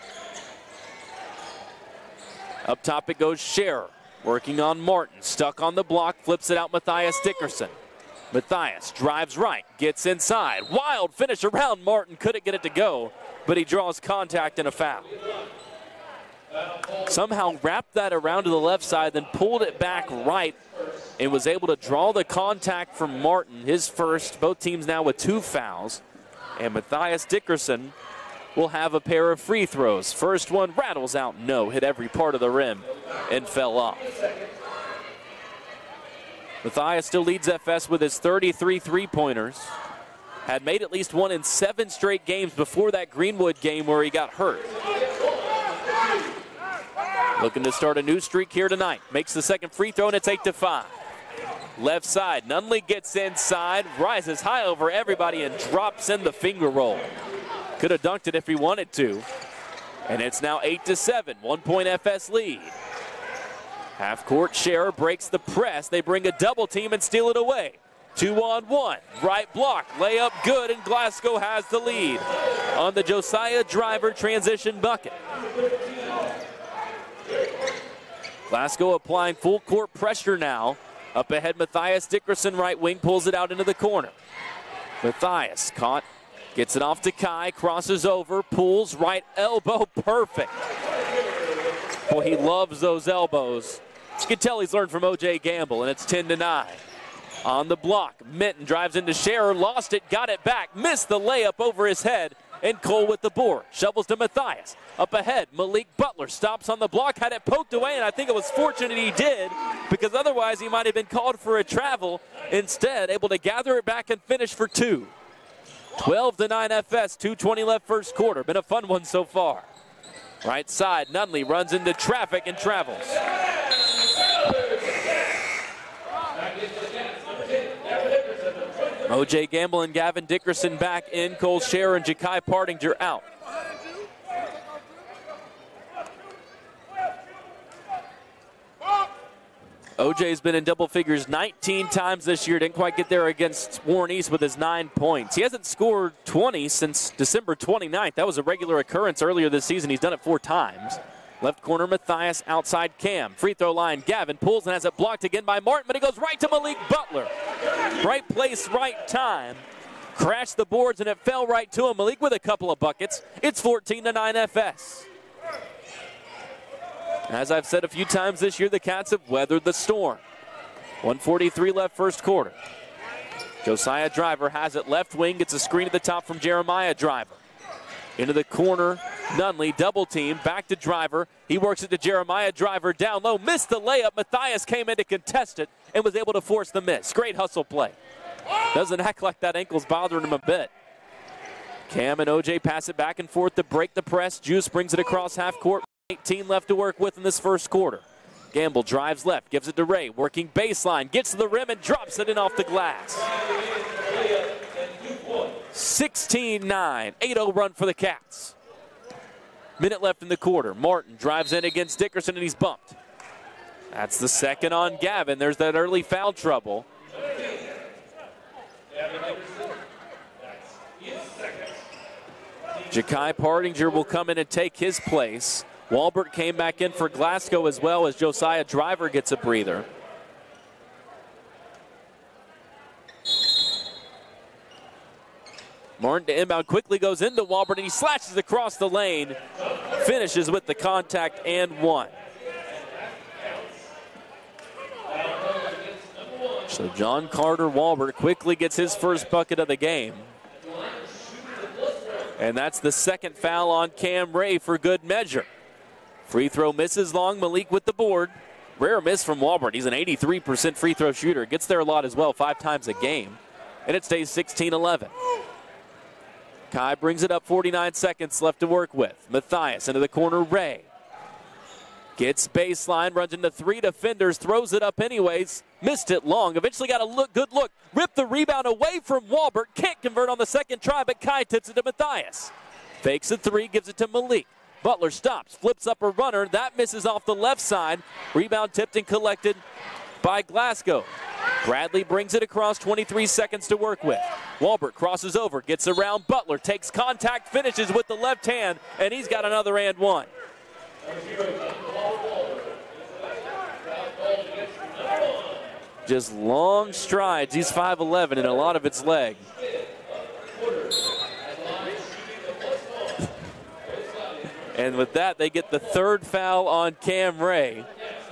Up top it goes Scherer, working on Martin. Stuck on the block, flips it out Matthias Dickerson. Matthias drives right, gets inside. Wild finish around Martin, couldn't get it to go, but he draws contact and a foul. Somehow wrapped that around to the left side, then pulled it back right and was able to draw the contact from Martin, his first. Both teams now with 2 fouls. And Matthias Dickerson will have a pair of free throws. First one rattles out, no, hit every part of the rim and fell off. Matthias still leads FS with his 33 three-pointers. Had made at least one in 7 straight games before that Greenwood game where he got hurt. Looking to start a new streak here tonight. Makes the second free throw, and it's 8-5. left side. Nunley gets inside, rises high over everybody, and drops in the finger roll. Could have dunked it if he wanted to. And it's now 8-7, 1 point FS lead. Half court Scherer breaks the press. They bring a double team and steal it away. 2-on-1, right block, layup good, and Glasgow has the lead on the Josiah Driver transition bucket. Glasgow applying full court pressure now. Up ahead, Matthias Dickerson, right wing, pulls it out into the corner. Matthias caught, gets it off to Kai, crosses over, pulls, right elbow, perfect. Boy, he loves those elbows. You can tell he's learned from O.J. Gamble, and it's 10-9. On the block, Minton drives into Scherer, lost it, got it back, missed the layup over his head, and Cole with the board. Shovels to Matthias. Up ahead, Malik Butler stops on the block, had it poked away, and I think it was fortunate he did, because otherwise he might have been called for a travel. Instead, able to gather it back and finish for two. 12-9 FS, 2:20 left first quarter. Been a fun one so far. Right side, Nunley runs into traffic and travels. O.J. Gamble and Gavin Dickerson back in. Cole Scherer and Ja'Kai Partinger out. O.J.'s been in double figures 19 times this year. Didn't quite get there against Warren East with his 9 points. He hasn't scored 20 since December 29th. That was a regular occurrence earlier this season. He's done it 4 times. Left corner, Matthias, outside Cam. Free throw line, Gavin pulls and has it blocked again by Martin, but it goes right to Malik Butler. Right place, right time. Crashed the boards and it fell right to him. Malik with a couple of buckets. It's 14-9 FS. As I've said a few times this year, the Cats have weathered the storm. 1:43 left first quarter. Josiah Driver has it left wing, gets a screen at the top from Jeremiah Driver. Into the corner, Nunley, double team, back to Driver. He works it to Jeremiah Driver, down low, missed the layup. Matthias came in to contest it and was able to force the miss. Great hustle play. Doesn't act like that ankle's bothering him a bit. Cam and O.J. pass it back and forth to break the press. Juice brings it across half court. 18 left to work with in this first quarter. Gamble drives left, gives it to Ray, working baseline, gets to the rim and drops it in off the glass. 16-9, 8-0 run for the Cats. Minute left in the quarter. Martin drives in against Dickerson and he's bumped. That's the second on Gavin. There's that early foul trouble. Ja'Kai Partinger will come in and take his place. Walbert came back in for Glasgow as well as Josiah Driver gets a breather. Martin to inbound, quickly goes into Walbert and he slashes across the lane. Finishes with the contact and one. So John Carter Walbert quickly gets his first bucket of the game. And that's the second foul on Cam Ray for good measure. Free throw misses long. Malik with the board. Rare miss from Walbert. He's an 83% free throw shooter. Gets there a lot as well, 5 times a game. And it stays 16-11. Kai brings it up, 49 seconds left to work with. Matthias into the corner, Ray. Gets baseline, runs into 3 defenders, throws it up anyways. Missed it long. Eventually got a good look. Ripped the rebound away from Walbert. Can't convert on the second try, but Kai tips it to Matthias. Fakes a 3, gives it to Malik. Butler stops, flips up a runner. That misses off the left side. Rebound tipped and collected by Glasgow. Bradley brings it across, 23 seconds to work with. Walbert crosses over, gets around Butler, takes contact, finishes with the left hand, and he's got another and one. Just long strides. He's 5'11", and a lot of it's leg. And with that, they get the third foul on Cam Ray.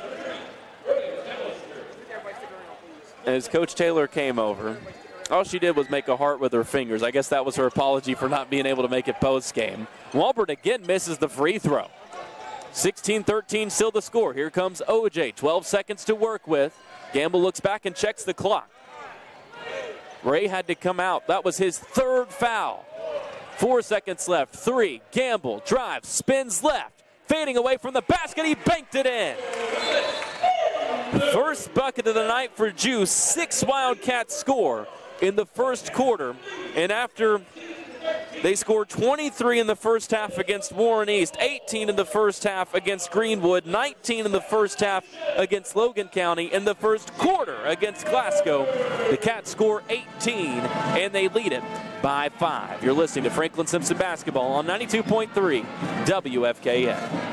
As Coach Taylor came over, all she did was make a heart with her fingers. I guess that was her apology for not being able to make it post-game. Walbert again misses the free throw. 16-13 still the score. Here comes O.J., 12 seconds to work with. Gamble looks back and checks the clock. Ray had to come out. That was his third foul. 4 seconds left. 3. Gamble drives, spins left. Fading away from the basket. He banked it in. First bucket of the night for Juice. 6 Wildcats score in the first quarter. And after they scored 23 in the first half against Warren East, 18 in the first half against Greenwood, 19 in the first half against Logan County. In the first quarter against Glasgow, the Cats score 18, and they lead it by 5. You're listening to Franklin-Simpson basketball on 92.3 WFKN.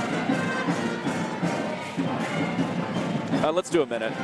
Let's do a minute.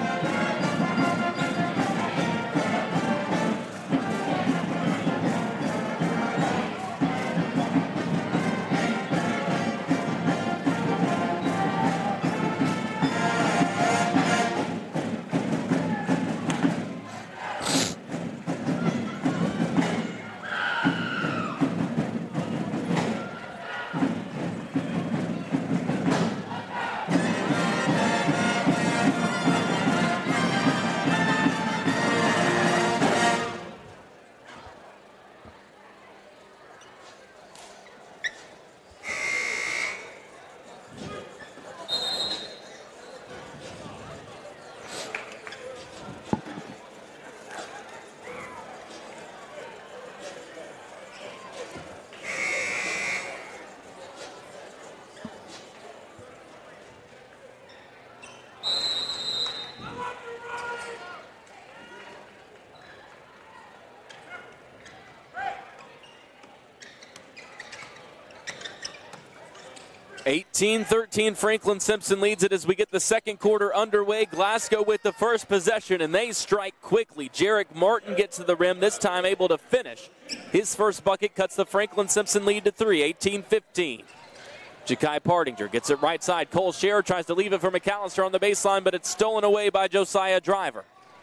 (18-13) Franklin-Simpson leads it as we get the second quarter underway. Glasgow with the first possession, and they strike quickly. Jarek Martin gets to the rim, this time able to finish. His first bucket cuts the Franklin-Simpson lead to 3, 18-15. Ja'Kai Partinger gets it right side. Cole Scherer tries to leave it for McAllister on the baseline, but it's stolen away by Josiah Driver.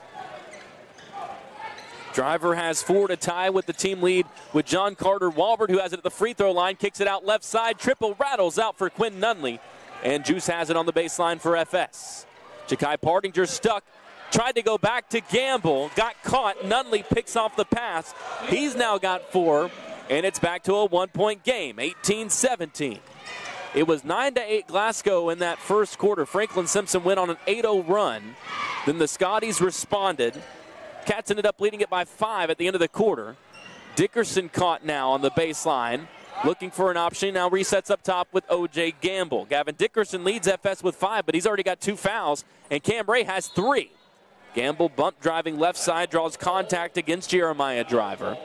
Driver has 4 to tie with the team lead with John Carter Walbert, who has it at the free throw line, kicks it out left side, triple rattles out for Quinn Nunley, and Juice has it on the baseline for FS. Ja'Kai Partinger stuck, tried to go back to Gamble, got caught. Nunley picks off the pass. He's now got 4, and it's back to a 1-point game, 18-17. It was 9-8 Glasgow in that first quarter. Franklin-Simpson went on an 8-0 run. Then the Scotties responded. Cats ended up leading it by 5 at the end of the quarter. Dickerson caught now on the baseline, looking for an option. Now resets up top with O.J. Gamble. Gavin Dickerson leads FS with 5, but he's already got 2 fouls, and Cam Ray has 3. Gamble bump driving left side, draws contact against Jeremiah Driver.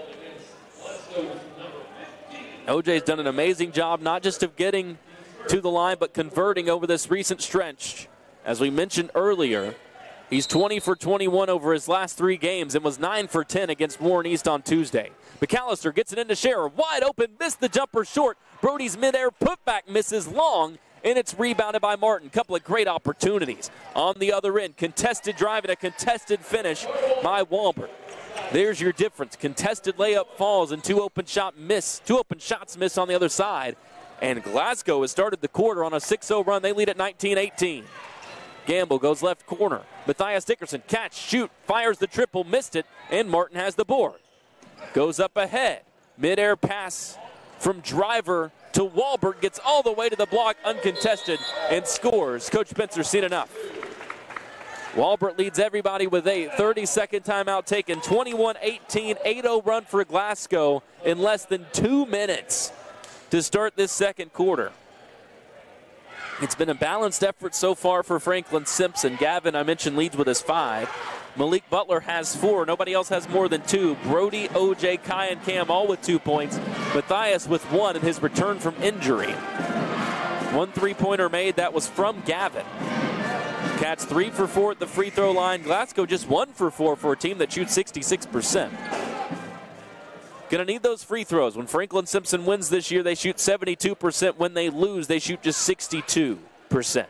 O.J.'s done an amazing job, not just of getting to the line, but converting over this recent stretch. As we mentioned earlier, he's 20 for 21 over his last 3 games and was 9 for 10 against Warren East on Tuesday. McAllister gets it into Scherer. Wide open, missed the jumper short. Brody's midair putback misses long, and it's rebounded by Martin. Couple of great opportunities. On the other end, contested drive and a contested finish by Walbert. There's your difference. Contested layup falls and 2 open shots miss on the other side. And Glasgow has started the quarter on a 6-0 run. They lead at 19-18. Gamble goes left corner. Matthias Dickerson, catch, shoot, fires the triple, missed it, and Martin has the board. Goes up ahead. Mid-air pass from Driver to Walbert, gets all the way to the block, uncontested, and scores. Coach Spencer seen enough. Walbert leads everybody with 8. 30-second timeout taken. 21-18, 8-0 run for Glasgow in less than 2 minutes to start this second quarter. It's been a balanced effort so far for Franklin-Simpson. Gavin, I mentioned, leads with his 5. Malik Butler has 4. Nobody else has more than 2. Brody, O.J., Kai, and Cam all with 2 points. Matthias with 1 in his return from injury. 1 3-pointer made. That was from Gavin. Cats 3 for 4 at the free throw line. Glasgow just 1 for 4 for a team that shoots 66%. Going to need those free throws. When Franklin-Simpson wins this year, they shoot 72%. When they lose, they shoot just 62%. So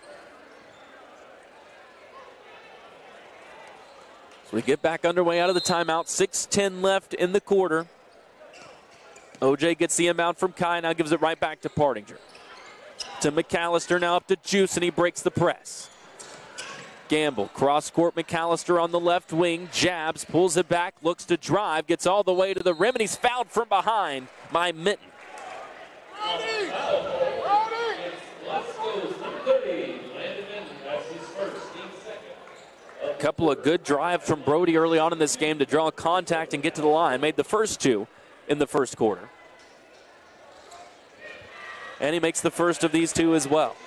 we get back underway out of the timeout. 6:10 left in the quarter. O.J. gets the inbound from Kai, now gives it right back to Partinger. To McAllister, now up to Juice, and he breaks the press. Gamble, cross-court, McAllister on the left wing, jabs, pulls it back, looks to drive, gets all the way to the rim, and he's fouled from behind by Minton. Couple of good drives from Brody early on in this game to draw contact and get to the line. Made the first two in the first quarter. And he makes the first of these two as well.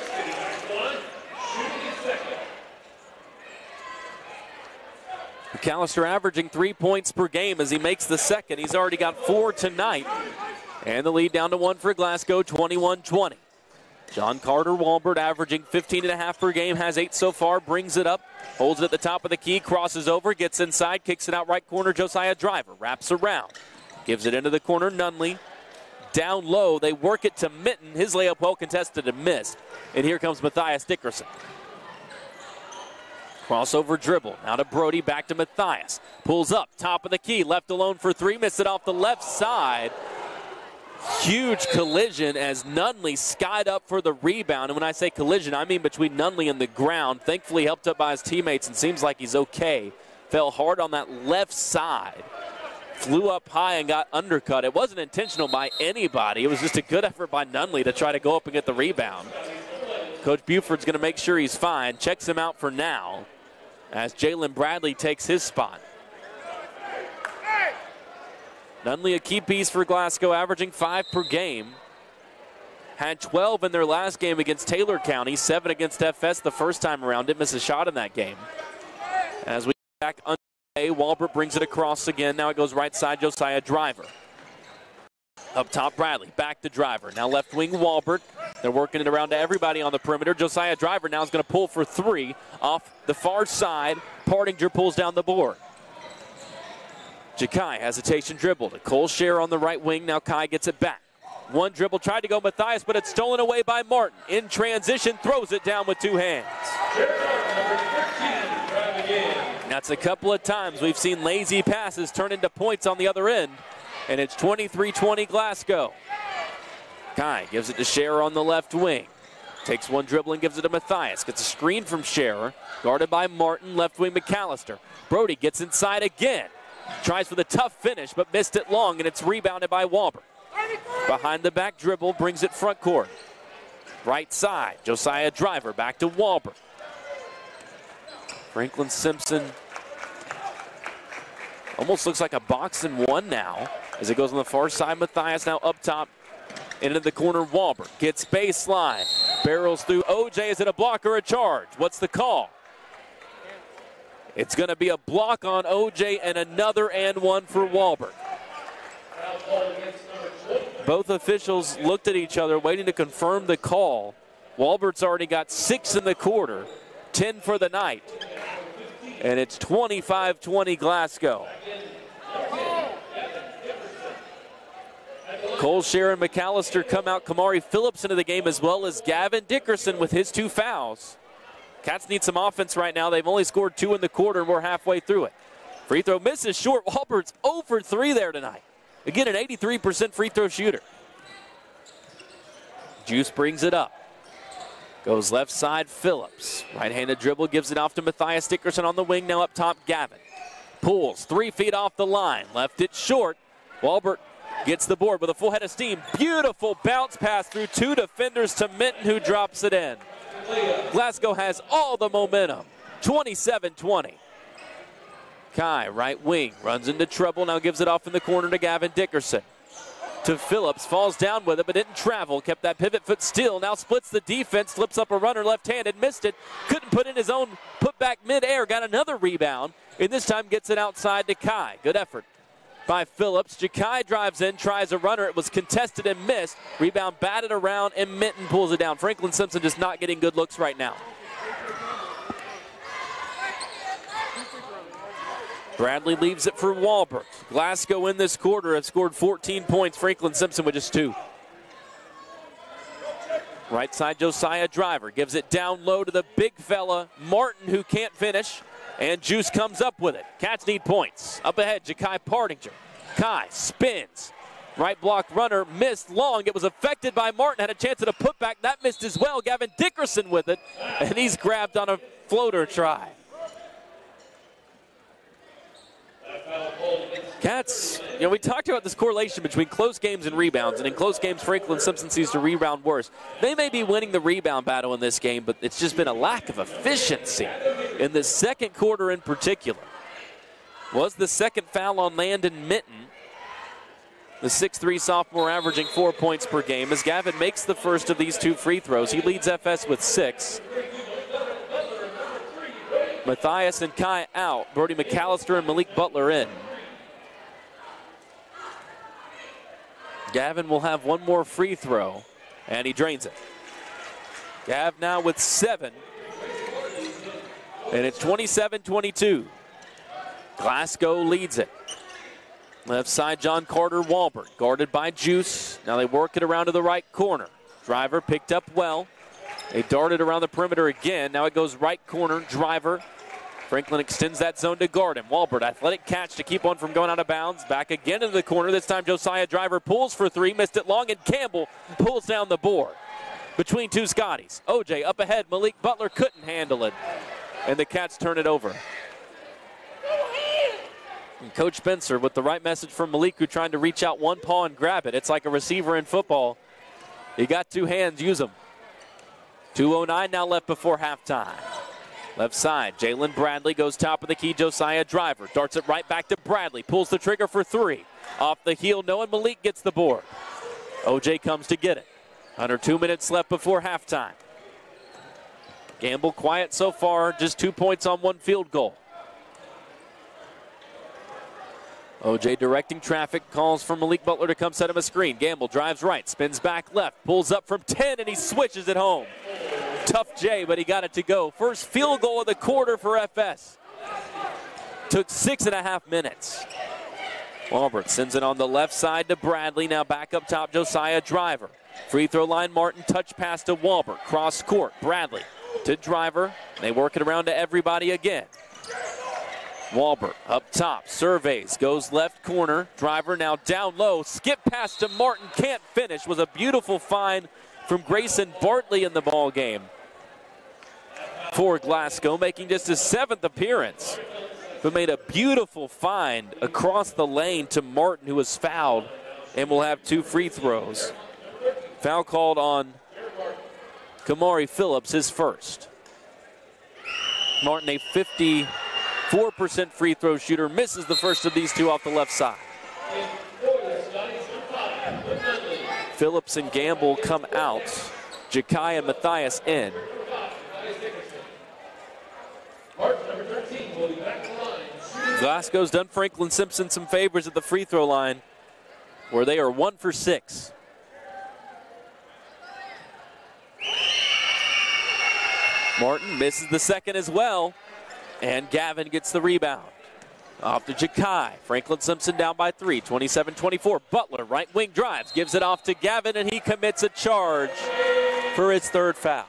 McAllister averaging 3 points per game as he makes the second. He's already got 4 tonight. And the lead down to 1 for Glasgow, 21-20. John Carter Walbert averaging 15.5 per game, has 8 so far, brings it up, holds it at the top of the key, crosses over, gets inside, kicks it out right corner, Josiah Driver, wraps around, gives it into the corner, Nunley. Down low, they work it to Mitten, his layup well contested and missed. And here comes Matthias Dickerson. Crossover dribble, now to Brody, back to Matthias. Pulls up, top of the key, left alone for 3, missed it off the left side. Huge collision as Nunley skied up for the rebound. And when I say collision, I mean between Nunley and the ground. Thankfully helped up by his teammates and seems like he's okay. Fell hard on that left side. Flew up high and got undercut. It wasn't intentional by anybody. It was just a good effort by Nunley to try to go up and get the rebound. Coach Buford's going to make sure he's fine. Checks him out for now as Jalen Bradley takes his spot. Nunley a key piece for Glasgow, averaging 5 per game. Had 12 in their last game against Taylor County, 7 against FS the first time around. Didn't miss a shot in that game. As we get back underway, Walbert brings it across again. Now it goes right side, Josiah Driver. Up top, Bradley, back to Driver. Now left wing, Walbert. They're working it around to everybody on the perimeter. Josiah Driver now is going to pull for 3 off the far side. Partinger pulls down the board. Jakai, hesitation dribble to Cole Scherer on the right wing. Now Kai gets it back. One dribble, tried to go Matthias, but it's stolen away by Martin. In transition, throws it down with 2 hands. That's a couple of times we've seen lazy passes turn into points on the other end. And it's 23-20 Glasgow. Kai gives it to Scherer on the left wing. Takes one dribble and gives it to Matthias. Gets a screen from Scherer. Guarded by Martin, left wing McAllister. Brody gets inside again. Tries for the tough finish, but missed it long, and it's rebounded by Walbert. Behind the back dribble, brings it front court. Right side, Josiah Driver, back to Walbert. Franklin-Simpson almost looks like a box and one now. As it goes on the far side, Matthias now up top. Into the corner, Walbert gets baseline. Barrels through OJ. Is it a block or a charge? What's the call? It's going to be a block on OJ and another and one for Walbert. Both officials looked at each other waiting to confirm the call. Walbert's already got 6 in the quarter, 10 for the night. And it's 25-20 Glasgow. Cole Scherer and McAllister come out. Kamari Phillips into the game as well as Gavin Dickerson with his 2 fouls. Cats need some offense right now. They've only scored 2 in the quarter, and we're halfway through it. Free throw misses short. Walbert's 0 for 3 there tonight. Again, an 83% free throw shooter. Juice brings it up. Goes left side, Phillips. Right-handed dribble, gives it off to Matthias Dickerson on the wing. Now up top, Gavin. Pulls 3 feet off the line. Left it short. Walbert gets the board with a full head of steam. Beautiful bounce pass through 2 defenders to Minton, who drops it in. Glasgow has all the momentum, 27-20. Kai, right wing, runs into trouble, now gives it off in the corner to Gavin Dickerson. To Phillips, falls down with it, but didn't travel, kept that pivot foot still, now splits the defense, flips up a runner left-handed, missed it, couldn't put in his own putback mid-air, got another rebound, and this time gets it outside to Kai. Good effort by Phillips. Jakai drives in, tries a runner. It was contested and missed. Rebound batted around, and Minton pulls it down. Franklin-Simpson just not getting good looks right now. Bradley leaves it for Walbert. Glasgow in this quarter have scored 14 points. Franklin-Simpson with just 2. Right side, Josiah Driver gives it down low to the big fella, Martin, who can't finish. And Juice comes up with it. Cats need points. Up ahead, Jakai Partinger. Kai spins. Right block runner missed long. It was affected by Martin. Had a chance at a putback. That missed as well. Gavin Dickerson with it. And he's grabbed on a floater try. Cats, we talked about this correlation between close games and rebounds, and in close games, Franklin-Simpson seems to rebound worse. They may be winning the rebound battle in this game, but it's just been a lack of efficiency in the second quarter in particular. Was the second foul on Landon Minton, the 6'3 sophomore averaging 4 points per game, as Gavin makes the first of these 2 free throws. He leads FS with 6. Matthias and Kai out. Brody McAllister and Malik Butler in. Gavin will have one more free throw, and he drains it. Gav now with 7, and it's 27-22. Glasgow leads it. Left side, John Carter Walbert, guarded by Juice. Now they work it around to the right corner. Driver picked up well. They darted around the perimeter again. Now it goes right corner, Driver. Franklin extends that zone to guard him. Walbert, athletic catch to keep one from going out of bounds. Back again into the corner. This time Josiah Driver pulls for 3, missed it long, and Campbell pulls down the board. Between 2 Scotties. OJ up ahead. Malik Butler couldn't handle it, and the Cats turn it over. And Coach Spencer with the right message from Malik, who trying to reach out one paw and grab it. It's like a receiver in football. You got 2 hands, use them. 2:09 now left before halftime. Left side, Jalen Bradley goes top of the key. Josiah Driver darts it right back to Bradley. Pulls the trigger for 3. Off the heel, no, and Malik gets the board. OJ comes to get it. Under 2 minutes left before halftime. Gamble quiet so far, just 2 points on 1 field goal. OJ directing traffic, calls for Malik Butler to come set him a screen. Gamble drives right, spins back left, pulls up from 10, and he switches it home. Tough J, but he got it to go. First field goal of the quarter for FS. Took 6.5 minutes. Walbert sends it on the left side to Bradley. Now back up top, Josiah Driver. Free throw line, Martin, touch pass to Walbert. Cross court, Bradley to Driver. They work it around to everybody again. Walbert up top, surveys, goes left corner. Driver now down low, skip pass to Martin, can't finish. Was a beautiful find from Grayson Bartley in the ball game for Glasgow, making just his 7th appearance, but made a beautiful find across the lane to Martin, who was fouled and will have 2 free throws. Foul called on Kamari Phillips, his first. Martin, a 54% free throw shooter, misses the first of these 2 off the left side. Phillips and Gamble come out. Jakai and Matthias in. Glasgow's done Franklin-Simpson some favors at the free throw line, where they are 1 for 6. Martin misses the second as well, and Gavin gets the rebound. Off to Jakai. Franklin-Simpson down by 3, 27-24. Butler, right wing drives, gives it off to Gavin, and he commits a charge for his 3rd foul.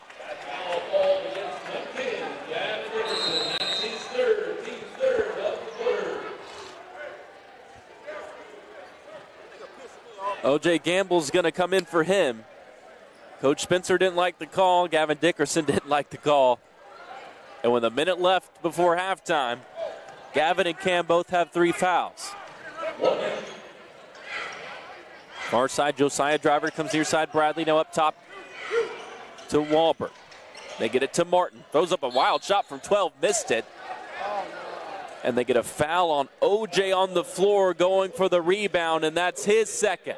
OJ Gamble's going to come in for him. Coach Spencer didn't like the call. Gavin Dickerson didn't like the call. And with a minute left before halftime, Gavin and Cam both have 3 fouls. Far side, Josiah Driver comes near side. Bradley now up top to Walbert. They get it to Martin. Throws up a wild shot from 12, missed it. And they get a foul on OJ on the floor, going for the rebound, and that's his 2nd.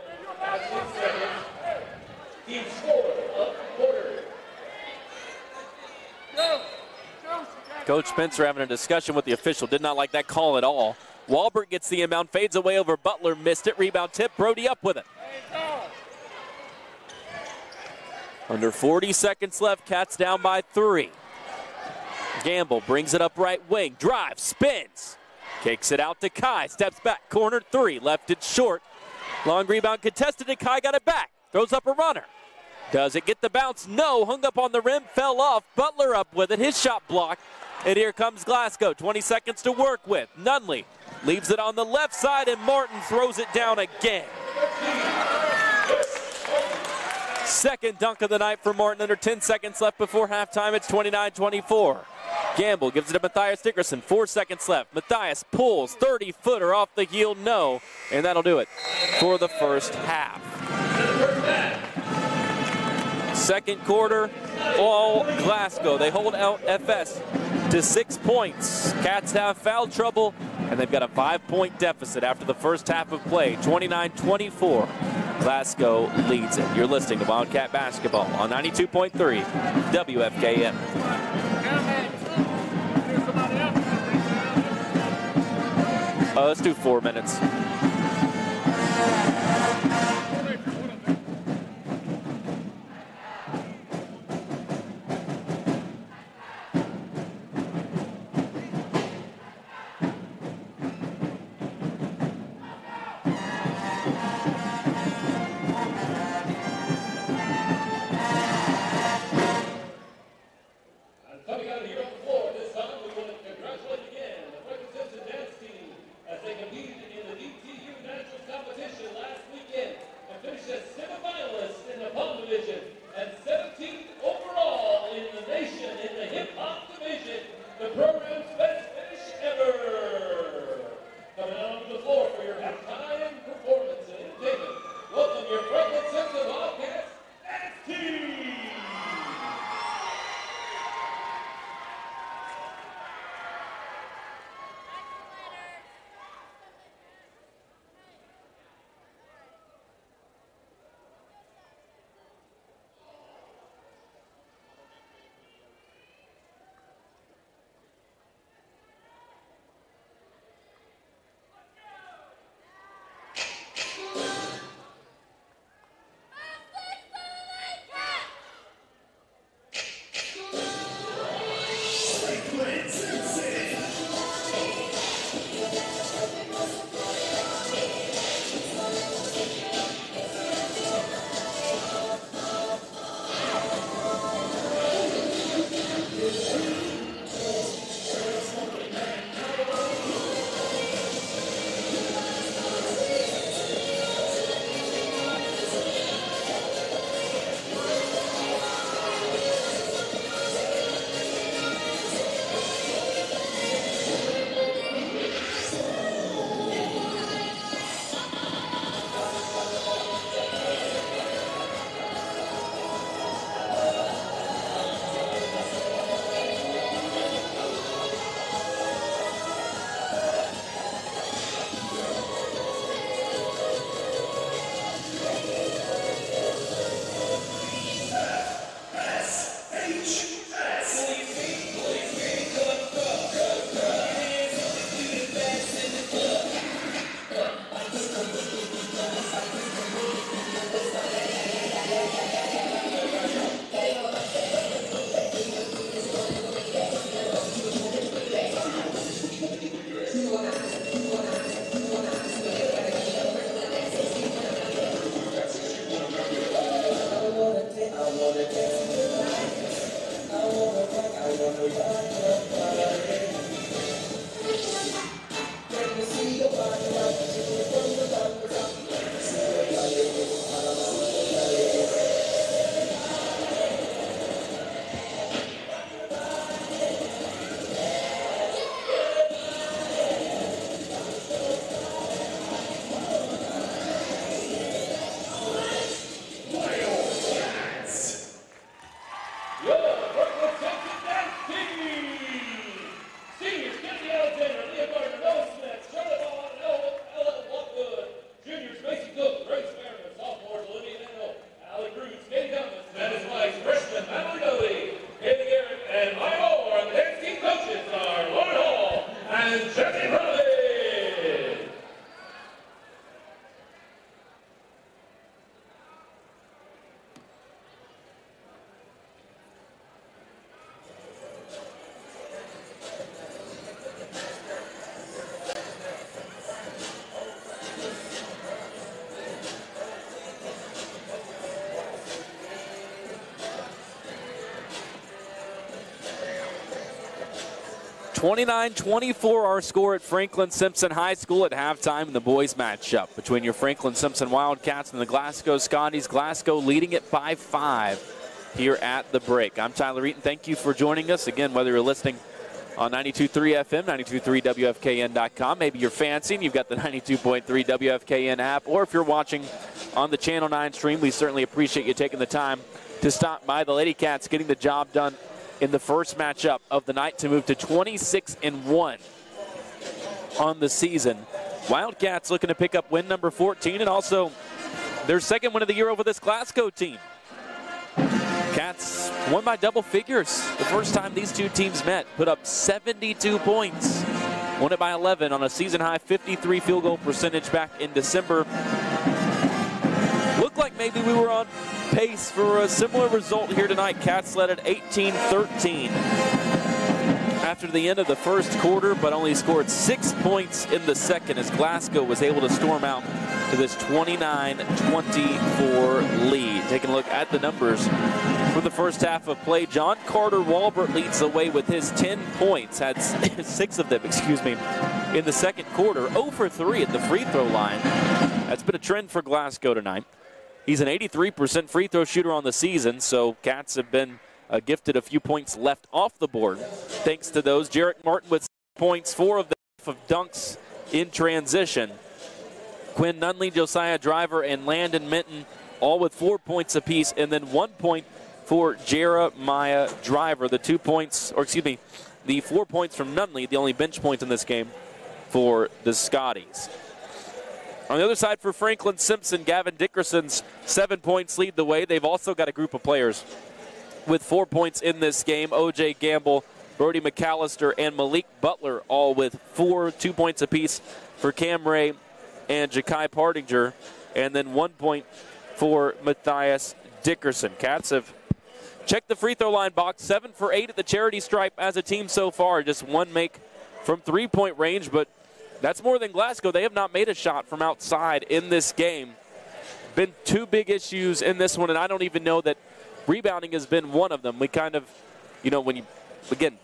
Coach Spencer having a discussion with the official. Did not like that call at all. Walbert gets the inbound, fades away over Butler, missed it. Rebound tip, Brody up with it. Under 40 seconds left, Cats down by 3. Gamble brings it up right wing, drives, spins, kicks it out to Kai, steps back, corner 3, left it short. Long rebound contested, and Kai got it back. Throws up a runner. Does it get the bounce? No, hung up on the rim, fell off. Butler up with it, his shot blocked. And here comes Glasgow, 20 seconds to work with. Nunley leaves it on the left side, and Martin throws it down again. 2nd dunk of the night for Martin. Under 10 seconds left before halftime. It's 29-24. Gamble gives it to Matthias Dickerson. 4 seconds left. Matthias pulls 30-footer off the heel, no. And that'll do it for the first half. Second quarter, all Glasgow. They hold out FS to 6 points. Cats have foul trouble, and they've got a 5-point deficit after the first half of play. 29-24. Glasgow leads it. You're listening to Wildcat Basketball on 92.3 WFKM. Let's do 4 minutes. Coming out here on the floor this time, we want to congratulate again the Franklin-Simpson dance team as they competed in the DTU Nationals competition last weekend and finished as semifinalists in the Palm Division and 17th overall in the nation in the Hip Hop Division, the program's best finish ever. Coming out onto the floor for your halftime performance and entertainment, welcome your Franklin-Simpson Wildcats dance team. (29-24) our score at Franklin-Simpson High School at halftime in the boys matchup between your Franklin-Simpson Wildcats and the Glasgow Scotties. Glasgow leading it by 5 here at the break. I'm Tyler Eaton. Thank you for joining us. Again, whether you're listening on 92.3 FM, 92.3 WFKN.com. Maybe you're fancying, you've got the 92.3 WFKN app, or if you're watching on the Channel 9 stream, we certainly appreciate you taking the time to stop by. The Lady Cats getting the job done in the first matchup of the night to move to 26-1 on the season. Wildcats looking to pick up win number 14 and also their second win of the year over this Glasgow team. Cats won by double figures the first time these two teams met, put up 72 points. Won it by 11 on a season-high 53 field goal percentage back in December. Looked like maybe we were on pace for a similar result here tonight. Cats led at 18-13 after the end of the first quarter, but only scored 6 points in the second as Glasgow was able to storm out to this 29-24 lead. Taking a look at the numbers for the first half of play, John Carter Walbert leads the way with his 10 points, had 6 of them, in the second quarter. 0 for 3 at the free throw line. That's been a trend for Glasgow tonight. He's an 83% free throw shooter on the season, so Cats have been gifted a few points left off the board. Thanks to those, Jarek Martin with 6 points, 4 of them of dunks in transition. Quinn Nunley, Josiah Driver, and Landon Minton all with 4 points apiece, and then 1 point for Jeremiah Driver. The 2 points, the 4 points from Nunley, the only bench point in this game for the Scotties. On the other side for Franklin-Simpson, Gavin Dickerson's 7 points lead the way. They've also got a group of players with 4 points in this game. O.J. Gamble, Brody McAllister, and Malik Butler all with 2 points apiece for Cam Ray and Ja'Kai Partinger, and then 1 point for Matthias Dickerson. Cats have checked the free throw line box, 7 for 8 at the charity stripe as a team so far. Just 1 make from 3-point range, but that's more than Glasgow. They have not made a shot from outside in this game. Been 2 big issues in this one, and I don't even know that rebounding has been one of them. We kind of, when you, again,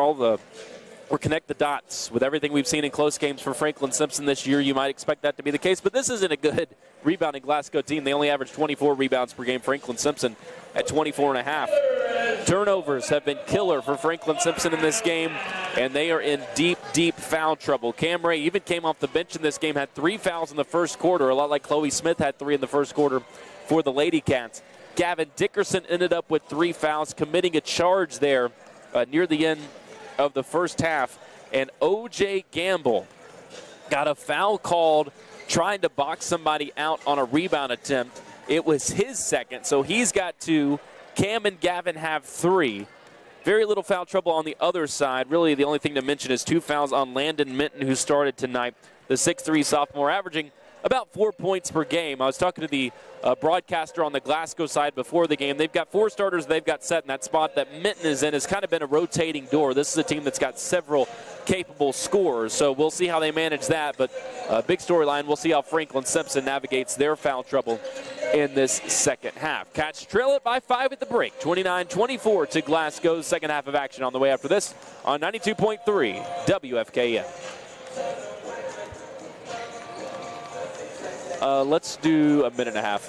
or connect the dots with everything we've seen in close games for Franklin-Simpson this year, you might expect that to be the case. But this isn't a good rebounding Glasgow team. They only average 24 rebounds per game. Franklin-Simpson at 24.5. Turnovers have been killer for Franklin-Simpson in this game, and they are in deep, deep foul trouble. Cam Ray even came off the bench in this game, had 3 fouls in the first quarter, a lot like Chloe Smith had 3 in the first quarter for the Lady Cats. Gavin Dickerson ended up with 3 fouls, committing a charge there near the end of the first half, and O.J. Gamble got a foul called trying to box somebody out on a rebound attempt. It was his second, so he's got 2. Cam and Gavin have 3. Very little foul trouble on the other side. Really, the only thing to mention is 2 fouls on Landon Minton, who started tonight, the 6'3 sophomore, averaging about 4 points per game. I was talking to the broadcaster on the Glasgow side before the game. They've got 4 starters they've got set in that spot that Minton is in. Has kind of been a rotating door. This is a team that's got several capable scorers, so we'll see how they manage that. But big storyline, we'll see how Franklin-Simpson navigates their foul trouble in this second half. Cats trail it by 5 at the break, 29-24 to Glasgow's second half of action on the way after this on 92.3 WFKN. Let's do a minute and a half.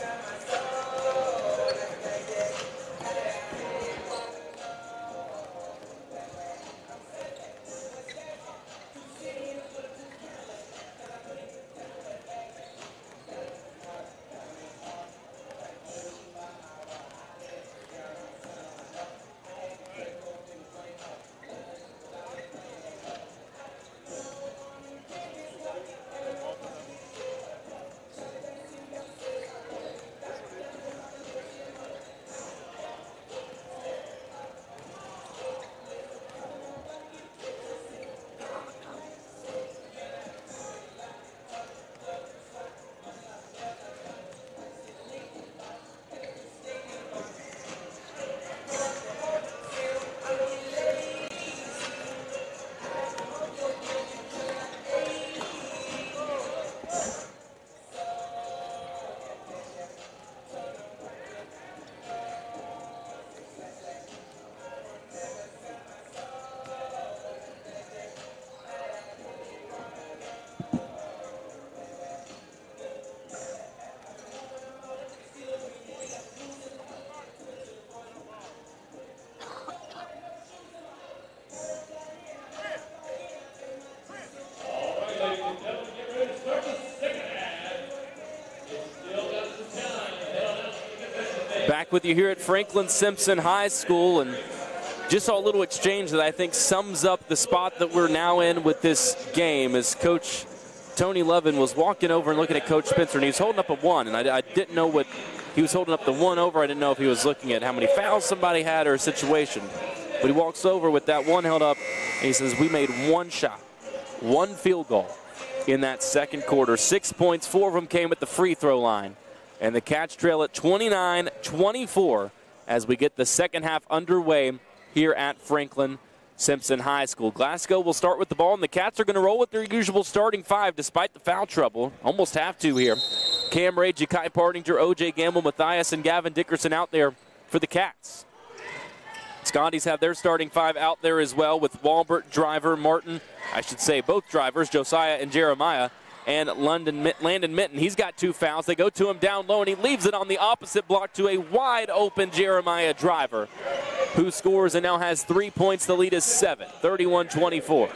Back with you here at Franklin-Simpson High School, and just saw a little exchange that I think sums up the spot that we're now in with this game, as Coach Tony Levin was walking over and looking at Coach Spencer, and he was holding up a 1, and I didn't know what he was holding up the 1 over. I didn't know if he was looking at how many fouls somebody had or a situation. But he walks over with that 1 held up, and he says, we made 1 shot, 1 field goal in that second quarter. 6 points, 4 of them came at the free throw line. And the Cats trail at 29-24 as we get the second half underway here at Franklin-Simpson High School. Glasgow will start with the ball, and the Cats are going to roll with their usual starting 5 despite the foul trouble. Almost have to here. Cam Ray, Ja'Kai Partinger, O.J. Gamble, Matthias, and Gavin Dickerson out there for the Cats. Scotties have their starting 5 out there as well, with Walbert, Driver, Martin, I should say both drivers, Josiah and Jeremiah, and Landon Mitten. He's got 2 fouls. They go to him down low, and he leaves it on the opposite block to a wide-open Jeremiah Driver, who scores and now has 3 points. The lead is 7, 31-24.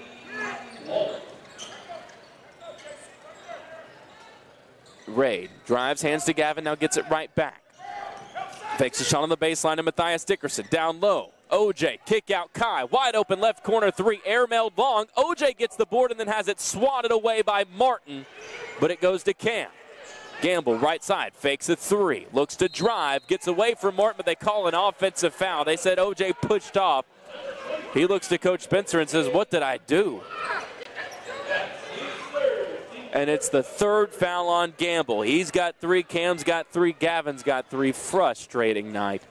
Ray drives, hands to Gavin, now gets it right back. Fakes a shot on the baseline to Matthias Dickerson. Down low. OJ, kick out Kai. Wide open left corner 3. Airmailed long. OJ gets the board and then has it swatted away by Martin. But it goes to Cam. Gamble, right side. Fakes a 3. Looks to drive. Gets away from Martin, but they call an offensive foul. They said OJ pushed off. He looks to Coach Spencer and says, what did I do? And it's the 3rd foul on Gamble. He's got 3, Cam's got 3, Gavin's got 3. Frustrating night.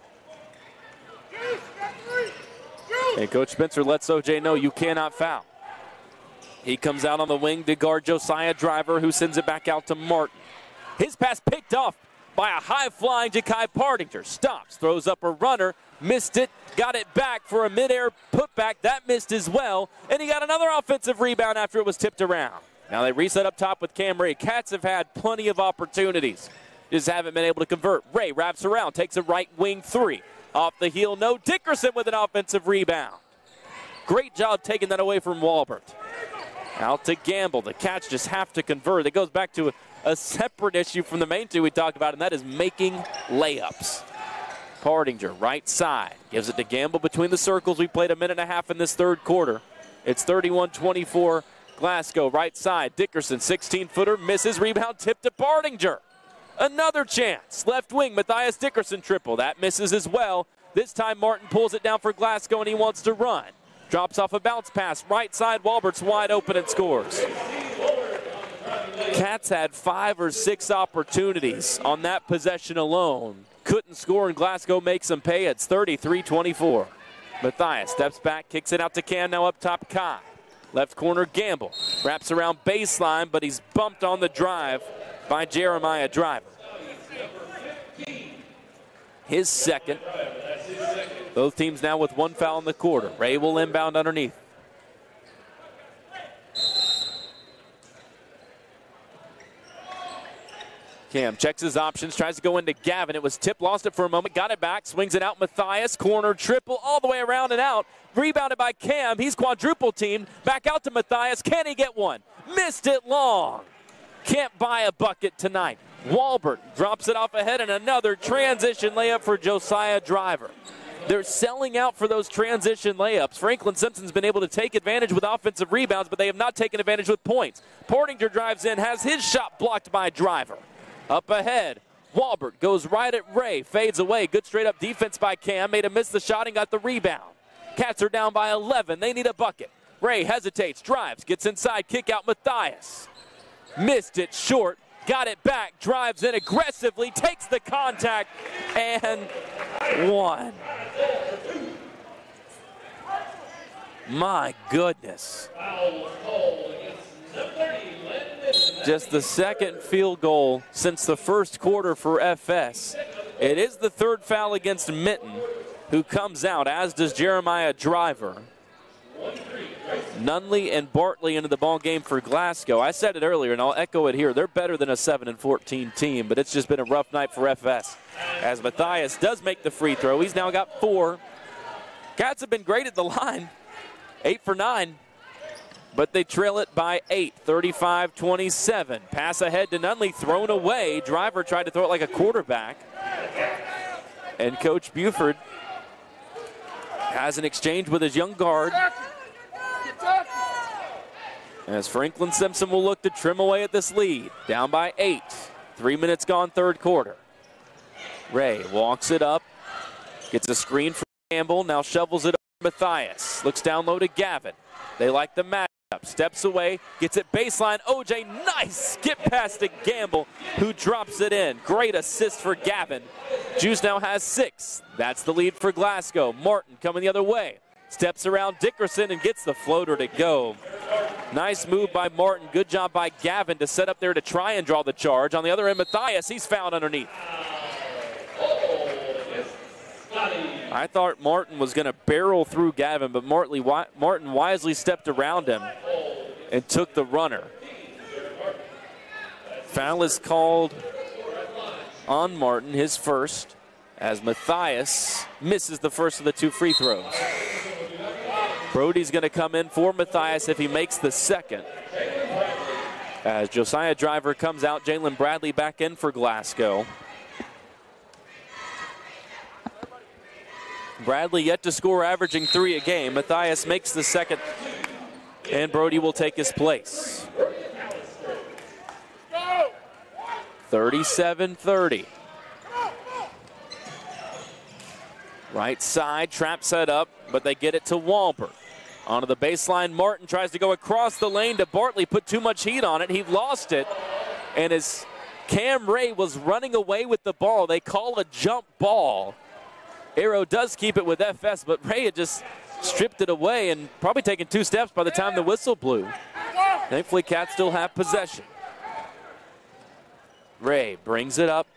And Coach Spencer lets OJ know you cannot foul. He comes out on the wing to guard Josiah Driver, who sends it back out to Martin. His pass picked off by a high-flying Ja'Kai Partinger. Stops, throws up a runner, missed it, got it back for a midair putback. That missed as well, and he got another offensive rebound after it was tipped around. Now they reset up top with Cam Ray. Cats have had plenty of opportunities, just haven't been able to convert. Ray wraps around, takes a right wing 3. Off the heel, no. Dickerson with an offensive rebound. Great job taking that away from Walbert. Out to Gamble. The Cats just have to convert. It goes back to a separate issue from the main 2 we talked about, and that is making layups. Partinger, right side. Gives it to Gamble between the circles. We played a minute and a half in this 3rd quarter. It's 31-24 Glasgow, right side. Dickerson, 16-footer, misses. Rebound tipped to Partinger. Another chance. Left wing, Matthias Dickerson triple. That misses as well. This time Martin pulls it down for Glasgow, and he wants to run. Drops off a bounce pass. Right side, Walbert's wide open and scores. Cats had 5 or 6 opportunities on that possession alone. Couldn't score, and Glasgow makes them pay. It's 33-24. Matthias steps back, kicks it out to Cam. Now up top, Kai. Left corner, Gamble. Wraps around baseline, but he's bumped on the drive by Jeremiah Driver. His second. Both teams now with 1 foul in the quarter. Ray will inbound underneath. Cam checks his options, tries to go into Gavin. It was tipped, lost it for a moment, got it back, swings it out. Matthias, corner, triple, all the way around and out. Rebounded by Cam. He's quadruple teamed. Back out to Matthias. Can he get one? Missed it long. Can't buy a bucket tonight. Walbert drops it off ahead, and another transition layup for Josiah Driver. They're selling out for those transition layups. Franklin-Simpson's been able to take advantage with offensive rebounds, but they have not taken advantage with points. Partinger drives in, has his shot blocked by Driver. Up ahead, Walbert goes right at Ray, fades away. Good straight-up defense by Cam. Made him miss the shot and got the rebound. Cats are down by 11. They need a bucket. Ray hesitates, drives, gets inside, kick out Matthias. Missed it short, got it back, drives in aggressively, takes the contact, and 1. My goodness. Just the 2nd field goal since the 1st quarter for FS. It is the 3rd foul against Mitten, who comes out, as does Jeremiah Driver. Nunley and Bartley into the ball game for Glasgow. I said it earlier, and I'll echo it here. They're better than a 7-14 team, but it's just been a rough night for FS. As Matthias does make the free throw, he's now got 4. Cats have been great at the line, 8 for 9, but they trail it by 8, 35-27. Pass ahead to Nunley, thrown away. Driver tried to throw it like a quarterback. And Coach Buford has an exchange with his young guard. As Franklin-Simpson will look to trim away at this lead. Down by 8. 3 minutes gone, third quarter. Ray walks it up. Gets a screen for Campbell. Now shovels it over to Matthias. Looks down low to Gavin. They like the matchup. Steps away. Gets it baseline. OJ, nice skip pass to Gamble, who drops it in. Great assist for Gavin. Juice now has 6. That's the lead for Glasgow. Martin coming the other way. Steps around Dickerson and gets the floater to go. Nice move by Martin. Good job by Gavin to set up there to try and draw the charge. On the other end, Matthias, he's fouled underneath. I thought Martin was going to barrel through Gavin, but Martin wisely stepped around him and took the runner. Foul is called on Martin, his first, as Matthias misses the first of the 2 free throws. Brody's going to come in for Matthias if he makes the second. As Josiah Driver comes out, Jalen Bradley back in for Glasgow. Bradley yet to score, averaging 3 a game. Matthias makes the second, and Brody will take his place. 37-30. Right side, trap set up, but they get it to Walbert. Onto the baseline, Martin tries to go across the lane to Bartley, put too much heat on it. He lost it, and as Cam Ray was running away with the ball, they call a jump ball. Arrow does keep it with FS, but Ray had just stripped it away and probably taken 2 steps by the time the whistle blew. Thankfully, Cats still have possession. Ray brings it up.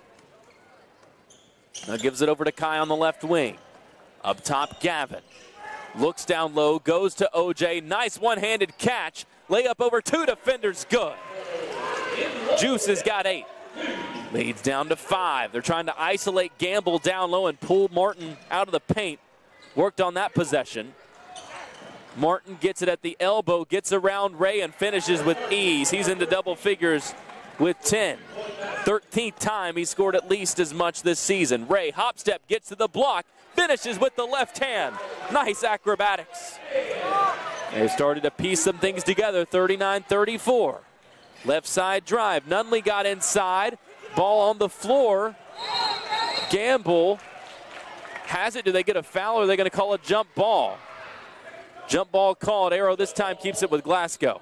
Now gives it over to Kai on the left wing. Up top, Gavin. Looks down low, goes to OJ. Nice one-handed catch. Layup over 2 defenders, good. Juice has got 8. Leads down to 5. They're trying to isolate Gamble down low and pull Martin out of the paint. Worked on that possession. Martin gets it at the elbow, gets around Ray and finishes with ease. He's into double figures with 10. 13th time he scored at least as much this season. Ray, hop step, gets to the block, finishes with the left hand. Nice acrobatics. They started to piece some things together, 39-34. Left side drive, Nunley got inside. Ball on the floor. Gamble has it. Do they get a foul or are they going to call a jump ball? Jump ball called. Arrow this time keeps it with Glasgow.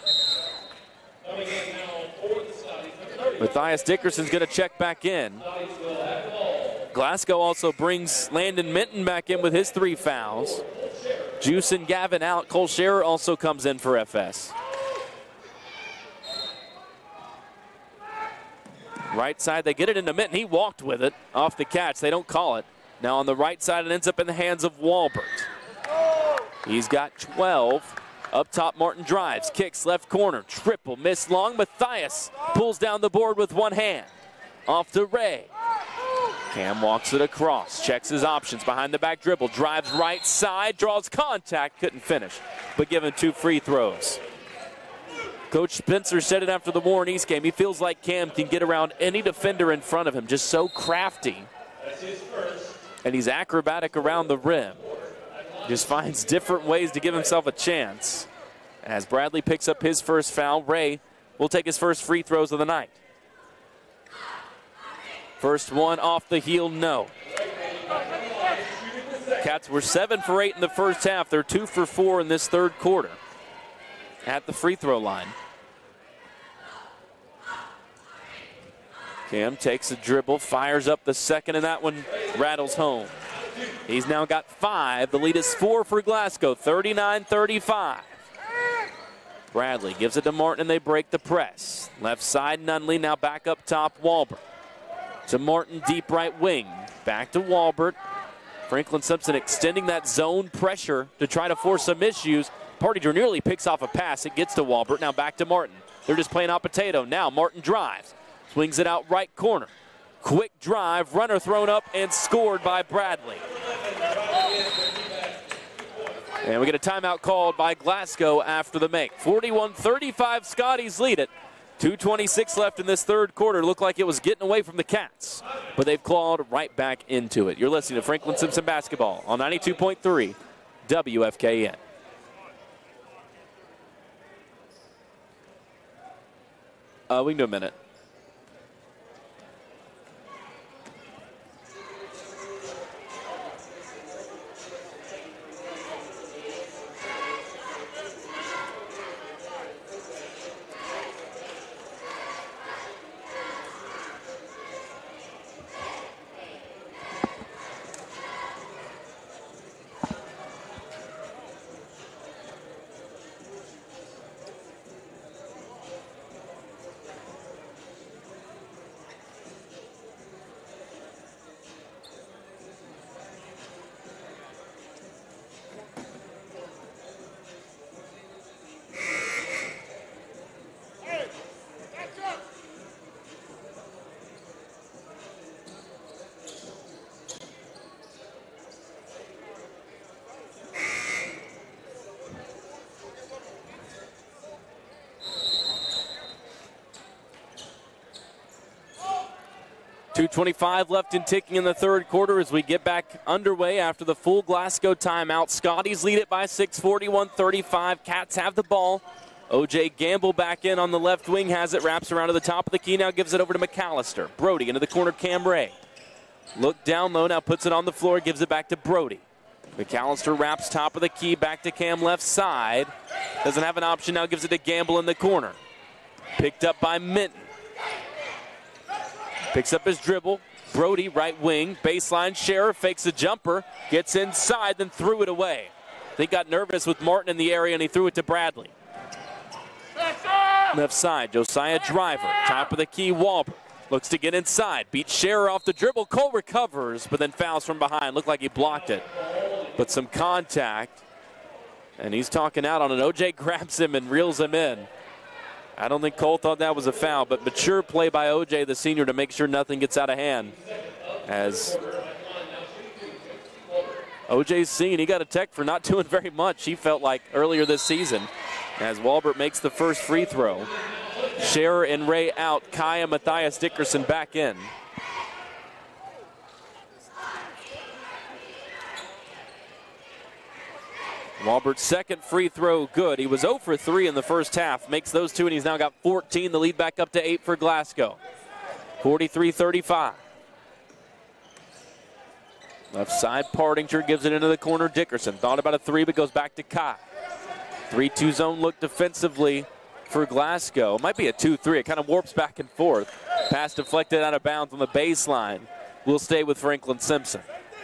Matthias Dickerson's going to check back in. Glasgow also brings Landon Minton back in with his 3 fouls. Juice and Gavin out. Cole Scherer also comes in for FS. Right side, they get it into Minton. He walked with it off the catch. They don't call it. Now on the right side, it ends up in the hands of Walbert. He's got 12. Up top, Martin drives, kicks left corner, triple, miss long. Matthias pulls down the board with one hand. Off to Ray. Cam walks it across, checks his options, behind the back dribble, drives right side, draws contact, couldn't finish, but given 2 free throws. Coach Spencer said it after the Warren East game. He feels like Cam can get around any defender in front of him, just so crafty. And he's acrobatic around the rim. Just finds different ways to give himself a chance. As Bradley picks up his first foul, Ray will take his first free throws of the night. First one off the heel, no. Cats were 7 for 8 in the first half. They're 2 for 4 in this third quarter at the free throw line. Cam takes a dribble, fires up the second, and that one rattles home. He's now got 5. The lead is 4 for Glasgow, 39-35. Bradley gives it to Martin, and they break the press. Left side, Nunley, now back up top, Walbert. To Martin, deep right wing. Back to Walbert. Franklin-Simpson extending that zone pressure to try to force some issues. Partiger nearly picks off a pass. It gets to Walbert. Now back to Martin. They're just playing hot potato. Now Martin drives. Swings it out right corner. Quick drive. Runner thrown up and scored by Bradley. And we get a timeout called by Glasgow after the make. 41-35, Scotties lead it. 2:26 left in this third quarter. Looked like it was getting away from the Cats, but they've clawed right back into it. You're listening to Franklin-Simpson basketball on 92.3 WFKN. We can do a minute. .225 left and ticking in the third quarter as we get back underway after the full Glasgow timeout. Scotties lead it by 6, 41-35. Cats have the ball. O.J. Gamble back in on the left wing, has it, wraps around to the top of the key, now gives it over to McAllister. Brody into the corner, Cam Ray. Look down low, now puts it on the floor, gives it back to Brody. McAllister wraps top of the key, back to Cam left side. Doesn't have an option, now gives it to Gamble in the corner. Picked up by Minton. Picks up his dribble. Brody, right wing, baseline, Sheriff fakes a jumper, gets inside, then threw it away. They got nervous with Martin in the area, and he threw it to Bradley. Left side, Josiah Driver, top of the key, Walbert. Looks to get inside, beats Scherer off the dribble. Cole recovers, but then fouls from behind. Looked like he blocked it, but some contact, and he's talking out on it. O.J. grabs him and reels him in. I don't think Cole thought that was a foul, but mature play by O.J., the senior, to make sure nothing gets out of hand. As O.J.'s seen, he got a tech for not doing very much, he felt like, earlier this season, as Walbert makes the first free throw. Scherer and Ray out, Kai and Matthias Dickerson back in. Walbert's second free throw good. He was 0 for 3 in the first half. Makes those two, and he's now got 14. The lead back up to 8 for Glasgow. 43-35. Left side, Pardinger gives it into the corner. Dickerson thought about a three, but goes back to Kai. 3-2 zone look defensively for Glasgow. Might be a 2-3. It kind of warps back and forth. Pass deflected out of bounds on the baseline. We'll stay with Franklin-Simpson.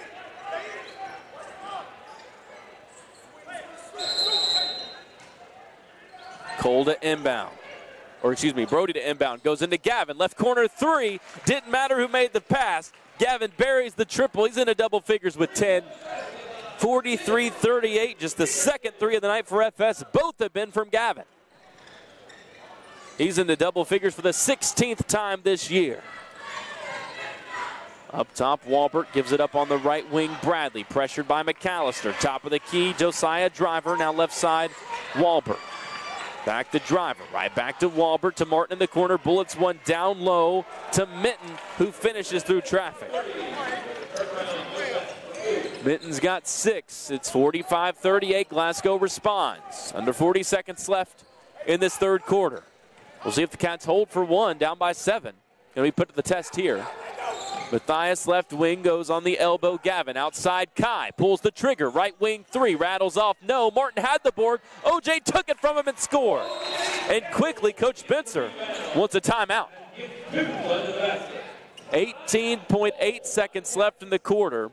Cole to inbound. Brody to inbound. Goes into Gavin. Left corner three. Didn't matter who made the pass. Gavin buries the triple. He's into double figures with 10. 43-38. Just the second three of the night for FS. Both have been from Gavin. He's into double figures for the 16th time this year. Up top, Walbert gives it up on the right wing. Bradley pressured by McAllister. Top of the key, Josiah Driver. Now left side, Walbert. Back to Driver, right back to Walbert, to Martin in the corner. Bullets one down low to Minton, who finishes through traffic. Minton's got 6. It's 45-38. Glasgow responds. Under 40 seconds left in this third quarter. We'll see if the Cats hold for one, down by 7. Going to be put to the test here. Matthias left wing goes on the elbow. Gavin outside. Kai pulls the trigger. Right wing three. Rattles off. No. Martin had the board. O.J. took it from him and scored. And quickly, Coach Spencer wants a timeout. 18.8 seconds left in the quarter.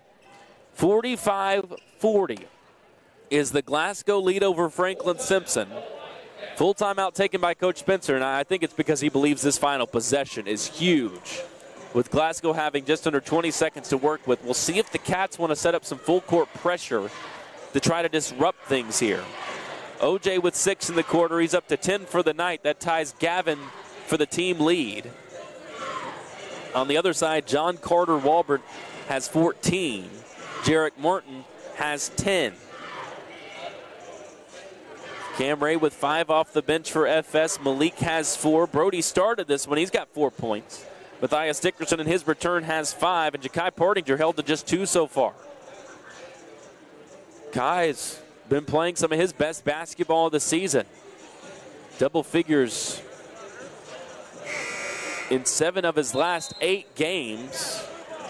45-40 is the Glasgow lead over Franklin-Simpson. Full timeout taken by Coach Spencer, and I think it's because he believes this final possession is huge. With Glasgow having just under 20 seconds to work with, we'll see if the Cats want to set up some full court pressure to try to disrupt things here. O.J. with 6 in the quarter. He's up to 10 for the night. That ties Gavin for the team lead. On the other side, John Carter Walbert has 14. Jarek Martin has 10. Cam Ray with 5 off the bench for FS. Malik has 4. Brody started this one. He's got 4 points. Matthias Dickerson in his return has 5, and Ja'Kai Partinger held to just 2 so far. Kai's been playing some of his best basketball of the season. Double figures in 7 of his last 8 games.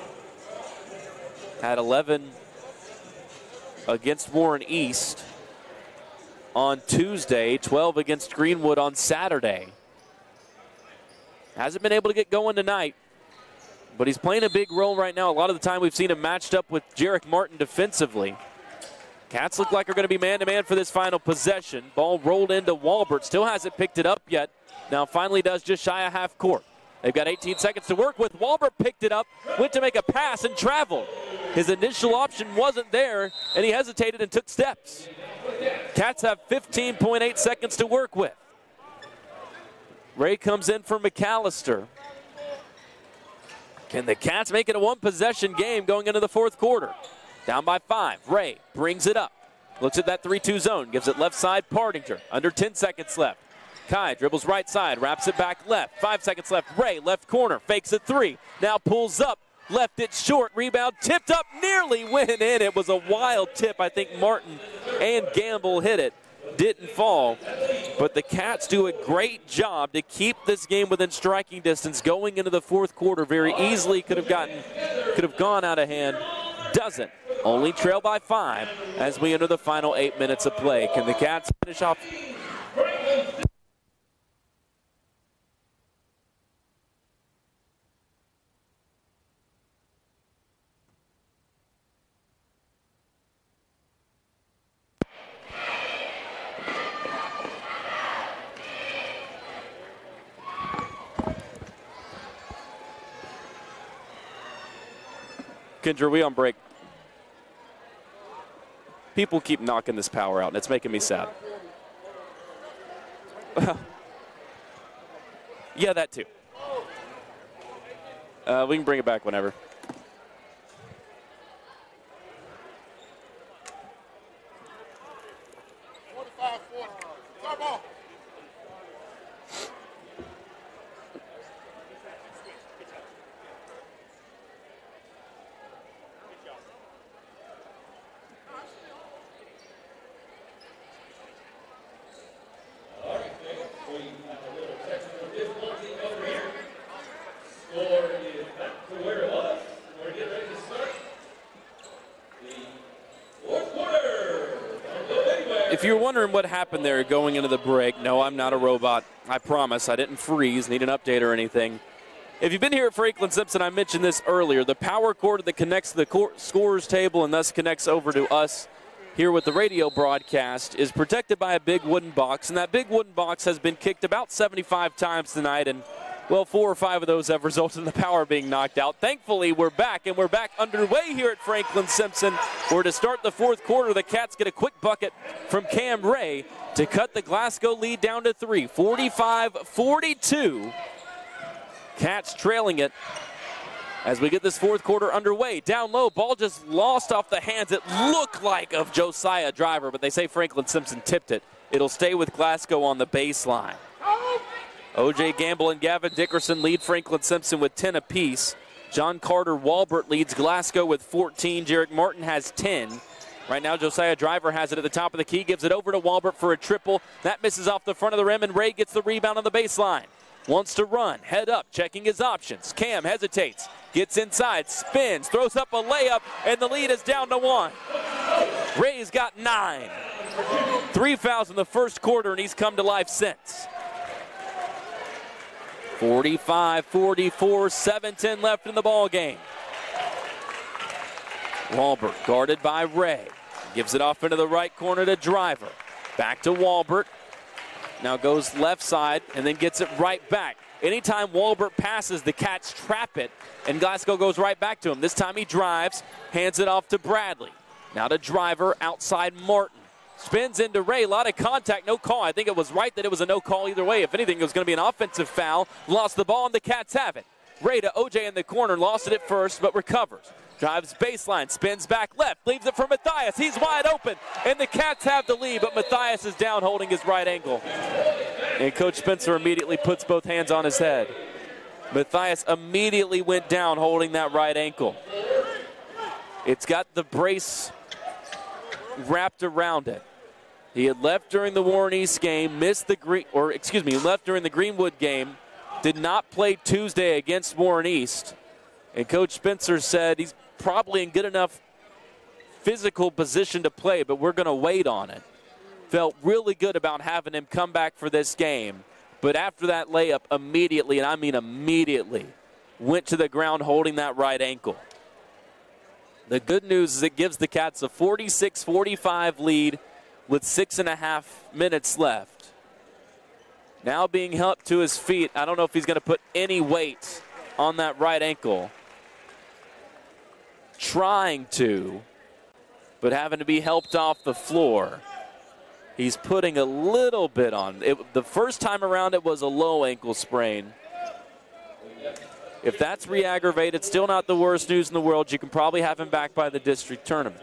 Had 11 against Warren East on Tuesday, 12 against Greenwood on Saturday. Hasn't been able to get going tonight, but he's playing a big role right now. A lot of the time we've seen him matched up with Jarek Martin defensively. Cats look like they're going to be man-to-man for this final possession. Ball rolled into Walbert. Still hasn't picked it up yet. Now finally does, just shy of half court. They've got 18 seconds to work with. Walbert picked it up, went to make a pass, and traveled. His initial option wasn't there, and he hesitated and took steps. Cats have 15.8 seconds to work with. Ray comes in for McAllister. Can the Cats make it a one-possession game going into the fourth quarter? Down by 5. Ray brings it up. Looks at that 3-2 zone. Gives it left side, Partinger. Under 10 seconds left. Kai dribbles right side, wraps it back left. 5 seconds left. Ray, left corner, fakes a 3. Now pulls up, left it short. Rebound tipped up, nearly went in. It was a wild tip. I think Martin and Gamble hit it. Didn't fall. But the Cats do a great job to keep this game within striking distance going into the fourth quarter. Very easily could have gone out of hand. Doesn't. Only trail by 5 as we enter the final 8 minutes of play. Can the Cats finish off? Kendra, we on break. People keep knocking this power out, and it's making me sad. Yeah, that too. We can bring it back whenever. If you're wondering what happened there going into the break, no, I'm not a robot. I promise. I didn't freeze, need an update or anything. If you've been here at Franklin-Simpson, I mentioned this earlier. The power cord that connects to the scorer's table and thus connects over to us here with the radio broadcast is protected by a big wooden box. And that big wooden box has been kicked about 75 times tonight. And, well, 4 or 5 of those have resulted in the power being knocked out. Thankfully, we're back, and we're back underway here at Franklin-Simpson, where to start the fourth quarter, the Cats get a quick bucket from Cam Ray to cut the Glasgow lead down to 3, 45-42. Cats trailing it as we get this fourth quarter underway. Down low, ball just lost off the hands. It looked like of Josiah Driver, but they say Franklin-Simpson tipped it. It'll stay with Glasgow on the baseline. O.J. Gamble and Gavin Dickerson lead Franklin-Simpson with 10 apiece. John Carter Walbert leads Glasgow with 14. Jarek Martin has 10. Right now, Josiah Driver has it at the top of the key, gives it over to Walbert for a triple. That misses off the front of the rim, and Ray gets the rebound on the baseline. Wants to run, head up, checking his options. Cam hesitates, gets inside, spins, throws up a layup, and the lead is down to 1. Ray's got 9. 3 fouls in the first quarter, and he's come to life since. 45-44, 7:10 left in the ball game. Walbert guarded by Ray. Gives it off into the right corner to Driver. Back to Walbert. Now goes left side and then gets it right back. Anytime Walbert passes, the Cats trap it, and Glasgow goes right back to him. This time he drives, hands it off to Bradley. Now to Driver, outside Martin. Spins into Ray, a lot of contact, no call. I think it was right that it was a no call either way. If anything, it was going to be an offensive foul. Lost the ball, and the Cats have it. Ray to O.J. in the corner, lost it at first, but recovers. Drives baseline, spins back left, leaves it for Matthias. He's wide open, and the Cats have the lead, but Matthias is down holding his right ankle. And Coach Spencer immediately puts both hands on his head. Matthias immediately went down holding that right ankle. It's got the brace wrapped around it. He had left during the Warren East game, left during the Greenwood game, did not play Tuesday against Warren East. And Coach Spencer said he's probably in good enough physical position to play, but we're going to wait on it. Felt really good about having him come back for this game. But after that layup, immediately, and I mean immediately, went to the ground holding that right ankle. The good news is it gives the Cats a 46-45 lead with 6.5 minutes left. Now being helped to his feet, I don't know if he's going to put any weight on that right ankle. Trying to, but having to be helped off the floor. He's putting a little bit on. The first time around it was a low ankle sprain. If that's re-aggravated, still not the worst news in the world. You can probably have him back by the district tournament.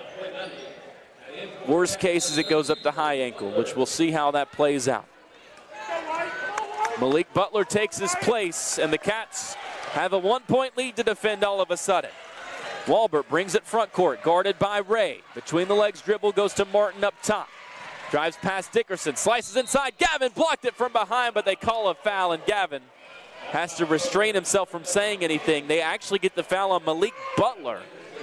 Worst case is it goes up to high ankle, which we'll see how that plays out. Malik Butler takes his place, and the Cats have a 1-point lead to defend all of a sudden. Walbert brings it front court, guarded by Ray. Between the legs dribble goes to Martin up top. Drives past Dickerson, slices inside. Gavin blocked it from behind, but they call a foul, and Gavin has to restrain himself from saying anything. They actually get the foul on Malik Butler.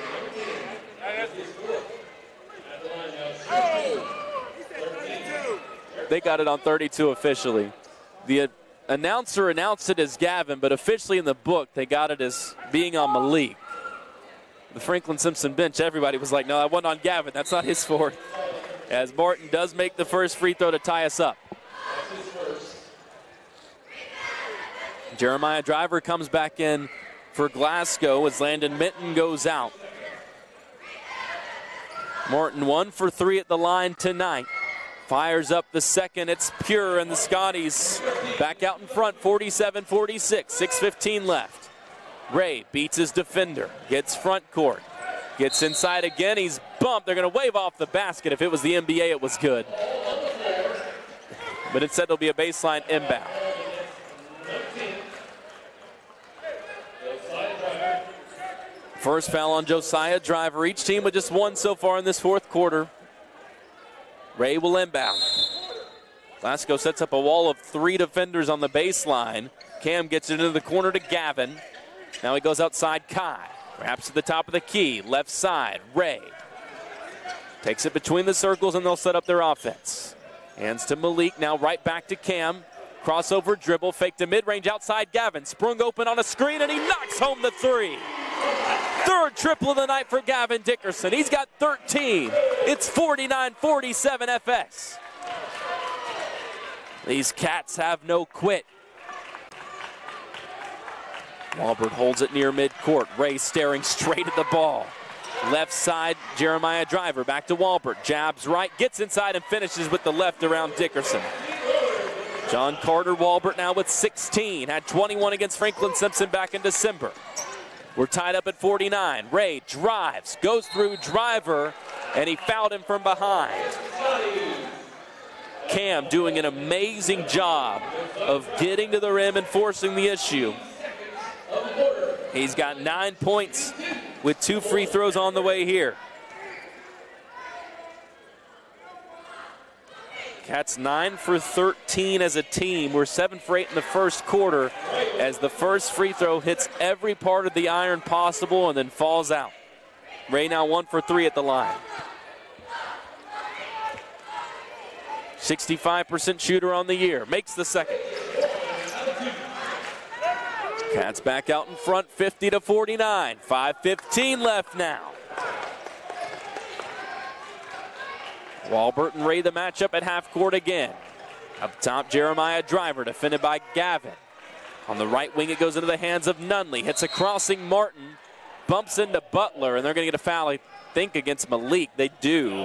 They got it on 32 officially. The announcer announced it as Gavin, but officially in the book, they got it as being on Malik. The Franklin-Simpson bench, everybody was like, no, that wasn't on Gavin. That's not his fourth. As Martin does make the first free throw to tie us up. Jeremiah Driver comes back in for Glasgow as Landon Minton goes out. Martin 1 for 3 at the line tonight. Fires up the second. It's pure, and the Scotties back out in front, 47-46, 6:15 left. Ray beats his defender, gets front court, gets inside again. He's bumped. They're going to wave off the basket. If it was the NBA, it was good. But instead, it'll be a baseline inbound. First foul on Josiah Driver. Each team with just one so far in this fourth quarter. Ray will inbound. Glasgow sets up a wall of 3 defenders on the baseline. Cam gets it into the corner to Gavin. Now he goes outside, Kai. Wraps to the top of the key, left side, Ray. Takes it between the circles, and they'll set up their offense. Hands to Malik, now right back to Cam. Crossover dribble, fake to mid-range outside Gavin. Sprung open on a screen, and he knocks home the 3. Third triple of the night for Gavin Dickerson. He's got 13. It's 49-47 FS. These Cats have no quit. Walbert holds it near midcourt. Ray staring straight at the ball. Left side, Jeremiah Driver. Back to Walbert. Jabs right, gets inside and finishes with the left around Dickerson. John Carter Walbert now with 16. Had 21 against Franklin-Simpson back in December. We're tied up at 49. Ray drives, goes through Driver, and he fouled him from behind. Cam doing an amazing job of getting to the rim and forcing the issue. He's got 9 points with 2 free throws on the way here. Cats 9 for 13 as a team. We're 7 for 8 in the first quarter as the first free throw hits every part of the iron possible and then falls out. Ray now 1 for 3 at the line. 65% shooter on the year. Makes the second. Cats back out in front, 50-49. 5:15 left now. Walbert and Ray the matchup at half court again. Up top, Jeremiah Driver, defended by Gavin. On the right wing, it goes into the hands of Nunley. Hits a crossing Martin, bumps into Butler, and they're going to get a foul, I think, against Malik. They do.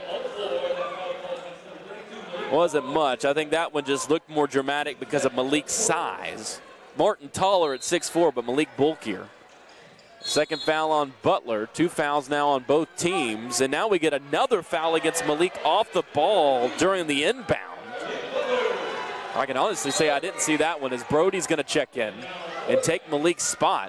Wasn't much. I think that one just looked more dramatic because of Malik's size. Martin taller at 6'4", but Malik bulkier. Second foul on Butler. 2 fouls now on both teams. And now we get another foul against Malik off the ball during the inbound. I can honestly say I didn't see that one, as Brody's going to check in and take Malik's spot.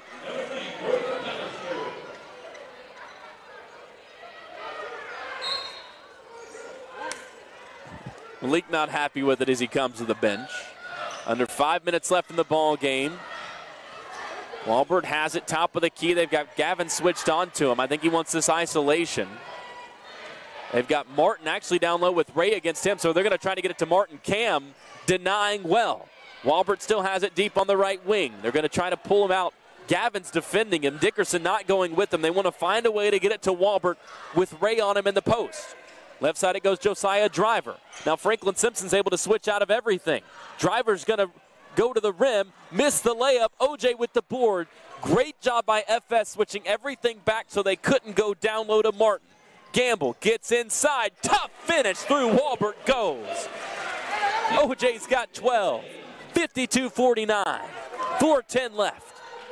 Malik not happy with it as he comes to the bench. Under 5 minutes left in the ball game. Walbert has it top of the key. They've got Gavin switched onto him. I think he wants this isolation. They've got Martin actually down low with Ray against him, so they're going to try to get it to Martin. Cam denying well. Walbert still has it deep on the right wing. They're going to try to pull him out. Gavin's defending him. Dickerson not going with him. They want to find a way to get it to Walbert with Ray on him in the post. Left side it goes Josiah Driver. Now Franklin-Simpson's able to switch out of everything. Driver's going to go to the rim, miss the layup. OJ with the board. Great job by FS switching everything back so they couldn't go down low to Martin. Gamble gets inside. Tough finish through. Walbert goes. OJ's got 12. 52-49. 4:10 left.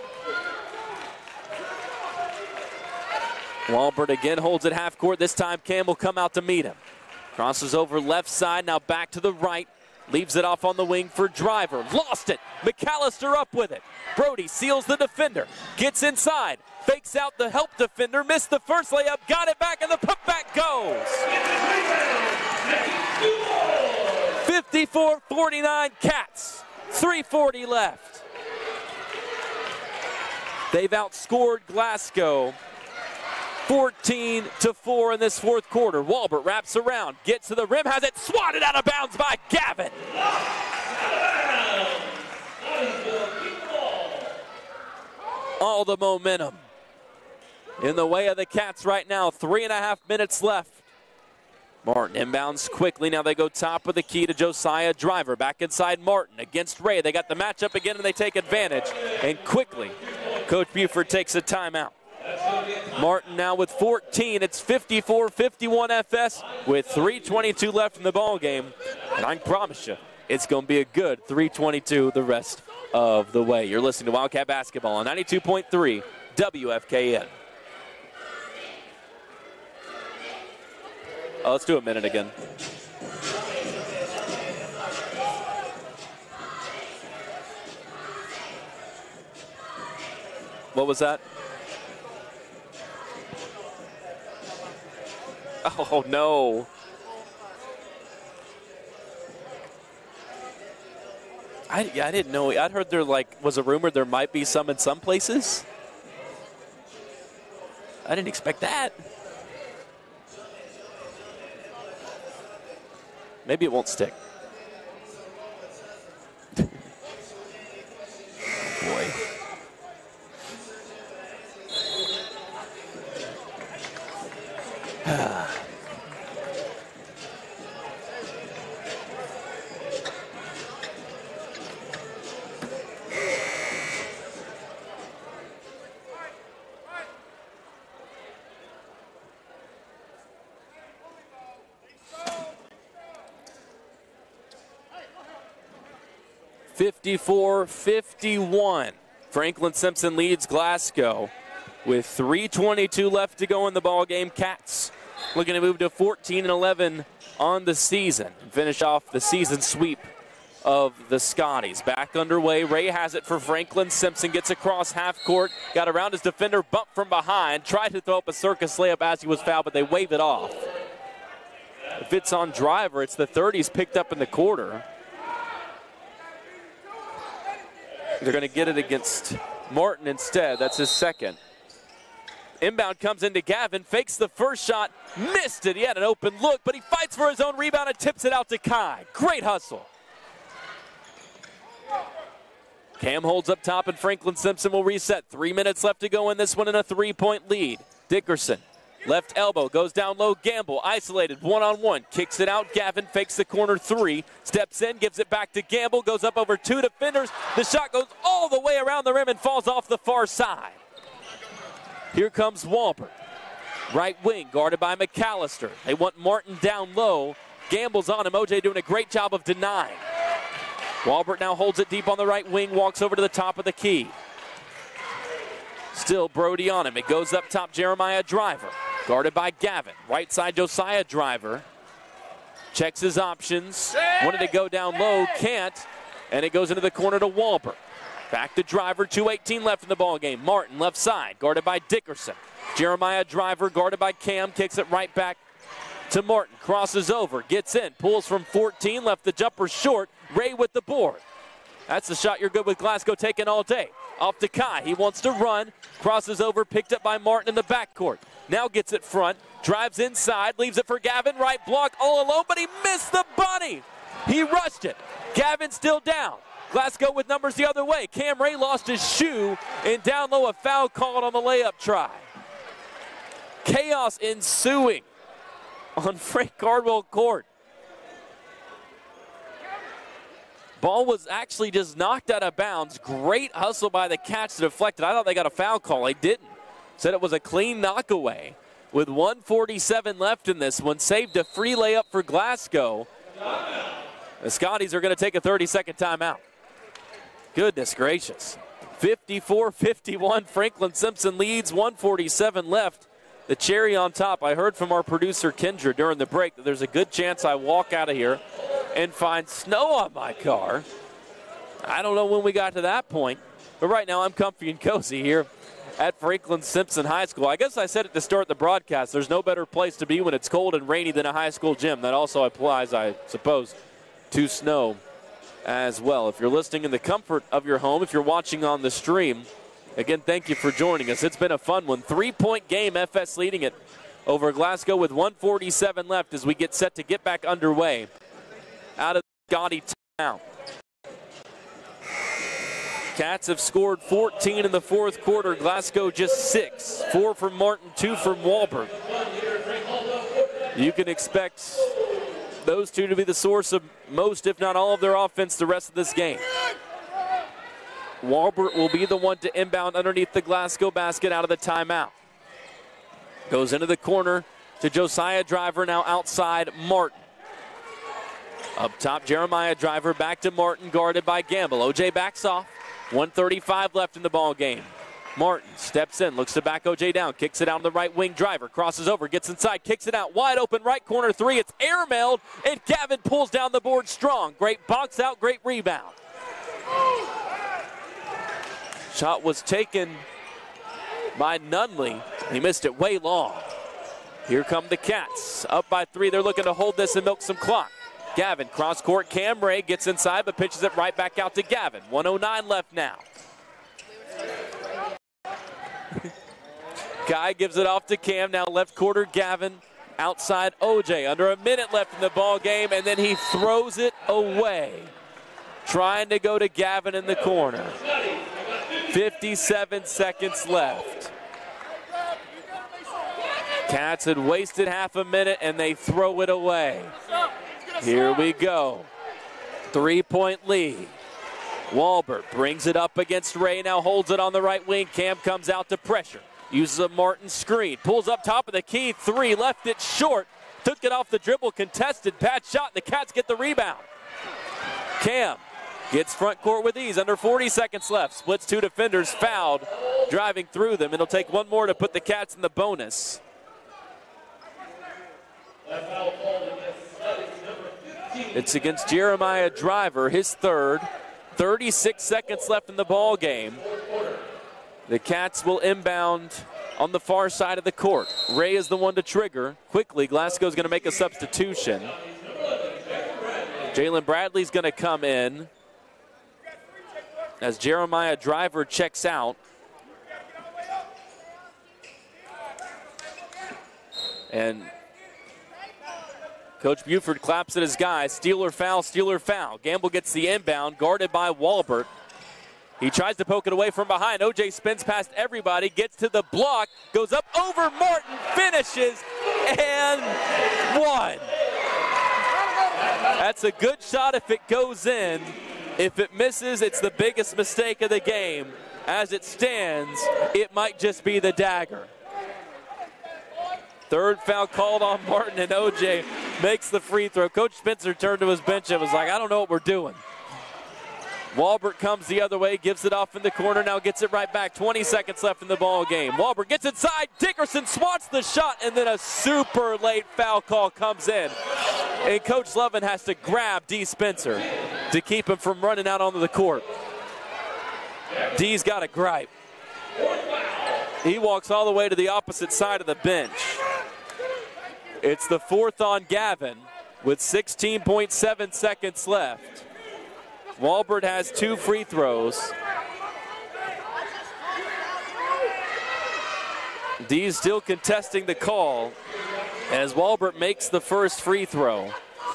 Walbert again holds it half court. This time Campbell come out to meet him. Crosses over left side, now back to the right. Leaves it off on the wing for Driver. Lost it. McAllister up with it. Brody seals the defender. Gets inside. Fakes out the help defender. Missed the first layup. Got it back, and the putback goes. 54-49 Cats. 3:40 left. They've outscored Glasgow 14-4 in this fourth quarter. Walbert wraps around, gets to the rim, has it swatted out of bounds by Gavin. All the momentum in the way of the Cats right now. 3.5 minutes left. Martin inbounds quickly. Now they go top of the key to Josiah Driver. Back inside Martin against Ray. They got the matchup again and they take advantage. And quickly, Coach Buford takes a timeout. Martin now with 14. It's 54-51 FS with 3:22 left in the ball game. And I promise you, it's going to be a good 3:22 the rest of the way. You're listening to Wildcat Basketball on 92.3 WFKN. Oh, let's do a minute again. What was that? Oh, no. I didn't know. I'd heard there was a rumor there might be some in some places. I didn't expect that. Maybe it won't stick. Boy. (54-51). Franklin-Simpson leads Glasgow with 3:22 left to go in the ball game. Cats looking to move to 14-11 on the season and finish off the season sweep of the Scotties. Back underway. Ray has it for Franklin-Simpson. Gets across half court. Got around his defender. Bumped from behind. Tried to throw up a circus layup as he was fouled, but they wave it off. If it's on Driver, it's the 30s picked up in the quarter. They're going to get it against Martin instead. That's his second. Inbound comes into Gavin, fakes the first shot, missed it. He had an open look, but he fights for his own rebound and tips it out to Kai. Great hustle. Cam holds up top, and Franklin-Simpson will reset. 3 minutes left to go in this one in a 3-point lead. Dickerson, left elbow, goes down low. Gamble, isolated, one-on-one. Kicks it out. Gavin fakes the corner three. Steps in, gives it back to Gamble. Goes up over two defenders. The shot goes all the way around the rim and falls off the far side. Here comes Walbert. Right wing, guarded by McAllister. They want Martin down low. Gamble's on him. OJ doing a great job of denying. Walbert now holds it deep on the right wing, walks over to the top of the key. Still Brody on him. It goes up top, Jeremiah Driver. Guarded by Gavin. Right side, Josiah Driver. Checks his options. Wanted to go down low, can't. And it goes into the corner to Walbert. Back to Driver, 2:18 left in the ball game. Martin, left side, guarded by Dickerson. Jeremiah Driver, guarded by Cam, kicks it right back to Martin. Crosses over, gets in, pulls from 14, left the jumper short. Ray with the board. That's the shot you're good with Glasgow taking all day. Off to Kai, he wants to run. Crosses over, picked up by Martin in the backcourt. Now gets it front, drives inside, leaves it for Gavin, right block all alone, but he missed the bunny. He rushed it. Gavin still down. Glasgow with numbers the other way. Cam Ray lost his shoe, and down low a foul called on the layup try. Chaos ensuing on Frank Cardwell court. Ball was actually just knocked out of bounds. Great hustle by the Cats to deflect it. I thought they got a foul call. They didn't. Said it was a clean knockaway. With 1:47 left in this one, saved a free layup for Glasgow. The Scotties are going to take a 30-second timeout. Goodness gracious. 54-51, Franklin-Simpson leads, 1:47 left. The cherry on top, I heard from our producer Kendra during the break that there's a good chance I walk out of here and find snow on my car. I don't know when we got to that point, but right now I'm comfy and cozy here at Franklin-Simpson High School. I guess I said it to start the broadcast. There's no better place to be when it's cold and rainy than a high school gym. That also applies, I suppose, to snow as well. If you're listening in the comfort of your home, if you're watching on the stream, again, thank you for joining us. It's been a fun one. 3-point game, FS leading it over Glasgow with 1:47 left as we get set to get back underway out of the Scotty town. Cats have scored 14 in the fourth quarter. Glasgow just 6. 4 from Martin, 2 from Walbert. You can expect those two to be the source of most, if not all, of their offense the rest of this game. Walbert will be the one to inbound underneath the Glasgow basket out of the timeout. Goes into the corner to Josiah Driver, now outside Martin. Up top, Jeremiah Driver, back to Martin, guarded by Gamble. OJ backs off. 1:35 left in the ball game. Martin steps in, looks to back OJ down, kicks it out on the right wing. Driver crosses over, gets inside, kicks it out. Wide open right corner three. It's airmailed, and Gavin pulls down the board strong. Great box out, great rebound. Shot was taken by Nunley. He missed it way long. Here come the Cats. Up by 3. They're looking to hold this and milk some clock. Gavin, cross court. Cam Ray gets inside but pitches it right back out to Gavin. 1:09 left now. Guy gives it off to Cam. Now left quarter, Gavin. Outside OJ. Under a minute left in the ball game, and then he throws it away. Trying to go to Gavin in the corner. 57 seconds left. Cats had wasted half a minute, and they throw it away. Here we go. 3-point lead. Walbert brings it up against Ray, now holds it on the right wing. Cam comes out to pressure. Uses a Martin screen. Pulls up top of the key. 3, left it short. Took it off the dribble, contested. Bad shot. The Cats get the rebound. Cam gets front court with ease. Under 40 seconds left. Splits 2 defenders. Fouled. Driving through them. It'll take one more to put the Cats in the bonus. It's against Jeremiah Driver, his third. 36 seconds left in the ball game. The Cats will inbound on the far side of the court. Ray is the one to trigger. Quickly, Glasgow's going to make a substitution. Jalen Bradley's going to come in as Jeremiah Driver checks out. And Coach Buford claps at his guys. Steal or foul, steal or foul. Gamble gets the inbound, guarded by Walbert. He tries to poke it away from behind. OJ spins past everybody, gets to the block, goes up over Martin, finishes, and one. That's a good shot if it goes in. If it misses, it's the biggest mistake of the game. As it stands, it might just be the dagger. Third foul called on Martin, and OJ makes the free throw. Coach Spencer turned to his bench and was like, I don't know what we're doing. Walbert comes the other way, gives it off in the corner, now gets it right back. 20 seconds left in the ball game. Walbert gets inside, Dickerson swats the shot, and then a super late foul call comes in. And Coach Lovin has to grab D. Spencer to keep him from running out onto the court. D's got a gripe. He walks all the way to the opposite side of the bench. It's the fourth on Gavin with 16.7 seconds left. Walbert has 2 free throws. D's still contesting the call as Walbert makes the first free throw.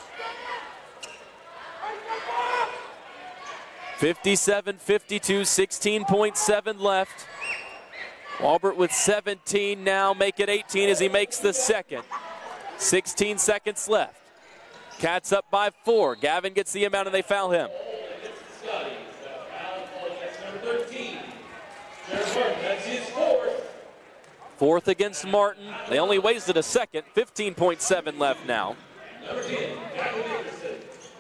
57-52, 16.7 left. Walbert with 17 now, make it 18 as he makes the second. 16 seconds left. Cats up by 4. Gavin gets the inbound and they foul him. Scotties, foul call against number 13. Jared Martin, that's his fourth. Fourth against Martin. They only wasted a second. 15.7 left now. Number 10, Gavin Dickerson.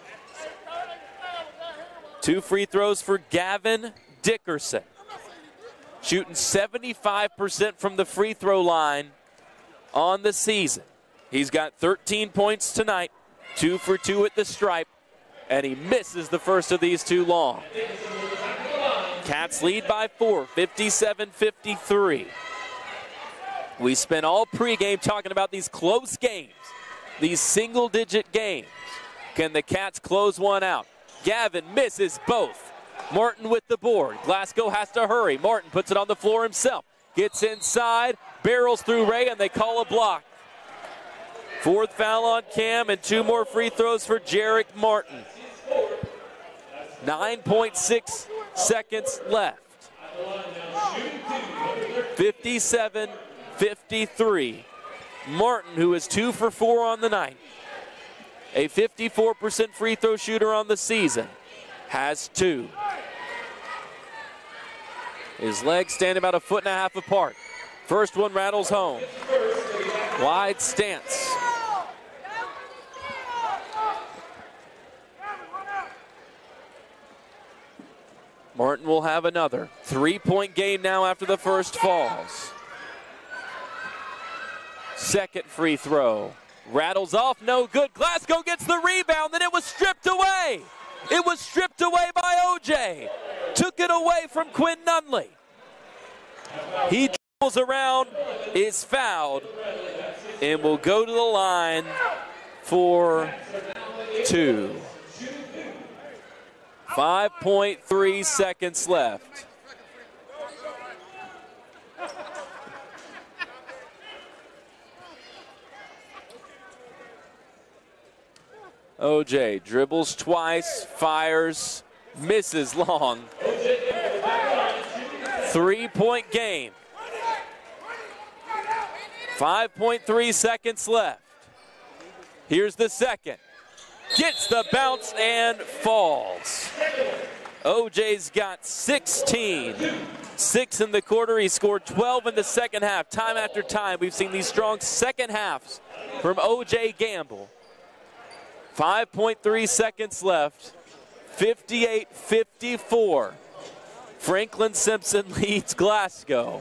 2 free throws for Gavin Dickerson. Shooting 75% from the free throw line on the season. He's got 13 points tonight, 2 for 2 at the stripe, and he misses the first of these 2 long. Cats lead by 4, 57-53. We spent all pregame talking about these close games, these single-digit games. Can the Cats close one out? Gavin misses both. Martin with the board. Glasgow has to hurry. Martin puts it on the floor himself. Gets inside, barrels through Ray, and they call a block. 4th foul on Cam and 2 more free throws for Jarek Martin. 9.6 seconds left. 57-53. Martin, who is 2 for 4 on the night, a 54% free throw shooter on the season, has 2. His legs stand about 1.5 feet apart. First one rattles home. Wide stance. Martin will have another 3-point game now after the first falls. Second free throw. Rattles off, no good. Glasgow gets the rebound, then it was stripped away. It was stripped away by OJ. Took it away from Quinn Nunley. He dribbles around, is fouled, and will go to the line for 2. 5.3 seconds left. OJ dribbles twice, fires, misses long. 3-point game. 5.3 seconds left. Here's the second. Gets the bounce and falls. OJ's got 16. 6 in the quarter. He scored 12 in the second half. Time after time, we've seen these strong second halves from OJ Gamble. 5.3 seconds left. 58-54. Franklin-Simpson leads Glasgow.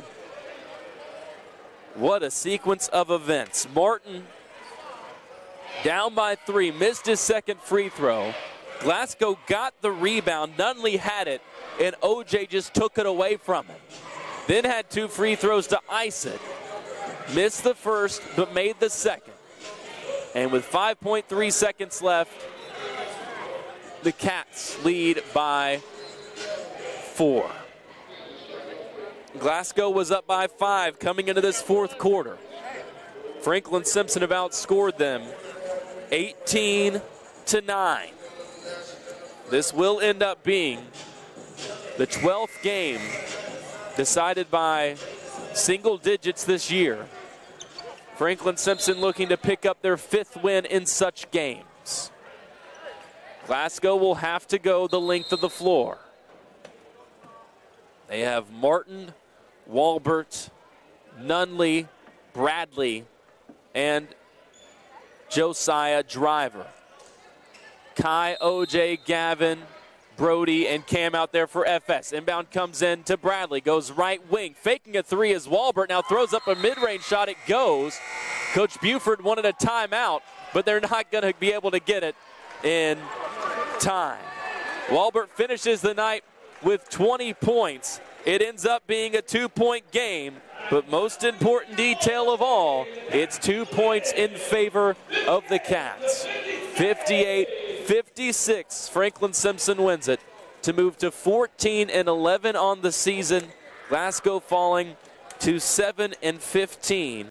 What a sequence of events. Martin down by 3, missed his second free throw. Glasgow got the rebound. Nunley had it, and OJ just took it away from him. Then had 2 free throws to ice it. Missed the first, but made the second. And with 5.3 seconds left, the Cats lead by 4. Glasgow was up by 5 coming into this fourth quarter. Franklin-Simpson have outscored them 18-9. This will end up being the 12th game decided by single digits this year. Franklin-Simpson looking to pick up their 5th win in such games. Glasgow will have to go the length of the floor. They have Martin, Walbert, Nunley, Bradley, and Josiah Driver. Kai, OJ, Gavin, Brody and Cam out there for FS. Inbound comes in to Bradley, goes right wing, faking a three as Walbert now throws up a mid-range shot. It goes. Coach Buford wanted a timeout, but they're not going to be able to get it in time. Walbert finishes the night with 20 points. It ends up being a 2-point game, but most important detail of all, it's 2 points in favor of the Cats. 58-56, Franklin-Simpson wins it to move to 14-11 on the season. Glasgow falling to 7-15.